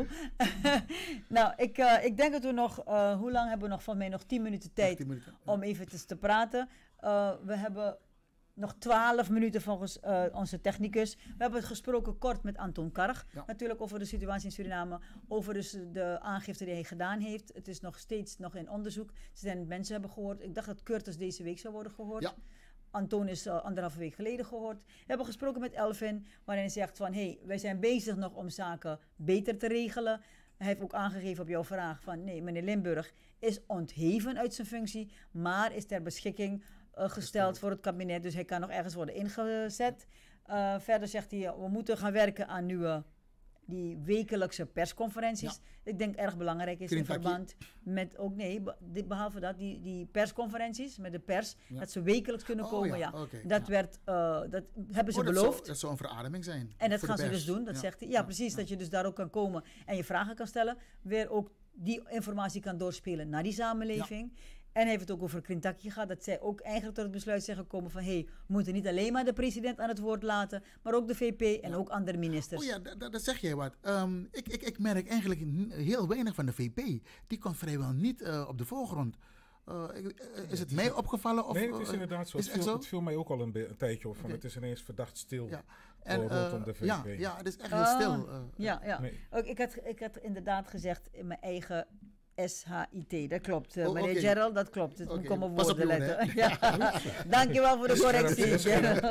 Nou, ik, uh, ik denk dat we nog, uh, hoe lang hebben we nog? Van mij nog tien minuten tijd tien minuten, ja. om eventjes te praten. Uh, we hebben nog twaalf minuten volgens uh, onze technicus. We hebben gesproken kort met Anton Karg. Ja. Natuurlijk over de situatie in Suriname. Over dus de aangifte die hij gedaan heeft. Het is nog steeds nog in onderzoek. Ze zijn mensen hebben gehoord. Ik dacht dat Curtis deze week zou worden gehoord. Ja. Anton is uh, anderhalve week geleden gehoord. We hebben gesproken met Elvin. Waarin hij zegt van, hé, hey, wij zijn bezig nog om zaken beter te regelen. Hij heeft ook aangegeven op jouw vraag van, nee, meneer Limburg is ontheven uit zijn functie. Maar is ter beschikking Uh, gesteld voor het kabinet, dus hij kan nog ergens worden ingezet. Uh, verder zegt hij, we moeten gaan werken aan nieuwe, die wekelijkse persconferenties. Ja. Ik denk erg belangrijk is Krintaki. In verband met ook, nee, behalve dat, die, die persconferenties met de pers, ja. dat ze wekelijks kunnen oh, komen. Ja. Ja. Okay, dat, ja. Werd, uh, dat hebben ze oh, dat beloofd. Zou, dat zou een verademing zijn. En dat gaan ze dus doen, dat ja. zegt hij. Ja, ja. precies, ja. dat je dus daar ook kan komen en je vragen kan stellen. Weer ook die informatie kan doorspelen naar die samenleving. Ja. En hij heeft het ook over Krintaki gehad, dat zij ook eigenlijk tot het besluit zijn gekomen van, hé, hey, we moeten niet alleen maar de president aan het woord laten, maar ook de V P en ja. ook andere ministers. Oh ja, dat zeg jij wat. Um, ik, ik, ik merk eigenlijk heel weinig van de V P. Die komt vrijwel niet uh, op de voorgrond. Uh, is het mij opgevallen? Of, nee, het is inderdaad zo. Het viel, het viel mij ook al een, be- een tijdje op. Van, okay. Het is ineens verdacht stil ja. en, uh, rondom de V P. Ja, ja, het is echt heel stil. Uh, ja, ja. Nee. Ook, ik, had, ik had inderdaad gezegd in mijn eigen S H I T, dat klopt. Uh, oh, meneer okay. Gerald, dat klopt. Het okay. moet komen woorden op letten. Ja. Dankjewel voor de correctie.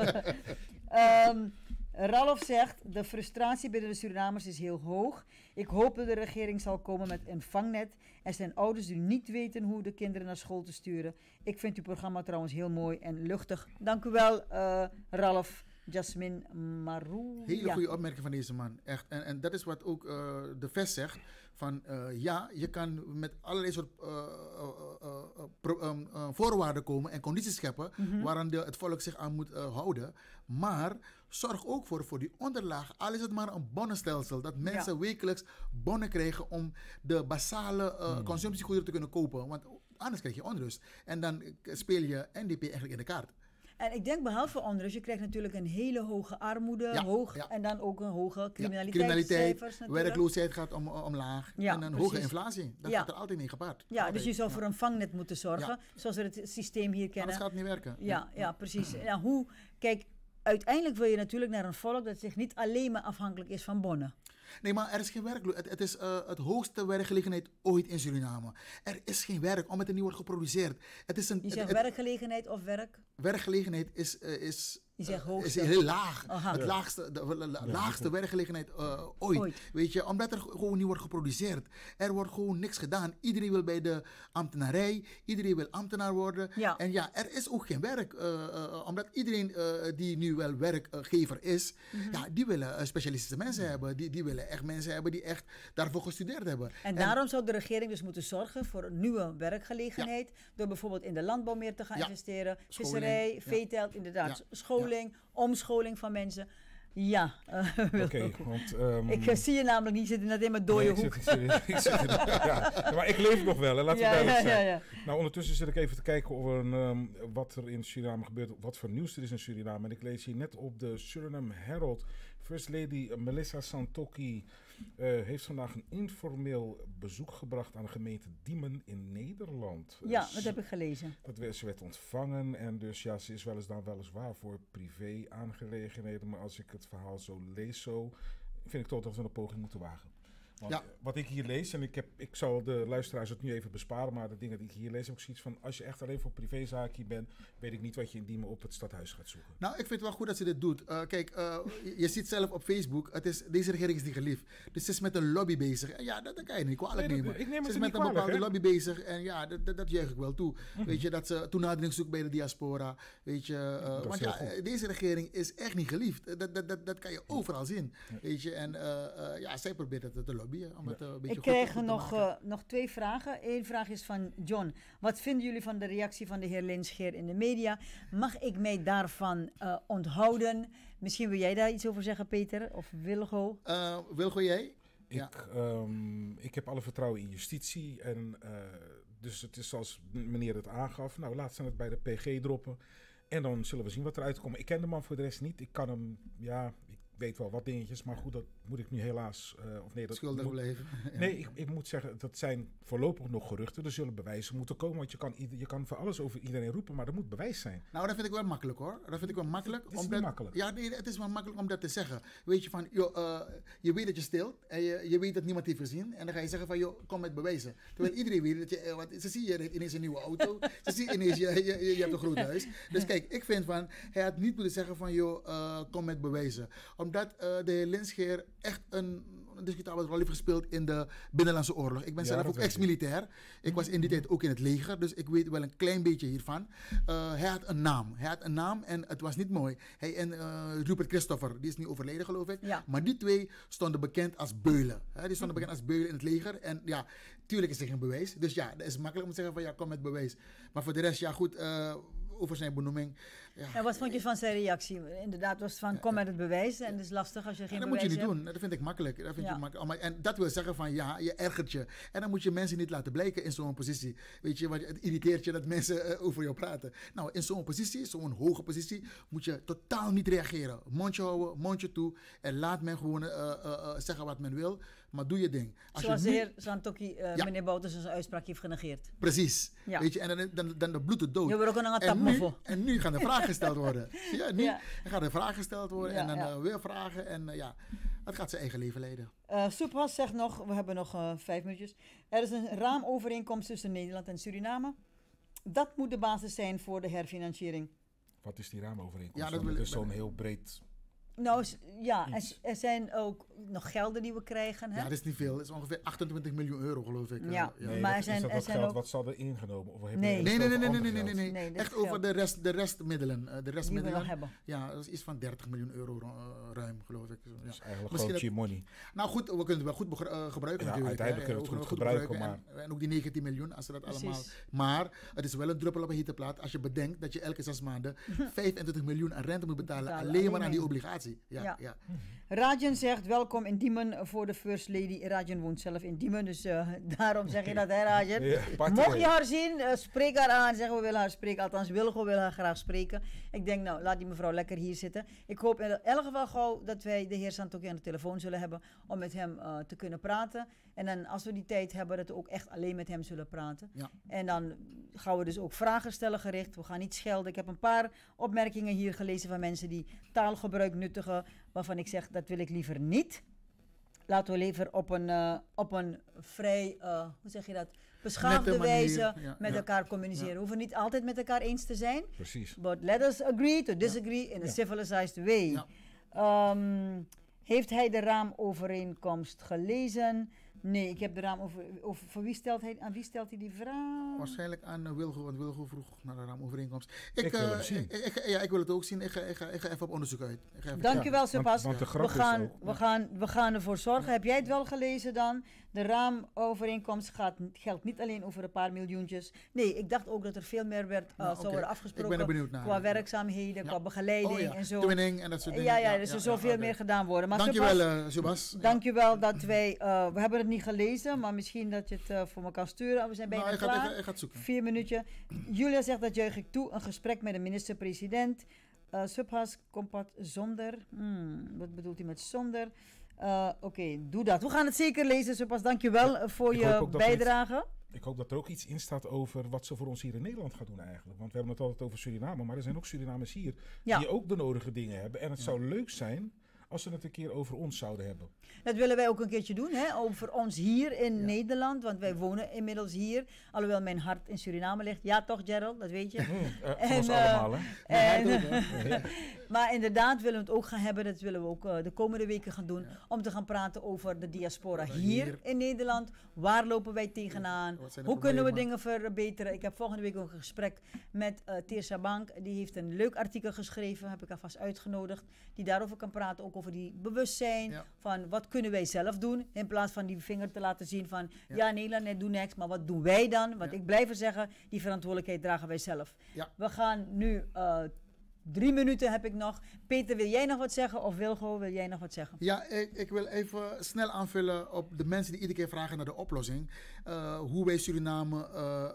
um, Ralf zegt, de frustratie binnen de Surinamers is heel hoog. Ik hoop dat de regering zal komen met een vangnet. Er zijn ouders die niet weten hoe de kinderen naar school te sturen. Ik vind uw programma trouwens heel mooi en luchtig. Dank u wel, uh, Ralf. Jasmine Marou. Hele goede opmerking van deze man. Echt. En, en dat is wat ook uh, de V E S zegt. Van uh, ja, je kan met allerlei soort uh, uh, uh, uh, pro, um, uh, voorwaarden komen en condities scheppen mm-hmm. waaraan de, het volk zich aan moet uh, houden. Maar zorg ook voor, voor die onderlaag. Al is het maar een bonnenstelsel. Dat mensen ja. wekelijks bonnen krijgen om de basale uh, mm. consumptiegoederen te kunnen kopen. Want anders krijg je onrust. En dan speel je N D P eigenlijk in de kaart. En ik denk behalve onrust, je krijgt natuurlijk een hele hoge armoede, ja, hoog, ja. en dan ook een hoge criminaliteitscijfers. Ja, werkloosheid gaat om, omlaag ja, en een precies. hoge inflatie. Dat ja. gaat er altijd mee gepaard. Ja, altijd. Dus je zou ja. voor een vangnet moeten zorgen, ja. zoals we het systeem hier kennen. Anders gaat het niet werken. Ja, ja. ja precies. Ja, hoe, kijk, uiteindelijk wil je natuurlijk naar een volk dat zich niet alleen maar afhankelijk is van bonnen. Nee, maar er is geen werk. Het, het is uh, het hoogste werkgelegenheid ooit in Suriname. Er is geen werk, omdat er niet wordt geproduceerd. Het is een, je zegt het, werkgelegenheid of werk? Werkgelegenheid is... Uh, is Je zegt hoogste. Is heel laag. Aha. Het laagste, de, de, de ja, laagste werkgelegenheid uh, ooit. ooit. Weet je, omdat er gewoon niet wordt geproduceerd. Er wordt gewoon niks gedaan. Iedereen wil bij de ambtenarij. Iedereen wil ambtenaar worden. Ja. En ja, er is ook geen werk. Uh, uh, omdat iedereen uh, die nu wel werkgever is, mm-hmm. ja, die willen uh, specialistische mensen mm-hmm. hebben. Die, die willen echt mensen hebben die echt daarvoor gestudeerd hebben. En, en daarom zou de regering dus moeten zorgen voor een nieuwe werkgelegenheid. Ja. Door bijvoorbeeld in de landbouw meer te gaan ja. investeren. Visserij, veeteelt, ja. inderdaad. Ja. School. Ja. Omscholing van mensen. Ja. Uh, Oké, okay, want... Um, ik uh, zie je namelijk niet, zitten net in mijn dode nee, hoek. Ik zit, ik zit, ik zit, ja, maar ik leef nog wel, hè, laten we ja, duidelijk ja, zijn. Ja, ja. Nou, ondertussen zit ik even te kijken over een, um, wat er in Suriname gebeurt, wat voor nieuws er is in Suriname. En ik lees hier net op de Suriname Herald, First Lady Melissa Santokki uh, heeft vandaag een informeel bezoek gebracht aan de gemeente Diemen in Nederland. Ja, dus, dat heb ik gelezen. Dat werd, ze werd ontvangen en dus ja, ze is wel eens dan weliswaar voor privé-aangelegenheden, maar als ik het verhaal zo lees zo, vind ik toch dat we een poging moeten wagen. Want Ja. wat ik hier lees, en ik, heb, ik zal de luisteraars het nu even besparen, maar de dingen die ik hier lees, heb ik zoiets van, als je echt alleen voor privézaken hier bent, weet ik niet wat je in Diemen op het stadhuis gaat zoeken. Nou, ik vind het wel goed dat ze dit doet. Uh, kijk, uh, je, je ziet zelf op Facebook, het is, deze regering is niet geliefd. Dus ze is met een lobby bezig. En ja, dat, dat kan je niet kwalijk Nee, dat- nemen. ik neem het ze is er met niet een kwalijk, bepaalde hè? lobby bezig. En ja, dat, dat, dat juich ik wel toe. Weet je, dat ze toenadering zoekt bij de diaspora. Weet je, uh, is want heel ja, goed. deze regering is echt niet geliefd. Dat, dat, dat, dat kan je overal zien. Weet je, en uh, uh, ja, zij probeert het te lobbyen. Om het uh, een beetje Ik goed, krijg goed te nog, maken. uh, nog twee vragen. Eén vraag is van John. Wat vinden jullie van de reactie van de heer Linscheer in de media? Mag ik mij daarvan uh, onthouden? Misschien wil jij daar iets over zeggen, Peter? Of Wilgo? Uh, Wilgo, jij? Ja. Ik, um, ik heb alle vertrouwen in justitie en uh, dus het is zoals meneer het aangaf. Nou, laat ze het bij de P G droppen en dan zullen we zien wat eruit komt. Ik ken de man voor de rest niet. Ik kan hem, ja, ik weet wel wat dingetjes, maar goed, dat moet ik nu helaas, uh, of nee, dat Schuldig moet, blijven. Ja. Nee, ik, ik moet zeggen, dat zijn voorlopig nog geruchten. Er zullen bewijzen moeten komen, want je kan, ieder, je kan voor alles over iedereen roepen, maar er moet bewijs zijn. Nou, dat vind ik wel makkelijk hoor. Dat vind ik wel makkelijk. Het is omdat, niet makkelijk. Ja, nee, het is wel makkelijk om dat te zeggen. Weet je van, joh, uh, je weet dat je steelt en je, je weet dat niemand heeft gezien. En dan ga je zeggen van, joh, kom met bewijzen. Terwijl iedereen weet dat je, uh, wat, ze zien je ineens een nieuwe auto. Ze zien ineens, je, je, je, je hebt een groot huis. Dus kijk, ik vind van, hij had niet moeten zeggen van, joh, uh, kom met bewijzen. Omdat uh, de heer Linscheer echt een, een discutabele rol heeft gespeeld in de Binnenlandse Oorlog. Ik ben Ja, zelf dat ook weet ik. ex-militair. Ik was in die tijd ook in het leger, dus ik weet wel een klein beetje hiervan. Uh, hij had een naam. Hij had een naam en het was niet mooi. Hij en uh, Rupert Christopher, die is nu overleden geloof ik. Ja. Maar die twee stonden bekend als beulen. Hè? Die stonden bekend als beulen in het leger. En ja, tuurlijk is er geen bewijs. Dus ja, dat is makkelijk om te zeggen van ja, kom met bewijs. Maar voor de rest, ja goed, uh, over zijn benoeming. Ja. En wat vond je van zijn reactie? Inderdaad, was het van kom met het bewijs. En het is lastig als je geen En dat bewijs moet je niet hebt. doen. Dat vind ik makkelijk. Dat vind Ja. je makkelijk. Maar- En dat wil zeggen van ja, je ergert je. En dan moet je mensen niet laten blijken in zo'n positie. Weet je, want het irriteert je dat mensen uh, over jou praten. Nou, in zo'n positie, zo'n hoge positie, moet je totaal niet reageren. Mondje houden, mondje toe. En laat men gewoon uh, uh, uh, zeggen wat men wil. Maar doe je ding. Als Zoals je de nu- heer Santoki, uh, Ja. meneer Bouters, zijn uitspraak heeft genegeerd. Precies. Ja. Weet je, en dan, dan, dan de bloed het dood. Je wordt ook een en, tap nu, voor. en nu gaan er vragen gesteld worden. Ja, nu Ja. gaan er vragen gesteld worden Ja, en dan ja. uh, weer vragen. En uh, ja, het gaat zijn eigen leven leiden. Uh, Soepas zegt nog, we hebben nog uh, vijf minuutjes. Er is een raamovereenkomst tussen Nederland en Suriname. Dat moet de basis zijn voor de herfinanciering. Wat is die raamovereenkomst? Ja, dat Want wil het ik- is zo'n heel breed. Nou, s- ja, er, Iets. er zijn ook nog gelden die we krijgen. Hè? Ja, dat is niet veel. Dat is ongeveer achtentwintig miljoen euro, geloof ik. Uh, Ja. Nee, Maar dat, er zijn- is dat er wat zijn geld ook- wat ze hadden ingenomen? Of hebben Nee. we Nee, het nee, nee, over nee, nee, ander nee, nee, nee, geld? nee. Nee, dit Echt over geld. de, rest, de restmiddelen. Uh, de Die we restmiddelen. nog hebben. Ja, dat is iets van dertig miljoen euro uh, ruim, geloof ik. Ja. Dat is eigenlijk Misschien gewoon dat- cheap money. Nou goed, we kunnen het wel goed begr- uh, gebruiken Ja, natuurlijk. uiteindelijk hè. kunnen we het We goed kunnen gebruiken, En, en ook die negentien miljoen, als ze dat Precies. allemaal... Maar het is wel een druppel op een hete plaat als je bedenkt dat je elke zes maanden vijfentwintig miljoen aan rente moet betalen. Betalen, alleen maar alleen aan die maar. obligatie. Ja, Ja. ja. Rajan zegt welkom in Diemen voor de First Lady. Rajan woont zelf in Diemen, dus uh, daarom zeg je dat, hè Rajan? Ja, party, Mocht hè. je haar zien, uh, spreek haar aan. Zeg we willen haar spreken. Althans, Wilgo wil haar graag spreken. Ik denk, nou, laat die mevrouw lekker hier zitten. Ik hoop in elk geval gauw dat wij de heer Santoki aan de telefoon zullen hebben om met hem uh, te kunnen praten. En dan, als we die tijd hebben, dat we ook echt alleen met hem zullen praten. Ja. En dan gaan we dus ook vragen stellen gericht. We gaan niet schelden. Ik heb een paar opmerkingen hier gelezen van mensen die taalgebruik nuttigen, waarvan ik zeg, dat wil ik liever niet. Laten we liever op een, uh, op een vrij, uh, hoe zeg je dat, beschaafde Nette manier, wijze ja, met ja. elkaar communiceren. Ja. We hoeven niet altijd met elkaar eens te zijn. Precies. But let us agree to disagree in a Ja. civilized way. Ja. Um, heeft hij de raamovereenkomst gelezen? Nee, ik heb de raamovereenkomst. Over, voor wie stelt hij, aan wie stelt hij die vraag? Waarschijnlijk aan uh, Wilgo, want Wilgo vroeg naar de raamovereenkomst. Ik wil uh, hem zien. Ik, ik, ja, ik wil het ook zien. Ik ga, ik ga, ik ga even op onderzoek uit. Ik ga even Dankjewel, want- Sepas. want de We grap is gaan, ook- we, gaan, we gaan ervoor zorgen. Heb jij het wel gelezen dan? De raamovereenkomst gaat, geldt niet alleen over een paar miljoentjes. Nee, ik dacht ook dat er veel meer werd, uh, Nou, zou oké. worden Ik afgesproken. ben er benieuwd naar. Qua werkzaamheden, Ja. qua begeleiding Oh ja, en zo. twinning en dat soort dingen. Ja, ja, Ja, dus ja, er zou ja, veel oké. meer gedaan worden. Maar Dankjewel, Sepas, uh, Subas. Ja. dankjewel dat wij, uh, we hebben het niet gelezen, maar misschien dat je het uh, voor me kan sturen. We zijn bijna Nou, ik ga, klaar. ik, ga, ik ga het zoeken. Vier minuutjes. Julia zegt dat juich ik toe. Een gesprek met de minister-president. Uh, Subhas Kompat zonder. Hmm, wat bedoelt hij met zonder? Uh, Oké, okay, doe dat. We gaan het zeker lezen, Subhas. Dank je wel uh, voor je bijdrage. Ik hoop dat er ook iets in staat over wat ze voor ons hier in Nederland gaat doen eigenlijk. Want we hebben het altijd over Suriname, maar er zijn ook Surinamers hier ja. die ook de nodige dingen hebben. En het ja. zou leuk zijn als we het een keer over ons zouden hebben. Dat willen wij ook een keertje doen, hè? Over ons hier in ja. Nederland. Want wij wonen inmiddels hier. Alhoewel mijn hart in Suriname ligt. Ja toch, Gerald? Dat weet je. Mm, uh, en, ons uh, allemaal, hè? En, maar inderdaad willen we het ook gaan hebben. Dat willen we ook uh, de komende weken gaan doen. Ja. Om te gaan praten over de diaspora hier, hier in Nederland. Waar lopen wij tegenaan? Hoe problemen? Kunnen we dingen verbeteren? Ik heb volgende week ook een gesprek met uh, Teersa Bank. Die heeft een leuk artikel geschreven. Heb ik haar vast uitgenodigd. Die daarover kan praten. Ook over die bewustzijn ja. van wat kunnen wij zelf doen. In plaats van die vinger te laten zien van ja, ja Nederland, nee, doe niks. Maar wat doen wij dan? Want ja. ik blijf zeggen, die verantwoordelijkheid dragen wij zelf. Ja. We gaan nu... Uh, Drie minuten heb ik nog. Peter, wil jij nog wat zeggen? Of Wilgo, wil jij nog wat zeggen? Ja, ik, ik wil even snel aanvullen op de mensen die iedere keer vragen naar de oplossing. Uh, hoe wij Suriname uh,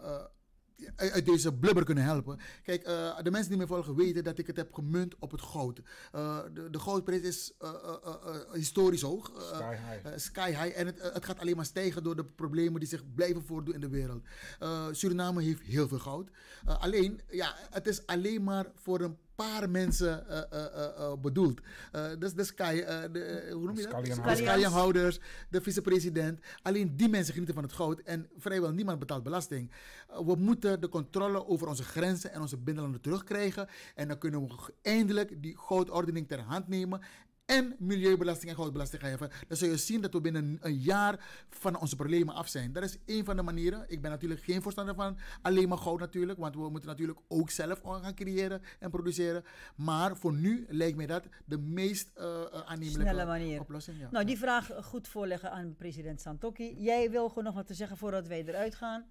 uh, uit deze blubber kunnen helpen. Kijk, uh, de mensen die me volgen weten dat ik het heb gemunt op het goud. Uh, de, de goudprijs is uh, uh, uh, uh, historisch hoog. Uh, sky high. Uh, sky high. En het, uh, het gaat alleen maar stijgen door de problemen die zich blijven voordoen in de wereld. Uh, Suriname heeft heel veel goud. Uh, alleen, ja, het is alleen maar voor een paar mensen uh, uh, uh, uh, bedoeld. Uh, dus de sky, uh, de, uh, hoe noem je dat? De skyhouders, de vicepresident. Alleen die mensen genieten van het goud en vrijwel niemand betaalt belasting. Uh, we moeten de controle over onze grenzen en onze binnenlanden terugkrijgen. En dan kunnen we eindelijk die goudordening ter hand nemen. En milieubelasting en goudbelasting geven. Dan zul je zien dat we binnen een jaar van onze problemen af zijn. Dat is één van de manieren. Ik ben natuurlijk geen voorstander van alleen maar goud natuurlijk. Want we moeten natuurlijk ook zelf gaan creëren en produceren. Maar voor nu lijkt mij dat de meest uh, aannemelijke manier. oplossing. Ja. Nou, die vraag goed voorleggen aan president Santokki. Jij wil gewoon nog wat te zeggen voordat wij eruit gaan?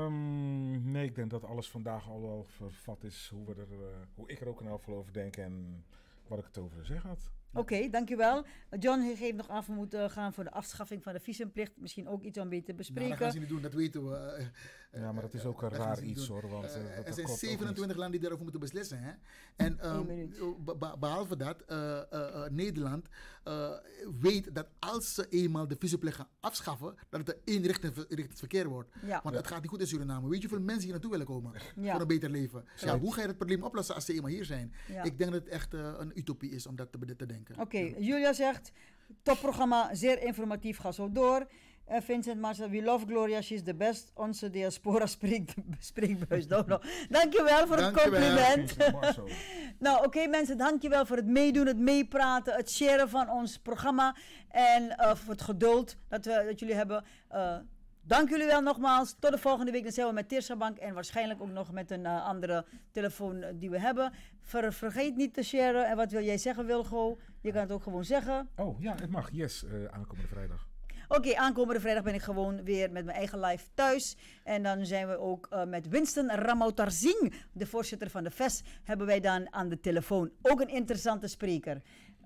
Um, nee, ik denk dat alles vandaag al wel vervat is. Hoe, we er, uh, hoe ik er ook in elk geval over denk en wat ik het over zeg had. Oké, okay, dankjewel. John geeft nog af, we moeten gaan voor de afschaffing van de visumplicht. Misschien ook iets om mee te bespreken. Nou, dat gaan ze niet doen, dat weten we. Uh, ja, maar dat is ook een uh, raar iets doen. hoor. Want, uh, uh, er zijn zevenentwintig landen die daarover moeten beslissen. Hè? En um, be behalve dat, uh, uh, uh, Nederland uh, weet dat als ze eenmaal de visumplicht gaan afschaffen, dat het een eenrichtend verkeer wordt. Ja. Want ja. het gaat niet goed in Suriname. Weet je hoeveel mensen hier naartoe willen komen ja. voor een beter leven? Ja, hoe ga je het probleem oplossen als ze eenmaal hier zijn? Ja. Ik denk dat het echt uh, een utopie is om dat te, te denken. Oké, okay, Julia zegt, topprogramma, zeer informatief, ga zo door. Uh, Vincent Marcel, we love Gloria, she's the best. Onze diaspora spreekt, spreekbuis. No, no. Dankjewel voor het compliment. Nou, oké okay, mensen, dankjewel voor het meedoen, het meepraten, het sharen van ons programma. En uh, voor het geduld dat, we, dat jullie hebben. Uh, Dank jullie wel nogmaals. Tot de volgende week. Dan zijn we met Teersa Bank en waarschijnlijk ook nog met een uh, andere telefoon uh, die we hebben. Ver, vergeet niet te sharen. En wat wil jij zeggen, Wilgo? Je kan het ook gewoon zeggen. Oh ja, het mag. Yes, uh, aankomende vrijdag. Oké, okay, aankomende vrijdag ben ik gewoon weer met mijn eigen live thuis. En dan zijn we ook uh, met Winston Ramautarzinho, de voorzitter van de V E S, hebben wij dan aan de telefoon. Ook een interessante spreker.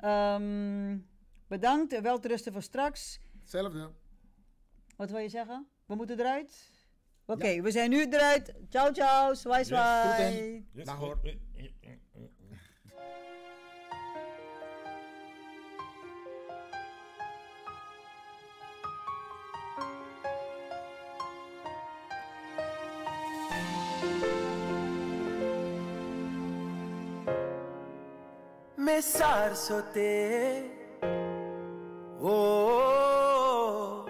Um, bedankt. Wel te rusten voor straks. Hetzelfde. Wat wil je zeggen? We moeten eruit? Oké, okay, ja. we zijn nu eruit. Ciao, ciao. Zwaai, zwaai. Yes. Dag hoor. Mesar sote. Oh.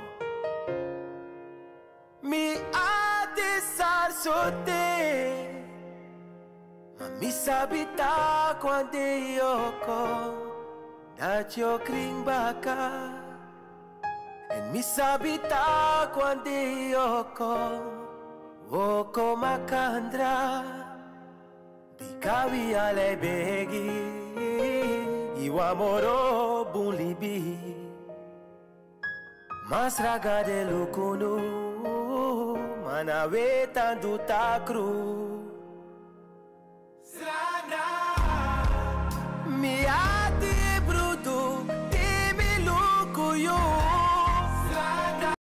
Mi adesar sote. Ma mi sabita quando io kom dat yo kring baka. En mi sabita quando io kom wo koma kandra. Bikawi ale begi. Iwa moro bun libi. Mas raga de lukunu. Mana wetan du takru.